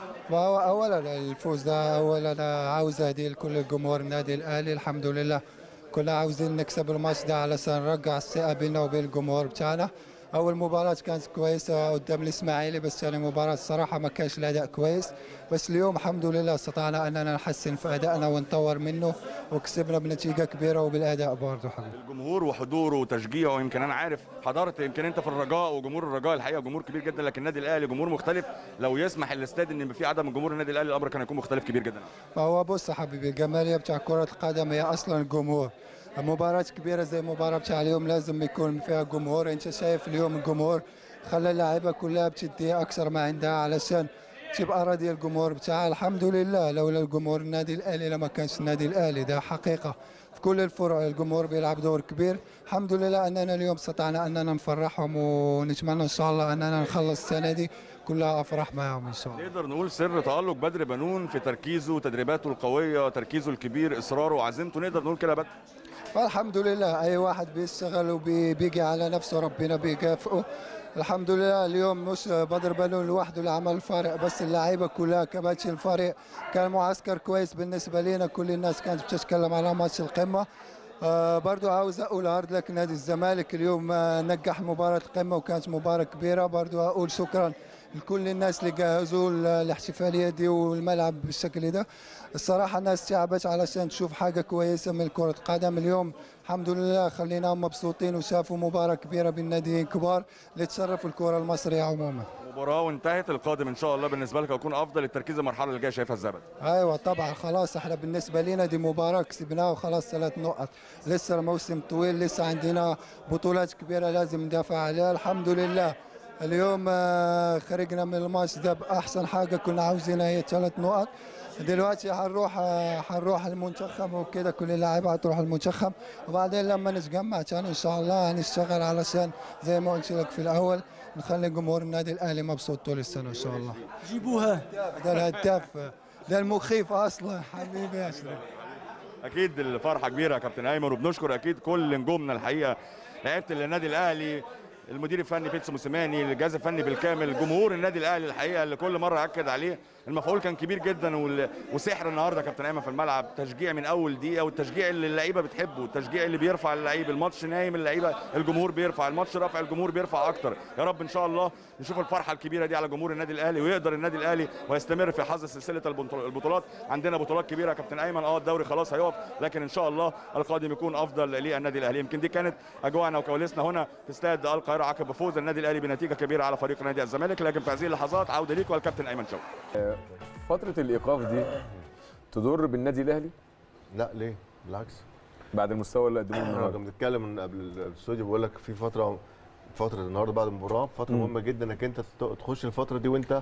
وهو اولا الفوز ده اولا عاوز اهدي لكل جمهور النادي الاهلي. الحمد لله كلنا عاوزين نكسب الماتش ده علشان نرجع الثقه بيننا وبين الجمهور بتاعنا. اول مباراه كانت كويسه قدام الاسماعيلي، بس يعني مباراه الصراحه ما كانش الاداء كويس. بس اليوم الحمد لله استطعنا اننا نحسن في ادائنا ونطور منه وكسبنا بنتيجه كبيره وبالاداء برضه حبيبي. الجمهور وحضوره وتشجيعه، ويمكن انا عارف حضرت يمكن انت في الرجاء، وجمهور الرجاء الحقيقه جمهور كبير جدا، لكن النادي الاهلي جمهور مختلف. لو يسمح الاستاد ان يبقى في عدد من جمهور النادي الاهلي الامر كان هيكون مختلف كبير جدا. فهو بص يا حبيبي الجماليه بتاع كره القدم هي اصلا الجمهور. مباراة كبيرة زي المباراة بتاع اليوم لازم يكون فيها جمهور. انت شايف اليوم الجمهور خلى اللاعيبة كلها بتدي اكثر ما عندها علشان تبقى راضية الجمهور بتاعها. الحمد لله لولا الجمهور النادي الاهلي لما كانش النادي الاهلي. ده حقيقة في كل الفرق الجمهور بيلعب دور كبير. الحمد لله اننا اليوم استطعنا اننا نفرحهم، ونتمنى ان شاء الله اننا نخلص السنة دي كلها افراح معهم ان شاء الله. نقدر نقول سر تألق بدر بنون في تركيزه، تدريباته القويه، تركيزه الكبير، اصراره وعزيمته، نقدر نقول كده يا بدر؟ الحمد لله، اي واحد بيشتغل وبيجي على نفسه ربنا بيكافئه. الحمد لله اليوم مش بدر بنون لوحده اللي عمل الفارق، بس اللعيبه كلها كباتش الفريق. كان معسكر كويس بالنسبه لنا، كل الناس كانت بتتكلم على ماتش القمه. آه برضو عاوز اقول هارد لك نادي الزمالك اليوم آه نجح مباراه القمه وكانت مباراه كبيره. برضو اقول شكرا لكل الناس اللي جهزوا الاحتفاليه دي والملعب بالشكل ده. الصراحه الناس تعبت علشان تشوف حاجه كويسه من كره قدم اليوم. الحمد لله خليناهم مبسوطين وشافوا مباراه كبيره بين ناديين كبار اللي تشرفوا الكره المصريه عموما. مباراه وانتهت، القادم ان شاء الله بالنسبه لك هيكون افضل، التركيز المرحله اللي جايه شايفها ازاي؟ ايوه طبعا خلاص احنا بالنسبه لنا دي مباراه كسبناها وخلاص ثلاث نقط. لسه الموسم طويل، لسه عندنا بطولات كبيره لازم ندافع عليها. الحمد لله اليوم خرجنا من الماتش ده باحسن حاجه كنا عاوزينها هي ثلاث نقط. دلوقتي هنروح هنروح المنتخب وكده، كل اللاعيبه هتروح المنتخب، وبعدين لما نتجمع تاني ان شاء الله هنشتغل علشان زي ما قلت لك في الاول نخلي جمهور النادي الاهلي مبسوط طول السنه ان شاء الله. جيبوها. ده الهداف، ده المخيف اصلا حبيبي يا اشرف. اكيد الفرحه كبيره يا كابتن ايمن، وبنشكر اكيد كل نجومنا الحقيقه، لعيبه النادي الاهلي، المدير الفني بيتسو موسيماني، الجهاز الفني بالكامل، جمهور النادي الاهلي الحقيقه اللي كل مره اكد عليه المفعول كان كبير جدا، وسحر النهارده كابتن ايمن في الملعب، تشجيع من اول دقيقه، والتشجيع اللي اللعيبه بتحبه، التشجيع اللي بيرفع اللعيب، الماتش نايم اللعيبه الجمهور بيرفع، الماتش رافع الجمهور بيرفع اكتر. يا رب ان شاء الله نشوف الفرحه الكبيره دي على جمهور النادي الاهلي، ويقدر النادي الاهلي ويستمر في حظ سلسله البطولات. عندنا بطولات كبيره يا كابتن ايمن، اه الدوري خلاص هيقف، لكن ان شاء الله القادم يكون افضل للنادي الاهلي. يمكن دي كانت اجواءنا وكواليسنا هنا في استاد القاهره عقب فوز النادي الاهلي بنتيجه كبيره على فريق نادي الزمالك، لكن في هذه اللحظات عوده ليك والكابتن ايمن شوقي. فترة الإيقاف دي تضر بالنادي الأهلي؟ لا ليه؟ بالعكس. بعد المستوى اللي قدموه النهارده. كنا بنتكلم من قبل الاستوديو بقول لك في فترة فترة النهارده بعد المباراة فترة م. مهمة جدا انك انت تخش الفترة دي وانت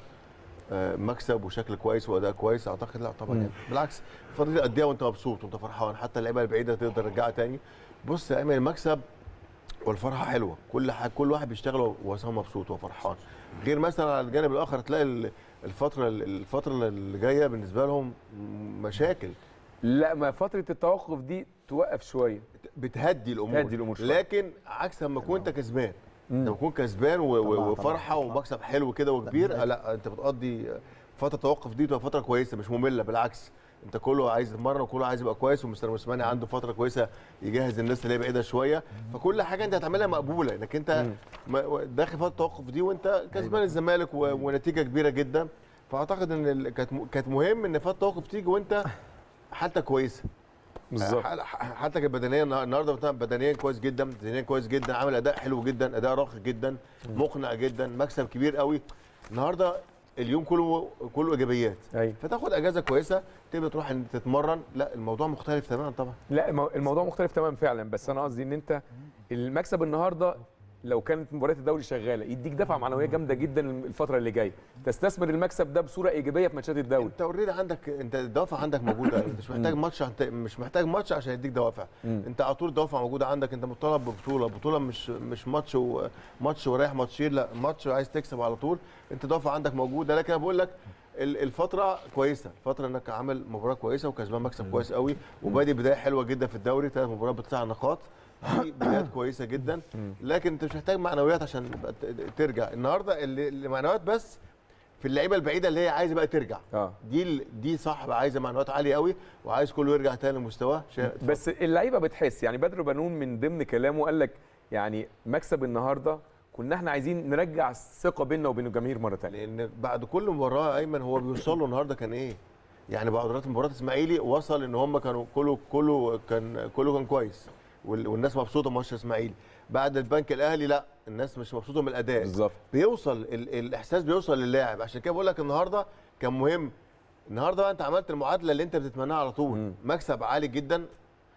مكسب وشكل كويس واداء كويس. اعتقد لا طبعا يعني بالعكس الفترة دي قد ايه وانت مبسوط وانت فرحان، حتى اللعيبة البعيدة تقدر ترجعها تاني. بص يا ايمن المكسب والفرحة حلوة، كل كل واحد بيشتغل وهو مبسوط وفرحان. غير مثلا على الجانب الاخر تلاقي الفتره الفتره اللي جايه بالنسبه لهم مشاكل. لا ما فتره التوقف دي توقف شويه، بتهدي الامور تهدي الامور شويه، لكن عكس لما تكون انت كسبان، لما تكون كسبان وفرحه ومكسب حلو كده وكبير، لا انت بتقضي فتره التوقف دي تبقى فتره كويسه مش ممله، بالعكس انت كله عايز يتمرن وكله عايز يبقى كويس، ومستر موسيماني عنده فتره كويسه يجهز الناس اللي هي بعيده شويه، فكل حاجه انت هتعملها مقبوله، انك انت داخل فتره التوقف دي وانت كسبان الزمالك ونتيجه كبيره جدا. فاعتقد ان كانت كانت مهم ان فتره التوقف تيجي وانت حتى كويسه بالظبط، حتى كانت بدنيا النهارده بدنيا كويس جدا، ذهنيا كويس جدا، عامل اداء حلو جدا، اداء راقي جدا، مقنع جدا، مكسب كبير قوي النهارده. اليوم كله كله ايجابيات، أيوة. فتاخد اجازه كويسه تبدا تروح تتمرن، لا الموضوع مختلف تماما طبعا. لا الموضوع مختلف تماما فعلا، بس انا قصدي ان انت المكسب النهارده لو كانت مباريات الدوري شغاله يديك دفعه معنويه جامده جدا الفتره اللي جايه، تستثمر المكسب ده بصوره ايجابيه في ماتشات الدوري. انت اوريدي عندك انت الدوافع عندك موجوده، انت مش محتاج ماتش مش محتاج ماتش عشان يديك دوافع، انت على طول الدوافع موجوده عندك، انت مطالب ببطوله، بطوله مش مش ماتش وماتش ورايح ماتشين، لا ماتش عايز تكسب على طول، انت دوافع عندك موجوده. لكن انا بقول لك الفتره كويسه، الفتره انك عامل مباراه كويسه وكسبان مكسب كويس قوي، وبادئ بدايه حلوه جدا في الدوري، ثلاث مباريات بتسع نقاط، دي بدايات كويسه جدا، لكن انت مش محتاج معنويات عشان ترجع. النهارده اللي معنويات بس في اللعيبه البعيده اللي هي عايزه بقى ترجع، اه دي دي صح بقى عايزه معنويات عاليه قوي وعايز كله يرجع تاني لمستواه. بس اللعيبه بتحس يعني بدر بنون من ضمن كلامه قال لك يعني مكسب النهارده كنا احنا عايزين نرجع الثقه بيننا وبين الجماهير مره ثانيه، لان بعد كل مباراه ايمن هو بيوصل له النهارده كان ايه؟ يعني بعد مباراه اسماعيلي وصل ان هم كانوا كله كله كان كله كان كويس والناس مبسوطه من ماتش اسماعيلي. بعد البنك الاهلي لا الناس مش مبسوطه من الاداء بالظبط، بيوصل الاحساس بيوصل للاعب. عشان كده بقول لك النهارده كان مهم، النهارده بقى انت عملت المعادله اللي انت بتتمناها على طول، مم. مكسب عالي جدا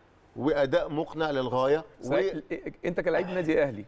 واداء مقنع للغايه و... انت كلاعب نادي اهلي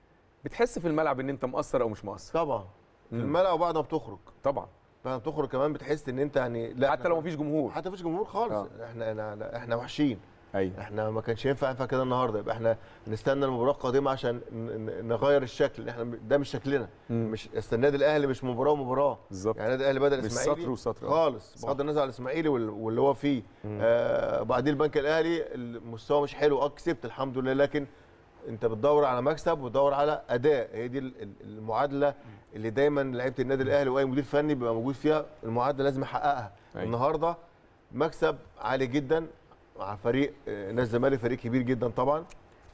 بتحس في الملعب ان انت مقصر او مش مقصر؟ طبعا في الملعب وبعد ما بتخرج طبعا بعد ما بتخرج كمان بتحس ان انت يعني لا حتى لو مفيش جمهور، حتى مفيش جمهور خالص، آه. احنا احنا احنا وحشين أيوة. احنا ما كانش ينفع ينفع كده النهارده، يبقى احنا نستنى المباراه القادمه عشان نغير الشكل. احنا ده مش شكلنا. مم. مش النادي الاهلي مش مباراه ومباراه بالظبط. يعني النادي الاهلي بدا مش الاسماعيلي سطر وسطر خالص بغض النظر عن الاسماعيلي واللي هو فيه. آه بعدين البنك الاهلي المستوى مش حلو. اه كسبت الحمد لله، لكن انت بتدور على مكسب وتدور على اداء. هي دي المعادله اللي دايما لعيبه النادي الاهلي واي مدير فني بيبقى موجود فيها. المعادله لازم يحققها. أيوة. النهارده مكسب عالي جدا مع فريق نادي الزمالك، فريق كبير جدا طبعا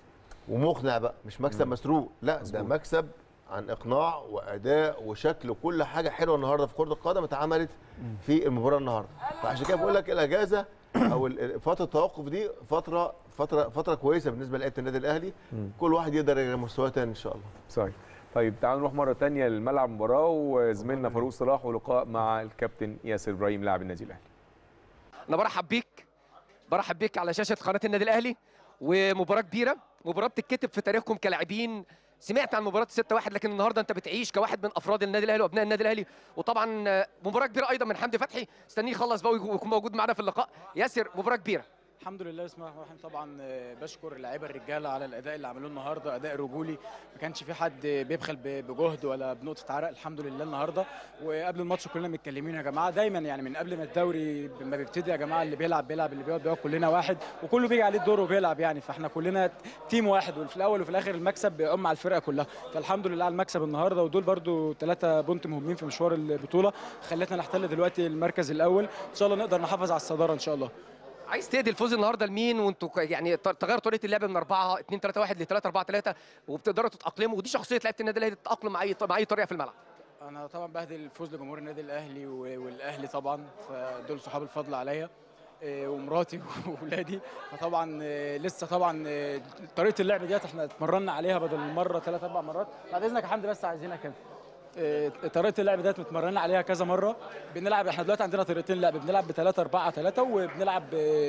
ومقنع بقى، مش مكسب مم. مسروق، لا مزبوط. ده مكسب عن اقناع واداء وشكل وكل حاجه حلوه النهارده في كره القدم اتعملت في المباراه النهارده. فعشان كده بقول لك الاجازه او فتره التوقف دي فتره فتره فتره كويسه بالنسبه لعيبه النادي الاهلي. مم. كل واحد يقدر يرجع مستواه تاني ان شاء الله. صحيح. طيب تعالوا نروح مره ثانيه لملعب المباراه وزميلنا فاروق صلاح ولقاء مع الكابتن ياسر ابراهيم لاعب النادي الاهلي. انا برحب بيك برحب بيك على شاشه قناه النادي الاهلي، ومباراه كبيره، مباراه بتتكتب في تاريخكم كلاعبين. سمعت عن مباراه ستة واحد، لكن النهارده انت بتعيش كواحد من افراد النادي الاهلي وابناء النادي الاهلي، وطبعا مباراه كبيره ايضا من حمدي فتحي. استنيه يخلص بقى ويكون موجود معنا في اللقاء. ياسر، مباراه كبيره. الحمد لله. بسم الله الرحمن الرحيم. طبعا بشكر اللعيبه الرجاله على الاداء اللي عملوه النهارده، اداء رجولي، ما كانش في حد بيبخل بجهد ولا بنقطه عرق. الحمد لله النهارده. وقبل الماتش كلنا متكلمين يا جماعه دايما، يعني من قبل ما الدوري ما بيبتدي يا جماعه، اللي بيلعب بيلعب، اللي بيقعد بيقعد، كلنا واحد وكله بيجي عليه الدور وبيلعب يعني. فاحنا كلنا تيم واحد، وفي الاول وفي الاخر المكسب بيقوم على الفرقه كلها. فالحمد لله على المكسب النهارده، ودول برده ثلاثه بونت مهمين في مشوار البطوله خلتنا نحتل دلوقتي المركز الاول. ان شاء الله نقدر نحافظ على الصداره ان شاء الله. عايز تهدي الفوز النهارده لمين وانتوا يعني تغيروا طريقه اللعب من أربعة اتنين تلاتة واحد ل ثلاثة أربعة ثلاثة وبتقدروا تتاقلموا، ودي شخصيه لعيبه النادي الاهلي تتاقلم مع اي مع اي طريقه في الملعب؟ انا طبعا بهدي الفوز لجمهور النادي الاهلي والاهلي طبعا، فدول صحاب الفضل عليا ومراتي واولادي. فطبعا لسه طبعا طريقه اللعب ديت احنا اتمرنا عليها بدل مره ثلاث اربع مرات. بعد اذنك يا حمدي بس عايزينها كده. طريقه اللعب ديت متمرنا عليها كذا مره. بنلعب احنا دلوقتي عندنا طريقتين لعب، بنلعب ب ثلاثة أربعة ثلاثة وبنلعب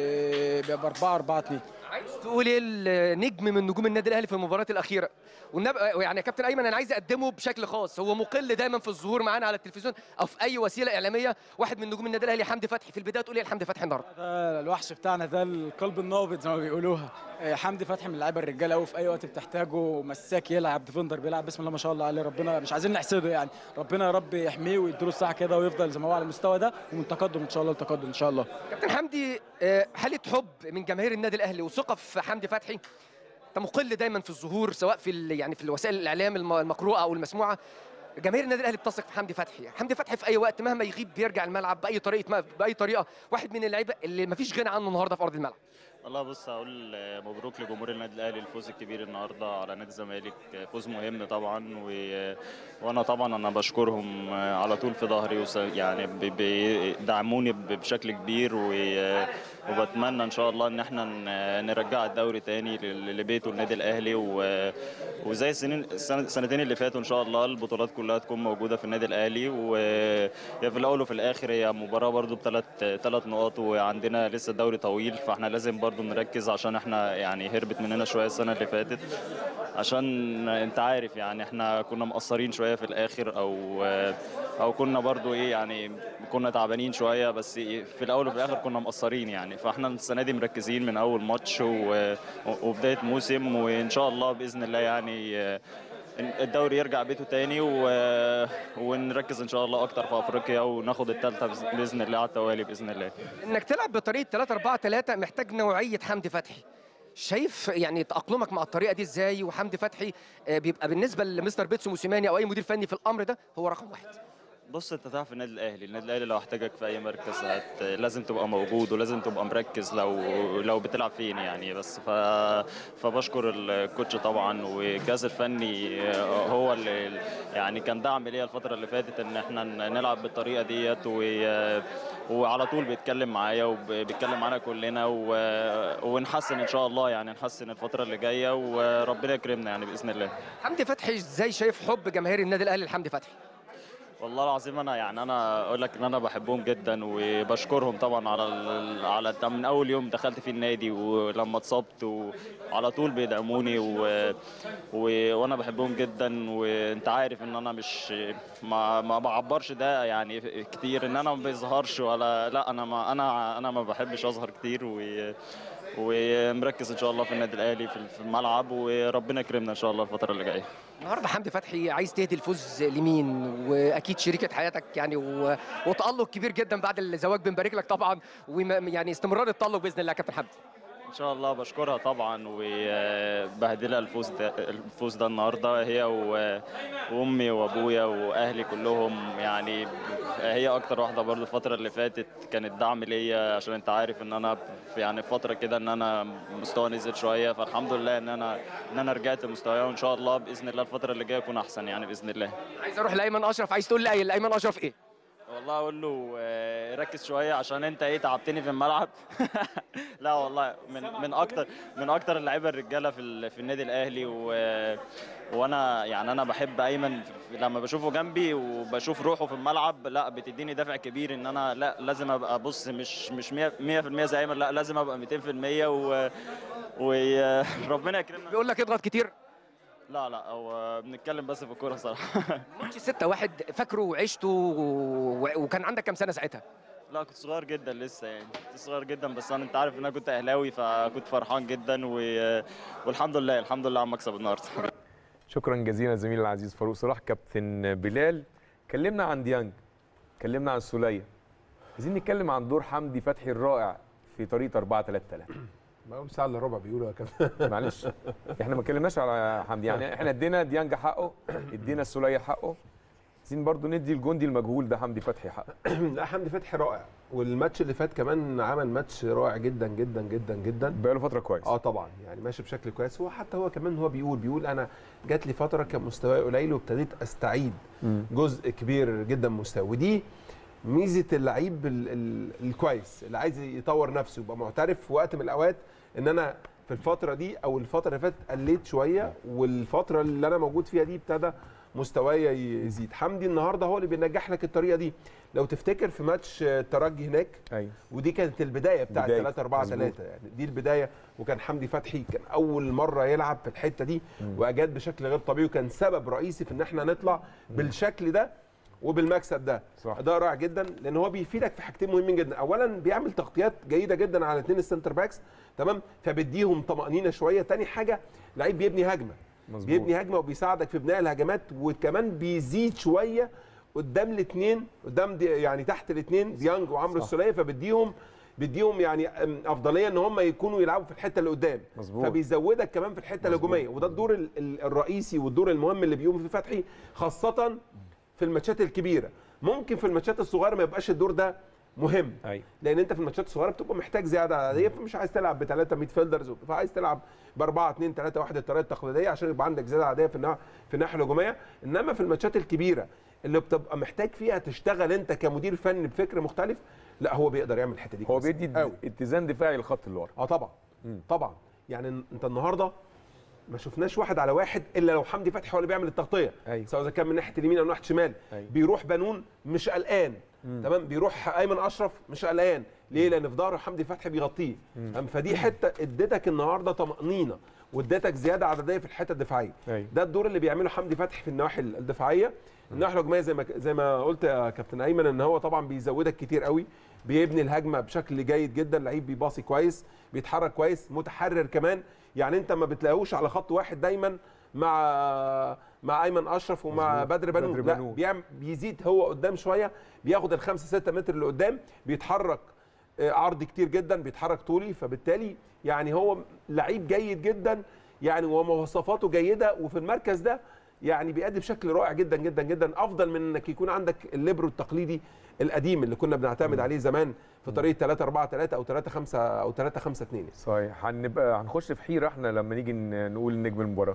ب أربعة أربعة اثنين. عايز تقول ايه النجم من نجوم النادي الاهلي في المباراه الاخيره؟ والنب... يعني يا كابتن ايمن انا عايز اقدمه بشكل خاص، هو مقل دايما في الظهور معانا على التلفزيون او في اي وسيله اعلاميه، واحد من نجوم النادي الاهلي حمدي فتحي. في البدايه تقول ايه لحمدي فتحي النهارده؟ ده الوحش بتاعنا، ده القلب النابض زي ما بيقولوها. حمدي فتحي من اللعيبه الرجاله قوي، في اي وقت بتحتاجه مساك يلعب، ديفندر بيلعب، بسم الله ما شاء الله عليه. ربنا مش عايزين نحسده يعني، ربنا يا رب يحميه ويديله الصحه كده ويفضل زي ما هو على المستوى ده، ومن تقدم ان شاء الله لتقدم ان شاء الله. كابتن حمدي، حاله حب من جماهير النادي الاهلي وثقه في حمدي فتحي. انت مقل دايما في الظهور سواء في يعني في وسائل الاعلام المقروءه او المسموعه. جماهير النادي الاهلي بتثق في حمدي فتحي، حمدي فتحي في اي وقت مهما يغيب بيرجع الملعب باي طريقه باي طريقه، واحد من اللعيبه اللي ما فيش غنى عنه النهارده في ارض الملعب. والله بص، هقول مبروك لجمهور النادي الاهلي الفوز الكبير النهارده على نادي الزمالك، فوز مهم طبعا، و... وانا طبعا انا بشكرهم على طول في ظهري، وس... يعني بيدعموني بشكل كبير، و... وبتمنى ان شاء الله ان احنا نرجع الدوري تاني لبيته النادي الاهلي، و... وزي السنين السنتين اللي فاتوا ان شاء الله البطولات كلها تكون موجوده في النادي الاهلي. وهي في الاول وفي الاخر هي مباراه برده بثلاث ثلاث نقاط، وعندنا لسه الدوري طويل، فاحنا لازم برده نركز عشان احنا يعني هربت مننا شويه السنه اللي فاتت، عشان انت عارف يعني احنا كنا مقصرين شويه في الاخر، او او كنا برده ايه يعني كنا تعبانين شويه، بس في الاول وفي الاخر كنا مقصرين يعني. فاحنا السنه دي مركزين من اول ماتش وبدايه موسم، وان شاء الله باذن الله يعني الدوري يرجع بيته تاني، و... ونركز ان شاء الله اكتر في افريقيا وناخد الثالثه باذن الله على التوالي باذن الله. انك تلعب بطريقه ثلاثة أربعة ثلاثة محتاج نوعيه حمدي فتحي. شايف يعني تأقلمك مع الطريقه دي ازاي؟ وحمدي فتحي بيبقى بالنسبه لمستر بيتسو موسيماني او اي مدير فني في الامر ده هو رقم واحد. بص، انت تعرف النادي الاهلي النادي الاهلي لو احتاجك في اي مركز هت... لازم تبقى موجود، ولازم تبقى مركز لو لو بتلعب فين يعني. بس ف... فبشكر الكوتش طبعا والجهاز الفني، هو اللي يعني كان دعم ليا الفتره اللي فاتت ان احنا نلعب بالطريقه ديت، و... وعلى طول بيتكلم معايا وبيتكلم معانا كلنا، و... ونحسن ان شاء الله يعني نحسن الفتره اللي جايه، وربنا يكرمنا يعني باذن الله. حمدي فتحي ازاي شايف حب جماهير النادي الاهلي لحمدي فتحي؟ والله العظيم انا يعني انا اقول لك ان انا بحبهم جدا وبشكرهم طبعا على ال... على من اول يوم دخلت في النادي ولما اتصبت وعلى طول بيدعموني و... و... وانا بحبهم جدا. وانت عارف ان انا مش ما ما بعبرش ده يعني كتير، ان انا ما بيظهرش ولا لا، انا ما انا انا ما بحبش اظهر كتير و... ومركز ان شاء الله في النادي الاهلي في الملعب، وربنا يكرمنا ان شاء الله الفتره اللي جايه. النهارده حمدي فتحي عايز تهدي الفوز لمين؟ واكيد شريكه حياتك يعني و... وتالق كبير جدا بعد الزواج، بنبارك لك طبعا، ويعني استمرار التالق باذن الله يا كابتن حمدي. ان شاء الله بشكرها طبعا وبهدلها الفوز ده الفوز ده النهارده، هي وامي وابويا واهلي كلهم. يعني هي اكتر واحده برضو الفتره اللي فاتت كانت دعم ليا، عشان انت عارف ان انا في يعني فتره كده ان انا مستوى نزل شويه، فالحمد لله ان انا ان انا رجعت لمستواي، وان شاء الله باذن الله الفتره اللي جايه اكون احسن يعني باذن الله. عايز اروح لايمن اشرف، عايز تقول لي لايمن اشرف ايه؟ والله اقول له ركز شويه عشان انت ايه تعبتني في الملعب. لا والله من من اكتر من اكتر اللعيبه الرجاله في في النادي الاهلي، و وانا يعني انا بحب ايمن لما بشوفه جنبي وبشوف روحه في الملعب، لا بتديني دافع كبير ان انا لا لازم ابقى بص مش مش مية في المية زي ايمن، لا لازم ابقى ميتين في المية و وربنا يكرمنا. بيقول لك اضغط كتير؟ لا لا هو بنتكلم بس في الكوره صراحه. ماتش ستة واحد فاكره وعشته و... وكان عندك كام سنه ساعتها؟ لا كنت صغير جدا لسه، يعني كنت صغير جدا، بس انا انت عارف ان انا كنت اهلاوي فكنت فرحان جدا و... والحمد لله الحمد لله على المكسب النهارده. شكرا جزيلا زميلي العزيز فاروق صلاح. كابتن بلال، كلمنا عن ديانج، كلمنا عن سوليه، عايزين نتكلم عن دور حمدي فتحي الرائع في طريقه أربعة ثلاثة ثلاثة. بقول ساعه الا ربع بيقولوا يا كابتن. معلش احنا ما اتكلمناش على حمدي، يعني احنا ادينا ديانج حقه، ادينا السوليه حقه، عايزين برضو ندي الجندي المجهول ده حمدي فتحي حقه. لا حمدي فتحي رائع، والماتش اللي فات كمان عمل ماتش رائع جدا جدا جدا جدا، بقاله فتره كويس. اه طبعا يعني ماشي بشكل كويس. هو حتى هو كمان هو بيقول بيقول انا جات لي فتره كان مستواي قليل وابتديت استعيد جزء كبير جدا مستوى، ودي ميزه اللعيب الكويس اللي عايز يطور نفسه يبقى معترف في وقت من الاوقات ان انا في الفتره دي او الفتره اللي فاتت قليت شويه، والفتره اللي انا موجود فيها دي ابتدى مستوايا يزيد. حمدي النهارده هو اللي بينجح لك الطريقه دي. لو تفتكر في ماتش الترجي هناك، ايوه، ودي كانت البدايه بتاعه ثلاثة أربعة ثلاثة، يعني دي البدايه، وكان حمدي فتحي كان اول مره يلعب في الحته دي واجاد بشكل غير طبيعي، وكان سبب رئيسي في ان احنا نطلع بالشكل ده وبالمكسب ده. صح. ده رائع جدا لان هو بيفيدك في حاجتين مهمين جدا. اولا بيعمل تغطيات جيده جدا على اثنين السنتر باكس، تمام، فبيديهم طمانينه شويه. تاني حاجه لعيب بيبني هجمه، مظبوط، بيبني هجمه وبيساعدك في بناء الهجمات، وكمان بيزيد شويه قدام الاثنين، قدام دي يعني تحت الاثنين ديانج وعمرو السوليه، فبيديهم بيديهم يعني افضليه ان هم يكونوا يلعبوا في الحته اللي قدام، مظبوط، فبيزودك كمان في الحته الهجوميه، وده الدور الرئيسي والدور المهم اللي بيقوم فيه فتحي، خاصه في الماتشات الكبيره. ممكن في الماتشات الصغيره ما يبقاش الدور ده مهم، أي. لان انت في الماتشات الصغيره بتبقى محتاج زياده عاديه، فمش عايز تلعب بثلاثه ميد فيلدرز، فعايز تلعب ب أربعة اثنين ثلاثة واحد الطريقه التقليديه عشان يبقى عندك زياده عاديه في الناحيه في الناحيه الهجوميه. انما في الماتشات الكبيره اللي بتبقى محتاج فيها تشتغل انت كمدير فني بفكر مختلف، لا هو بيقدر يعمل الحته دي. هو بيدي اتزان دفاعي للخط اللي ورا. اه طبعا مم. طبعا يعني انت النهارده ما شفناش واحد على واحد الا لو حمدي فتحي هو اللي بيعمل التغطيه، أيوة. سواء اذا كان من ناحيه اليمين او من ناحيه الشمال، أيوة. بيروح بنون مش قلقان، تمام، بيروح ايمن اشرف مش قلقان، ليه؟ لان في ظهره حمدي فتحي بيغطيه، فدي حته اديتك النهارده طمانينه واديتك زياده عدديه في الحته الدفاعيه، أيوة. ده الدور اللي بيعمله حمدي فتحي في النواحي الدفاعيه. الناحيه الهجوميه زي ما زي ما قلت يا كابتن ايمن ان هو طبعا بيزودك كتير قوي، بيبني الهجمه بشكل جيد جدا، لعيب بيباصي كويس، بيتحرك كويس، متحرر كمان، يعني انت ما بتلاقوش على خط واحد دايما مع مع ايمن اشرف ومع بدر بنون، بدر بنون. لا بيعمل بيزيد هو قدام شويه، بياخد الخمسة ستة متر اللي قدام، بيتحرك عرض كتير جدا، بيتحرك طولي، فبالتالي يعني هو لعيب جيد جدا يعني، ومواصفاته جيده، وفي المركز ده يعني بيأدي بشكل رائع جدا جدا جدا، افضل من انك يكون عندك الليبرو التقليدي القديم اللي كنا بنعتمد عليه زمان في طريقه ثلاثة أربعة ثلاثة او ثلاثة خمسة او ثلاثة خمسة اثنين. صحيح. هنبقى هنخش في حيره احنا لما نيجي نقول نجم المباراه.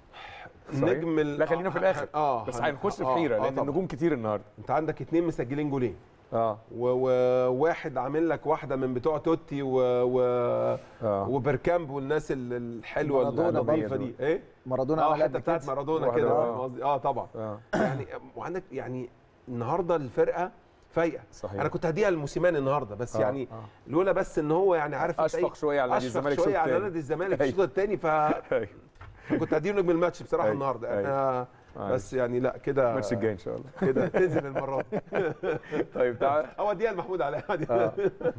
نجم ال... لا خلينا في الاخر، اه بس هنخش في حيره لان آه النجوم كتير النهارده. انت عندك اثنين مسجلين جولين، اه وواحد عامل لك واحده من بتوع توتي و, و... آه. وبركامب والناس الحلوه اللطيفه دي، ايه مارادونا اه حته بتاعت مارادونا كده، اه, آه طبعا آه. يعني وعندك يعني النهارده الفرقه فايقه. صحيح. انا كنت هديها لموسيماني النهارده بس آه، يعني آه. لولا بس ان هو يعني عارف اشفق شويه على نادي الزمالك اشفق شويه على التاني. نادي الزمالك أيوة. الشوط الثاني ف كنت هديه نجم الماتش بصراحه أيوة. النهارده أيوة. انا بس يعني لا كده الماتش الجاي ان شاء الله كده تنزل المره دي. طيب تعال او اديها لمحمود علاء عادي. آه.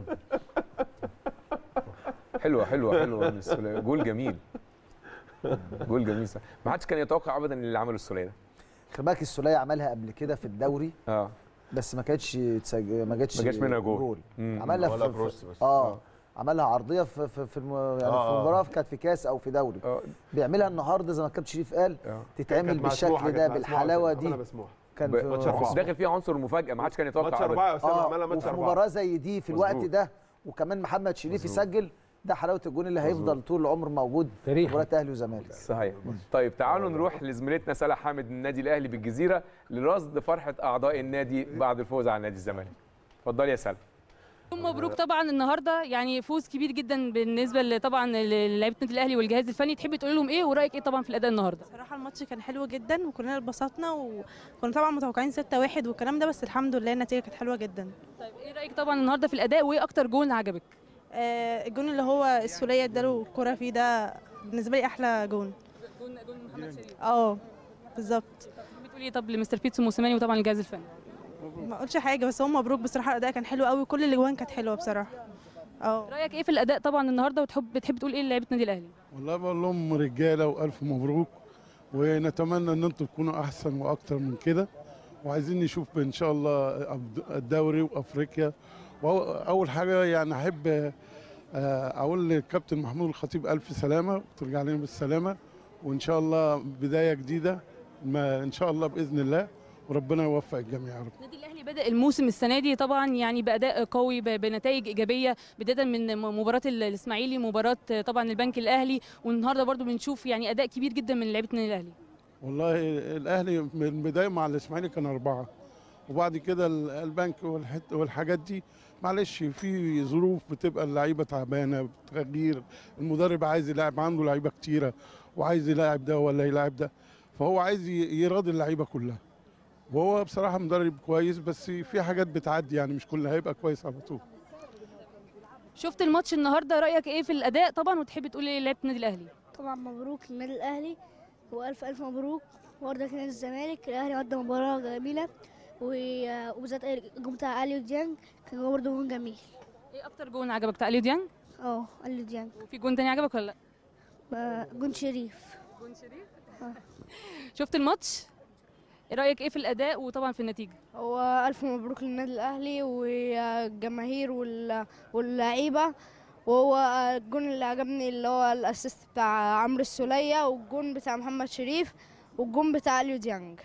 حلوه حلوه حلوه من السوليه، جول جميل جول جميل صح. ما حدش كان يتوقع ابدا اللي عمله السوليه ده. خلي بالك السوليه عملها قبل كده في الدوري اه بس ما كانتش تسج... ما جاتش ما جاش منها جول, جول. مم. عملها ولا في, بروس في بس. اه آه. عملها عرضيه في في, في الم... يعني آه. في مباراه كانت في كاس او في دوري آه. بيعملها النهارده زي ما كابتن شريف قال آه. تتعمل كانت مسموحة، بالشكل كانت ده مسموحة، بالحلاوه كانت دي مسموحة. كان ب- في ماتش أربعة. داخل فيها عنصر المفاجاه، ما حدش كان يتوقع ماتش ابدا. أربعة يا أسامة اه عملها ماتش وفي أربعة. مباراه زي دي في الوقت مظبوط. ده وكمان محمد شريف يسجل، ده حلاوه الجون اللي هيفضل طول العمر موجود في تاريخي. مباراه اهلي وزمالك. صحيح. طيب تعالوا نروح لزميلتنا سلا حامد من النادي الاهلي بالجزيره لرصد فرحه اعضاء النادي بعد الفوز على نادي الزمالك. اتفضلي يا سلا. مبروك طبعا النهارده، يعني فوز كبير جدا بالنسبه ل- طبعا للاعيبه النادي الاهلي والجهاز الفني. تحبي تقولي لهم ايه ورايك ايه طبعا في الاداء النهارده؟ صراحة الماتش كان حلو جدا وكلنا اتبسطنا وكنا طبعا متوقعين ستة واحد والكلام ده، بس الحمد لله النتيجة كانت حلوة جدا. طيب ايه رايك طبعا النهارده في الاداء وايه اكتر جون عجبك؟ آه الجون اللي هو السولية اداله الكرة فيه ده بالنسبة لي أحلى جون. جون جون محمد شريف. اه بالظبط. تحبي تقولي ايه طب لمستر بيتسو موسيماني وطبعا الجهاز الفني؟ ما اقولش حاجة بس هو مبروك بصراحة، الأداء كان حلو قوي وكل الأجوان كانت حلوة بصراحة. اه رايك ايه في الاداء طبعا النهارده وتحب بتحب تقول ايه للاعيبه النادي الاهلي؟ والله بقول لهم رجاله والف مبروك، ونتمنى ان انتم تكونوا احسن واكتر من كده، وعايزين نشوف ان شاء الله الدوري وافريقيا. واول حاجه يعني احب اقول للكابتن محمود الخطيب الف سلامه وترجع لنا بالسلامه، وان شاء الله بدايه جديده ما ان شاء الله باذن الله، وربنا يوفق الجميع يا رب. النادي الاهلي بدا الموسم السنه دي طبعا يعني باداء قوي ب- بنتائج ايجابيه، بدايه من م- مباراه ال- الاسماعيلي، مباراه طبعا البنك الاهلي، والنهارده برضو بنشوف يعني اداء كبير جدا من لعيبه النادي الاهلي. والله الاهلي من البدايه مع الاسماعيلي كان اربعه، وبعد كده ال- البنك والحت والحاجات دي معلش في ظروف بتبقى اللعيبه تعبانه، تغيير المدرب عايز يلعب، عنده لعيبه كتيره وعايز يلاعب ده ولا يلاعب ده، فهو عايز ي- يراضي اللعيبه كلها. وهو بصراحه مدرب كويس، بس في حاجات بتعدي يعني مش كلها هيبقى كويس على طول. شفت الماتش النهارده، رايك ايه في الاداء طبعا وتحب تقول ايه لعيبه النادي الاهلي؟ طبعا مبروك للنادي الاهلي والف الف مبروك، وبرضه نادي الزمالك. الاهلي قدم مباراه جميله و- وبالذات الجون بتاع اليو ديانج كان برضه جون جميل. ايه اكتر جون عجبك بتاع اليو ديانج؟ اه اليو ديانج. وفي جون تاني عجبك ولا لا؟ آه، جون شريف. جون شريف؟ شفت الماتش؟ ايه رايك ايه في الاداء وطبعا في النتيجه؟ هو الف مبروك للنادي الاهلي والجماهير وال- واللعيبه. وهو الجون اللي عجبني اللي هو الاسيست بتاع عمرو السوليه، والجون بتاع محمد شريف، والجون بتاع اليو ديانج.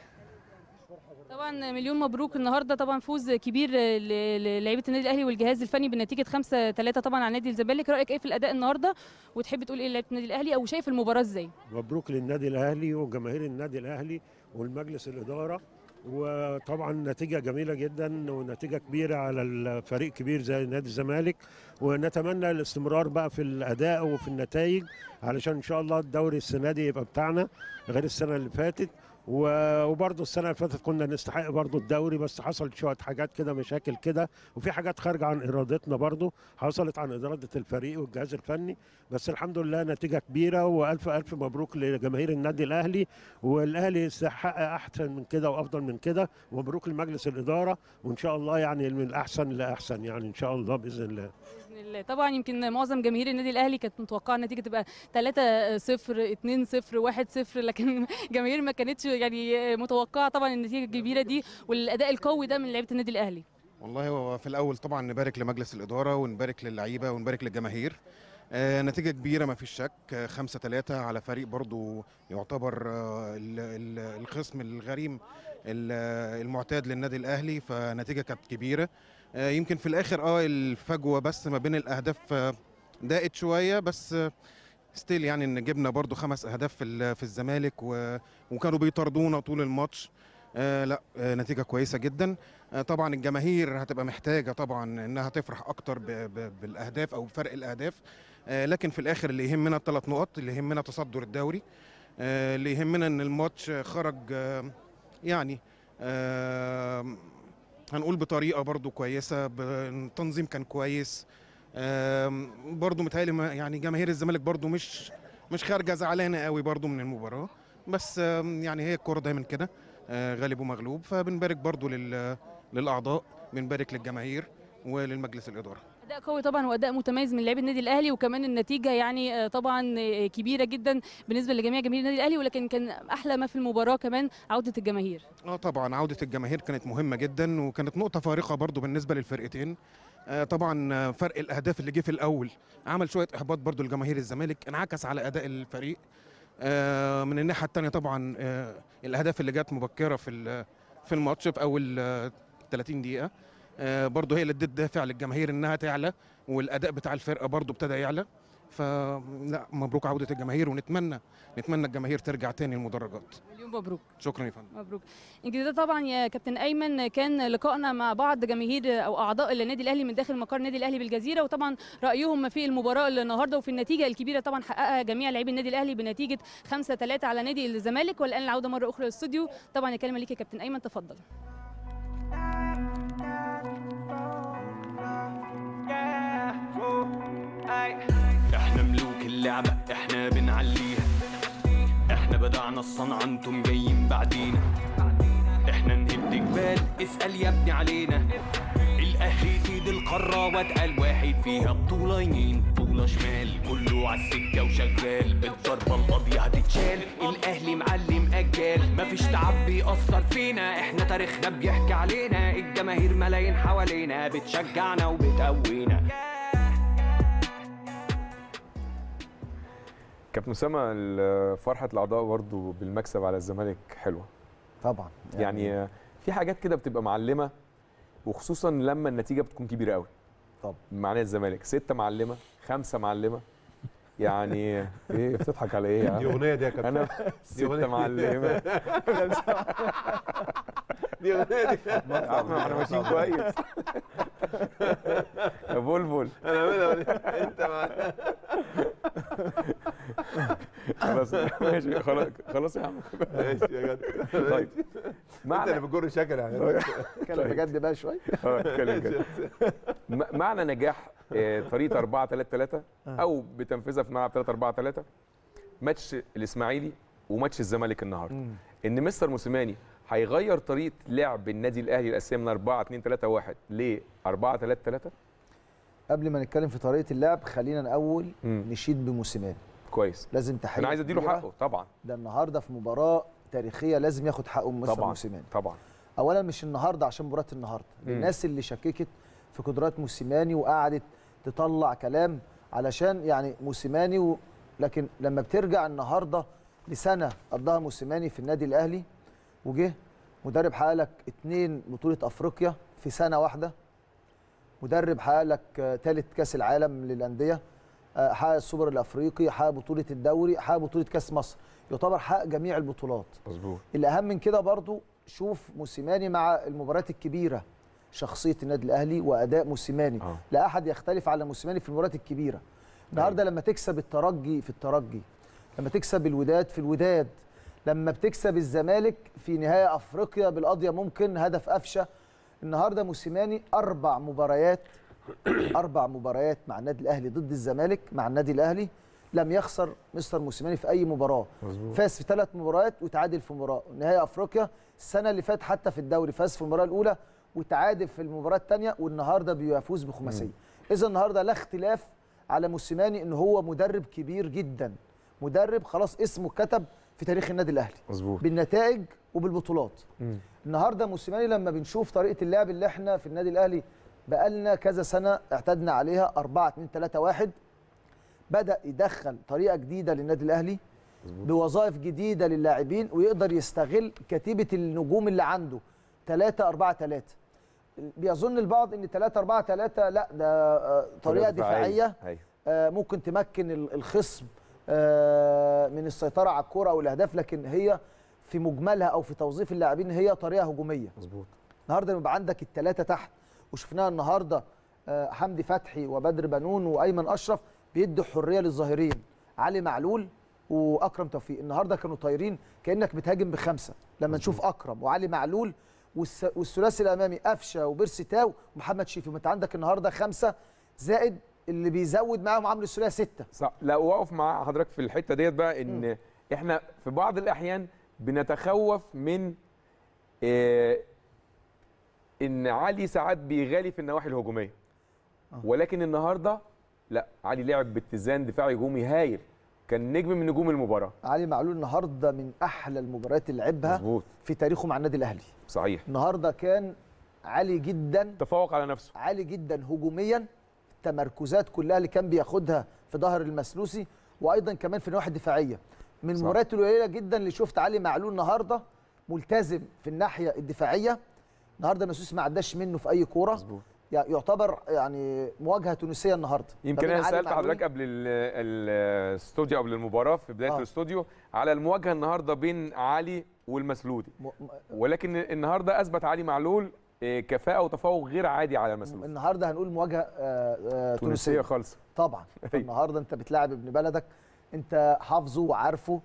طبعا مليون مبروك النهارده، طبعا فوز كبير ل- للاعيبه النادي الاهلي والجهاز الفني بنتيجه خمسة ثلاثة طبعا على نادي الزمالك. رايك ايه في الاداء النهارده وتحب تقول ايه لعيبه النادي الاهلي او شايف المباراه ازاي؟ مبروك للنادي الاهلي وجماهير النادي الاهلي والمجلس الاداره، وطبعا نتيجه جميله جدا ونتيجه كبيره على الفريق كبير زي نادي الزمالك، ونتمنى الاستمرار بقى في الاداء وفي النتائج علشان ان شاء الله الدوري السنه دي يبقى بتاعنا غير السنه اللي فاتت. و- وبرضه السنه اللي فاتت كنا نستحق برضه الدوري، بس حصل شويه حاجات كده مشاكل كده، وفي حاجات خارجه عن ارادتنا برضه حصلت عن اراده الفريق والجهاز الفني، بس الحمد لله نتيجه كبيره، والف الف مبروك لجماهير النادي الاهلي، والاهلي يستحق احسن من كده وافضل من كده. ومبروك لمجلس الاداره، وان شاء الله يعني من الاحسن لاحسن يعني ان شاء الله باذن الله. باذن الله. طبعا يمكن معظم جماهير النادي الاهلي كانت متوقعه النتيجه تبقى ثلاثة صفر اثنين صفر واحد صفر، لكن جماهير ما كانتش يعني متوقعه طبعا النتيجه الكبيره دي والاداء القوي ده من لعيبه النادي الاهلي. والله هو في الاول طبعا نبارك لمجلس الاداره ونبارك للعيبه ونبارك للجماهير. آه نتيجه كبيره ما فيش شك، آه خمسة ثلاثة على فريق برضو يعتبر آه ال- ال- الخصم الغريم ال- المعتاد للنادي الاهلي، فنتيجه كانت كبيره. آه يمكن في الاخر اه الفجوه بس ما بين الاهداف آه ضاقت شويه، بس آه ستيل يعني ان جبنا برضو خمس اهداف في ال- في الزمالك و- وكانوا بيطاردونا طول الماتش. آه لا آه نتيجه كويسه جدا. آه طبعا الجماهير هتبقى محتاجه طبعا انها تفرح اكتر ب- ب- بالاهداف او بفرق الاهداف، آه لكن في الاخر اللي يهمنا الثلاث نقط، اللي يهمنا تصدر الدوري، آه اللي يهمنا ان الماتش خرج آه يعني آه هنقول بطريقه برضو كويسه، التنظيم كان كويس. آه برضو متهيألي ما- يعني جماهير الزمالك برضو مش مش خارجه زعلانه قوي برضو من المباراه، بس آه يعني هي الكوره دايما كده، آه غالب ومغلوب. فبنبارك برضو لل للاعضاء، بنبارك للجماهير وللمجلس الاداره. اداء قوي طبعا واداء متميز من لاعبي النادي الاهلي، وكمان النتيجه يعني آه، طبعا آه، كبيره جدا بالنسبه لجميع جماهير النادي الاهلي، ولكن كان احلى ما في المباراه كمان عوده الجماهير. اه طبعا عودة الجماهير كانت مهمة جدا، وكانت نقطة فارقة برضو بالنسبة للفرقتين. آه طبعا آه، فرق الأهداف اللي جه في الأول عمل شوية إحباط برضو لجماهير الزمالك، انعكس على أداء الفريق. آه من الناحية التانية طبعا آه الأهداف اللي جت مبكرة في ال- في الماتش في أول آه ثلاثين دقيقة، آه برضو هي اللي ادت دافع للجماهير إنها تعلى، والأداء بتاع الفرقة برضو ابتدى يعلى. فلا مبروك عودة الجماهير، ونتمنى نتمنى الجماهير ترجع تاني المدرجات. مليون مبروك. شكرا يا فندم. مبروك. يمكن ده طبعا يا كابتن ايمن كان لقائنا مع بعض جماهير او اعضاء النادي الاهلي من داخل مقر النادي الاهلي بالجزيره، وطبعا رايهم في المباراه النهارده وفي النتيجه الكبيره طبعا حققها جميع لاعبي النادي الاهلي بنتيجه خمسة ثلاثة على نادي الزمالك. والان العوده مره اخرى للاستوديو، طبعا الكلمه ليك يا كابتن ايمن، تفضل. احنا ملوك اللعبة، احنا بنعليها، احنا بدعنا الصنعة انتم جايين بعدينا، احنا نهد جبال اسأل يا ابني علينا، الاهلي سيد القارة واتقل واحد فيها، بطولة يمين بطولة شمال كله عالسكة وشغال، الضربة القاضية هتتشال، الاهلي معلم اجيال، مفيش تعب بيأثر فينا، احنا تاريخنا بيحكي علينا، الجماهير ملايين حوالينا بتشجعنا وبتقوينا. كابتن اسامه، ال- فرحه الاعضاء برضو بالمكسب على الزمالك حلوه طبعا. يعني, يعني في حاجات كده بتبقى معلمه، وخصوصا لما النتيجه بتكون كبيره قوي. طبعا معناها الزمالك ستة معلمه، خمسة معلمه، يعني ايه بتضحك على ايه يا عم؟ دي أغنية دي يا كابتن. انا دي أغنية. ستة معلمه دي أغنية دي. يا عم احنا ماشيين كويس يا بلبل. انا عاملها انت مع خلاص ماشي، خلاص خلاص يا عم ماشي يا جدع. طيب انت اللي بتجر شكل يعني. اتكلم بجد بقى شويه. اه اتكلم كده. م- معنى نجاح آه، طريقه أربعة ثلاثة ثلاثة او بتنفيذها في ملعب ثلاثة أربعة ثلاثة، ماتش الاسماعيلي وماتش الزمالك النهارده، ان مستر موسيماني هيغير طريقه لعب النادي الاهلي الاساسيه من أربعة اثنين ثلاثة واحد ل أربعة ثلاثة ثلاثة. قبل ما نتكلم في طريقه اللعب خلينا الاول نشيد بموسيماني. كويس، لازم تحيه. انا عايز اديله كبيرة. حقه طبعا. ده النهارده في مباراه تاريخيه لازم ياخد حقه من مستر طبعا موسيماني. طبعا. اولا مش النهارده عشان مباراه النهارده، مم. الناس اللي شككت في قدرات موسيماني وقعدت تطلع كلام علشان يعني موسيماني و... لكن لما بترجع النهارده لسنه قضاها موسيماني في النادي الاهلي، وجه مدرب حقق لك اتنين بطوله افريقيا في سنه واحده، مدرب حقق لك ثالث كاس العالم للانديه، آه، حقق السوبر الافريقي، حقق بطوله الدوري، حقق بطوله كاس مصر، يعتبر حقق جميع البطولات. مظبوط. الاهم من كده برضو شوف موسيماني مع المباريات الكبيره، شخصيه النادي الاهلي واداء موسيماني. آه. لا احد يختلف على موسيماني في المباريات الكبيره. النهارده لما تكسب الترجي في الترجي، لما تكسب الوداد في الوداد، لما بتكسب الزمالك في نهائي افريقيا بالقضيه ممكن هدف قفشه. النهارده موسيماني اربع مباريات اربع مباريات مع النادي الاهلي ضد الزمالك، مع النادي الاهلي لم يخسر مستر موسيماني في اي مباراه. مظبوط. فاز في ثلاث مباريات وتعادل في مباراه. نهائي افريقيا السنه اللي فاتت حتى في الدوري فاز في المباراه الاولى وتعادل في المباراه الثانيه، والنهارده بيفوز بخماسيه. اذا النهارده لا اختلاف على موسيماني ان هو مدرب كبير جدا، مدرب خلاص اسمه كتب في تاريخ النادي الاهلي مظبوط بالنتائج وبالبطولات. مم. النهارده موسيماني لما بنشوف طريقه اللعب اللي احنا في النادي الاهلي بقالنا كذا سنه اعتدنا عليها أربعة اثنين ثلاثة واحد، بدا يدخل طريقه جديده للنادي الاهلي بوظائف جديده للاعبين، ويقدر يستغل كتيبه النجوم اللي عنده ثلاثة أربعة ثلاثة. بيظن البعض ان ثلاثة أربعة ثلاثة لا ده آه، طريقه دفاعيه آه، ممكن تمكن ال- الخصم آه، من السيطره على الكره او الاهداف، لكن هي في مجملها او في توظيف اللاعبين هي طريقه هجوميه. مظبوط. النهارده يبقى عندك الثلاثه تحت، وشفناها النهارده آه، حمدي فتحي وبدر بنون وايمن اشرف بيدوا حريه للظاهرين، علي معلول واكرم توفيق. النهارده كانوا طايرين كانك بتهاجم بخمسه، لما نشوف اكرم وعلي معلول والس- والثلاثي الامامي قفشه وبيرسي تاو ومحمد شريف. وانت عندك النهارده خمسه زائد اللي بيزود معاهم عمرو السوليه سته. صح. لا واقف مع حضرتك في الحته ديت بقى ان م. احنا في بعض الاحيان بنتخوف من إيه ان علي ساعات بيغالي في النواحي الهجوميه، ولكن النهارده لا، علي لعب باتزان دفاعي هجومي هايل، كان نجم من نجوم المباراه. علي معلول النهارده من احلى المباريات اللي لعبها مظبوط في تاريخه مع النادي الاهلي. صحيح. النهارده كان عالي جدا، تفوق على نفسه، عالي جدا هجوميا، التمركزات كلها اللي كان بياخدها في ظهر المسلوسي، وايضا كمان في النواحي الدفاعيه. من المباريات القليله جدا اللي شفت علي معلول النهارده ملتزم في الناحيه الدفاعيه. النهارده المسلوسي ما عداش منه في اي كوره. مظبوط. يعتبر يعني مواجهه تونسيه النهارده. يمكن انا سالت حضرتك قبل الاستوديو قبل المباراه في بدايه آه. الاستوديو على المواجهه النهارده بين علي والمسلودي، م... ولكن النهارده اثبت علي معلول كفاءه وتفوق غير عادي على المسلودي. النهارده هنقول مواجهه تونسيه, تونسية خالصه طبعا. النهارده انت بتلاعب ابن بلدك، انت حافظه وعارفه،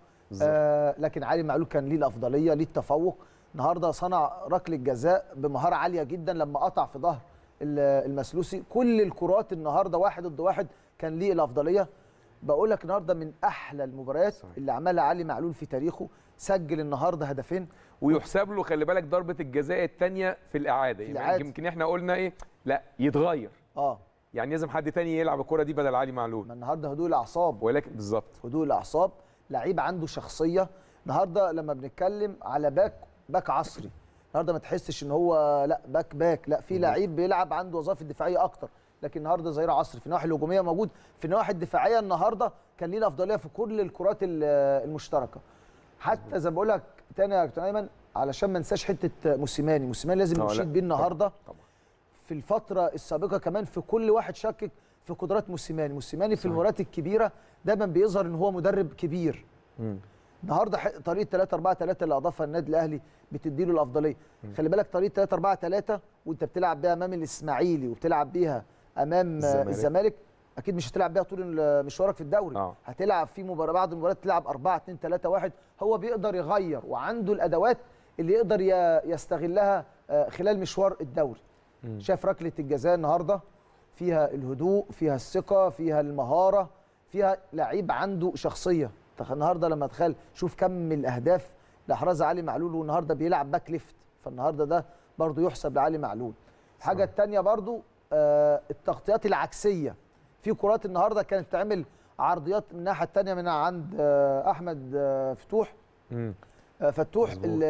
آه لكن علي معلول كان ليه الافضليه، ليه التفوق. النهارده صنع ركله جزاء بمهاره عاليه جدا لما قطع في ظهر المسلوسي. كل الكرات النهارده واحد ضد واحد كان ليه الافضليه. بقول لك النهارده من احلى المباريات صحيح. اللي عملها علي معلول في تاريخه. سجل النهارده هدفين ويحسب له، خلي بالك ضربه الجزاء الثانيه في الاعاده، يعني يمكن احنا قلنا ايه لا يتغير اه يعني لازم حد تاني يلعب الكره دي بدل علي معلول. النهارده هدوء الاعصاب، ولكن بالظبط هدوء الاعصاب، لعيب عنده شخصيه. النهارده لما بنتكلم على باك باك عصري، النهارده ما تحسش ان هو لا باك باك لا، في لعيب بيلعب عنده وظائف دفاعيه اكتر، لكن النهارده ظهير عصري في النواحي الهجوميه موجود، في النواحي الدفاعيه النهارده كان ليه الافضليه في كل الكرات المشتركه. حتى زي ما بقول لك تاني يا كابتن ايمن، علشان ما ننساش حته موسيماني، موسيماني لازم نشيد بيه النهارده. طبعا. في الفتره السابقه كمان في كل واحد شكك في قدرات موسيماني، موسيماني في المباريات الكبيره دايما بيظهر ان هو مدرب كبير. امم النهارده طريقه ثلاثة أربعة ثلاثة اللي اضافها النادي الاهلي بتدي له الافضليه. مم. خلي بالك طريقه ثلاثة أربعة ثلاثة وانت بتلعب بيها امام الاسماعيلي وبتلعب بيها امام الزمالك, الزمالك اكيد مش هتلعب بيها طول مشوارك في الدوري. أوه. هتلعب في مباراه بعد المباراه تلعب أربعة اثنين ثلاثة واحد. هو بيقدر يغير وعنده الادوات اللي يقدر يستغلها خلال مشوار الدوري. مم. شاف ركله الجزاء النهارده فيها الهدوء، فيها الثقه، فيها المهاره، فيها لعيب عنده شخصيه. النهارده لما تخيل شوف كم الاهداف اللي احرزها علي معلول، والنهارده بيلعب باك ليفت، فالنهارده ده برضو يحسب لعلي معلول. الحاجه الثانيه برضو آه التغطيات العكسيه في كرات النهارده كانت تعمل عرضيات من الناحيه الثانيه من عند آه احمد آه فتوح آه فتوح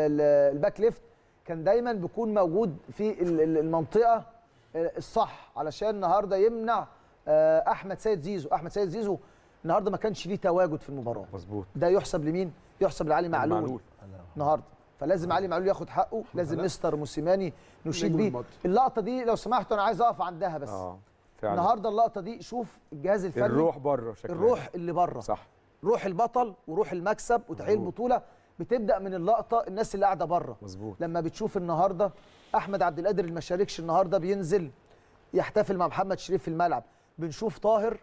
الباك ليفت كان دايما بيكون موجود في المنطقه الصح علشان النهارده يمنع آه احمد سيد زيزو. احمد سيد زيزو النهارده ما كانش ليه تواجد في المباراه. مظبوط. ده يحسب لمين؟ يحسب لعلي معلول, معلول. النهارده. فلازم علي معلول ياخد حقه، لازم مستر موسيماني نشيد بيه. اللقطه دي لو سمحتوا انا عايز اقف عندها بس. اه فعلا. النهارده اللقطه دي شوف الجهاز الفني، الروح بره شكلها، الروح اللي بره صح، روح البطل وروح المكسب وتحقيق البطوله بتبدا من اللقطه. الناس اللي قاعده بره مظبوط لما بتشوف النهارده احمد عبد القادر اللي ما شاركش النهارده بينزل يحتفل مع محمد شريف في الملعب. بنشوف طاهر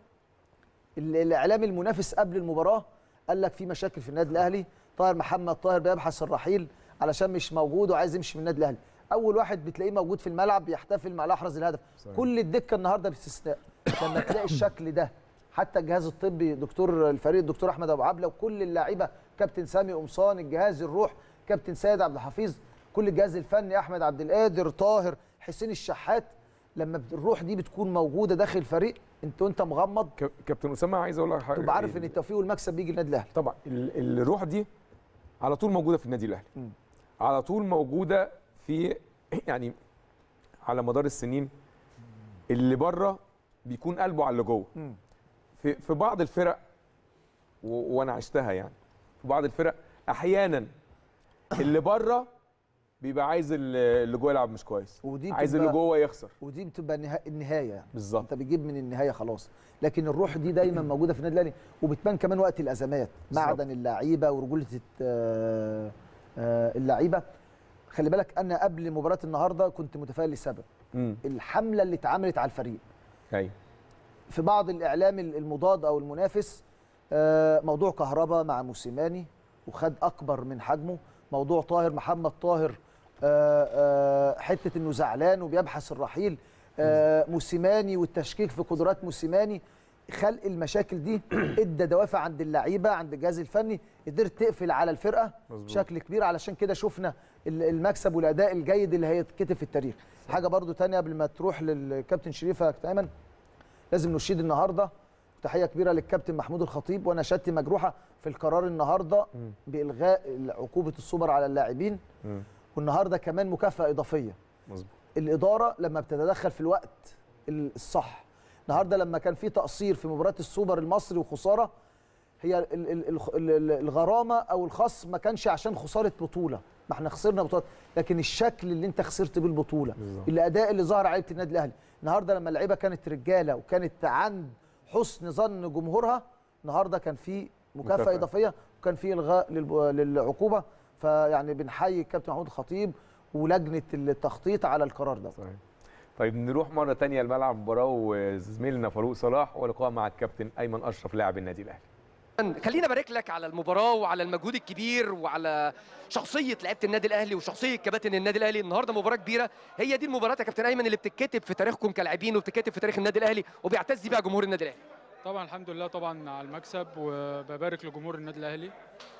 الاعلامي المنافس قبل المباراه قال لك في مشاكل في النادي الاهلي، طاهر محمد طاهر بيبحث الرحيل علشان مش موجود وعايز يمشي من النادي الاهلي. اول واحد بتلاقيه موجود في الملعب بيحتفل مع الاحرز الهدف. صحيح. كل الدكه النهارده باستثناء لما تلاقي الشكل ده، حتى الجهاز الطبي دكتور الفريق الدكتور احمد ابو عبله وكل اللاعيبه، كابتن سامي قمصان، الجهاز الروح كابتن سيد عبد الحفيظ، كل الجهاز الفني، احمد عبد القادر، طاهر، حسين الشحات، لما الروح دي بتكون موجوده داخل الفريق انت وانت مغمض. كابتن اسامه عايز اقول لك حاجه، تبقى عارف ان التوفيق والمكسب بيجي للنادي الاهلي. طبعا الروح دي على طول موجوده في النادي الاهلي، م. على طول موجوده في يعني على مدار السنين. اللي بره بيكون قلبه على اللي جوه. في في بعض الفرق و... وانا عشتها يعني، في بعض الفرق احيانا اللي بره بيبقى عايز اللي جوه يلعب مش كويس، ودي عايز اللي جوه يخسر، ودي بتبقى النهايه يعني. بالظبط، انت بتجيب من النهايه خلاص. لكن الروح دي دايما موجوده في النادي الاهلي، وبتبان كمان وقت الازمات، معدن اللعيبه ورجوله اللعيبه. خلي بالك انا قبل مباراه النهارده كنت متفائل لسبب م. الحمله اللي اتعملت على الفريق. ايوه. في بعض الاعلام المضاد او المنافس موضوع كهربا مع موسيماني وخد اكبر من حجمه، موضوع طاهر محمد طاهر آه، آه، حته انه زعلان وبيبحث الرحيل، آه، موسيماني والتشكيك في قدرات موسيماني، خلق المشاكل دي ادى دوافع عند اللعيبه عند الجهاز الفني، قدرت تقفل على الفرقه مزبوط. بشكل كبير، علشان كده شفنا المكسب والاداء الجيد اللي هيتكتب في التاريخ. صح. حاجه برضو تانية قبل ما تروح للكابتن شريف يا كابتن ايمن، لازم نشيد النهارده تحيه كبيره للكابتن محمود الخطيب، وانا شهادتي مجروحه في القرار النهارده م. بالغاء عقوبه السوبر على اللاعبين، والنهارده كمان مكافاه اضافيه مزبوط. الاداره لما بتتدخل في الوقت الصح، النهارده لما كان في تقصير في مباراه السوبر المصري وخساره، هي الغرامه او الخصم ما كانش عشان خساره بطوله، ما احنا خسرنا بطوله، لكن الشكل اللي انت خسرت بيه البطوله، الاداء اللي ظهر عليه النادي الاهلي النهارده لما اللعيبه كانت رجاله وكانت عند حسن ظن جمهورها، النهارده كان في مكافاه مكافأة. اضافيه وكان في الغاء للعقوبه، فيعني بنحيي الكابتن محمود الخطيب ولجنه التخطيط على القرار ده. صحيح. طيب نروح مره ثانيه لملعب المباراه وزميلنا فاروق صلاح ولقاء مع الكابتن ايمن اشرف لاعب النادي الاهلي. خلينا ابارك لك على المباراه وعلى المجهود الكبير وعلى شخصيه لعيبه النادي الاهلي وشخصيه كباتن النادي الاهلي. النهارده مباراه كبيره، هي دي المباراه يا كابتن ايمن اللي بتتكتب في تاريخكم كلاعبين وبتتكتب في تاريخ النادي الاهلي وبيعتز بيها جمهور النادي الاهلي. طبعا الحمد لله طبعا على المكسب، وببارك لجمهور النادي الاهلي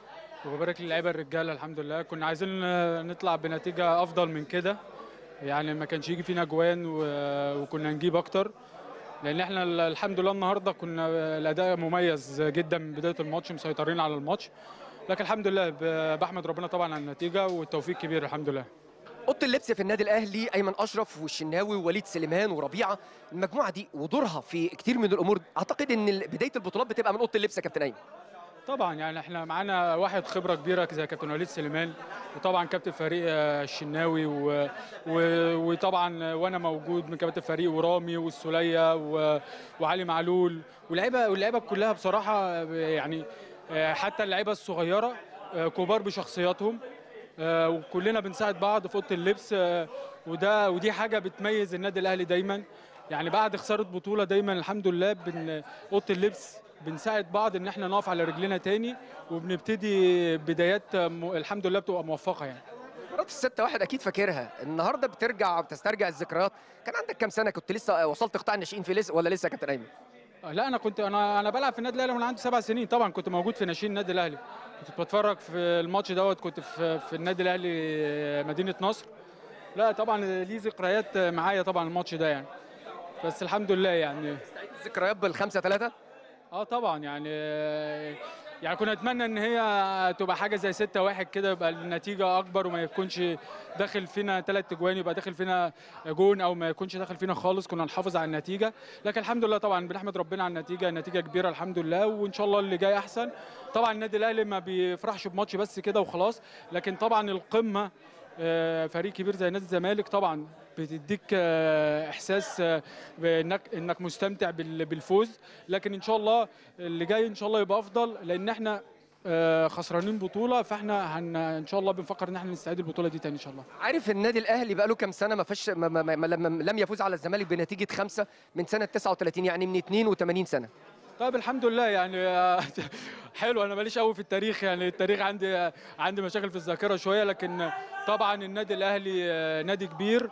وببارك للعيبه الرجاله. الحمد لله كنا عايزين نطلع بنتيجه افضل من كده، يعني ما كانش يجي فينا جوان وكنا نجيب اكتر، لان احنا الحمد لله النهارده كنا الاداء مميز جدا من بدايه الماتش، مسيطرين على الماتش، لكن الحمد لله بحمد ربنا طبعا على النتيجه والتوفيق كبير الحمد لله. اوضه اللبس في النادي الاهلي ايمن اشرف والشناوي ووليد سليمان وربيعه، المجموعه دي ودورها في كتير من الامور، اعتقد ان بدايه البطولات بتبقى من اوضه اللبس يا كابتن ايمن. طبعا يعني احنا معانا واحد خبره كبيره زي كابتن وليد سليمان، وطبعا كابتن فريق الشناوي و... و... وطبعا وانا موجود من كابتن فريق ورامي والسوليه و... وعلي معلول واللعيبه واللعيبه كلها بصراحه، يعني حتى اللعيبه الصغيره كبار بشخصياتهم، وكلنا بنساعد بعض في اوضه اللبس، وده ودي حاجه بتميز النادي الاهلي دايما، يعني بعد خساره بطوله دايما الحمد لله بن... اوضه اللبس بنساعد بعض ان احنا نقف على رجلنا تاني، وبنبتدي بدايات م... الحمد لله بتبقى موفقه. يعني مباراه الستة واحد اكيد فاكرها، النهارده بترجع بتسترجع الذكريات، كان عندك كام سنه؟ كنت لسه وصلت قطاع الناشئين في لسه ولا لسه يا كابتن ايمن؟ لا انا كنت انا انا بلعب في النادي الاهلي وانا عندي سبع سنين، طبعا كنت موجود في ناشئين النادي الاهلي، كنت بتفرج في الماتش دوت، كنت في, في النادي الاهلي مدينه نصر. لا طبعا ليه ذكريات معايا طبعا الماتش ده يعني، بس الحمد لله يعني. ذكريات بالخمسة ثلاثة؟ اه طبعا يعني يعني كنا نتمنى ان هي تبقى حاجه زي ستة واحد كده، يبقى النتيجه اكبر وما يكونش داخل فينا ثلاث اجوان، يبقى داخل فينا جون او ما يكونش داخل فينا خالص، كنا نحافظ على النتيجه، لكن الحمد لله طبعا بنحمد ربنا على النتيجه، النتيجه كبيره الحمد لله، وان شاء الله اللي جاي احسن. طبعا النادي الاهلي ما بيفرحش بماتش بس كده وخلاص، لكن طبعا القمه فريق كبير زي نادي الزمالك طبعا بتديك احساس بانك انك مستمتع بالفوز، لكن ان شاء الله اللي جاي ان شاء الله يبقى افضل، لان احنا خسرانين بطوله، فاحنا هن ان شاء الله بنفكر ان احنا نستعيد البطوله دي تاني ان شاء الله. عارف النادي الاهلي بقى له كام سنه ما فيش ما ما ما لم يفوز على الزمالك بنتيجه خمسه من سنه تسعة وثلاثين، يعني من اثنين وثمانين سنه. طيب الحمد لله يعني حلو، انا ماليش قوي في التاريخ، يعني التاريخ عندي عندي مشاكل في الذاكره شويه، لكن طبعا النادي الاهلي نادي كبير،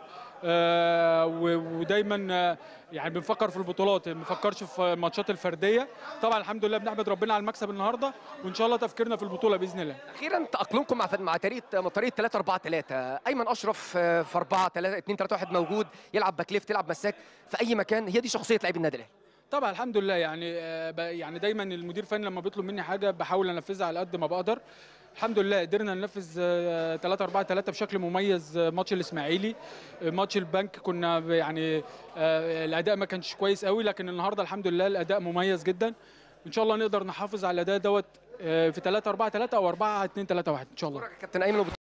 ودايما يعني بنفكر في البطولات، ما بنفكرش في الماتشات الفرديه. طبعا الحمد لله بنحمد ربنا على المكسب النهارده، وان شاء الله تفكيرنا في البطوله باذن الله. اخيرا تاقلمكم مع مع طريقه طريقه ثلاثة أربعة ثلاثة، ايمن اشرف في أربعة اثنين ثلاثة واحد موجود، يلعب باك ليفت، يلعب مساك في اي مكان، هي دي شخصيه لاعبي النادي الاهلي. طبعا الحمد لله يعني يعني دايما المدير الفني لما بيطلب مني حاجه بحاول انفذها على قد ما بقدر. الحمد لله قدرنا ننفذ ثلاثة أربعة ثلاثة بشكل مميز. ماتش الاسماعيلي، ماتش البنك كنا يعني الاداء ما كانش كويس قوي، لكن النهارده الحمد لله الاداء مميز جدا. ان شاء الله نقدر نحافظ على الاداء دوت في ثلاثة أربعة ثلاثة او أربعة اثنين ثلاثة واحد ان شاء الله. كابتن ايمن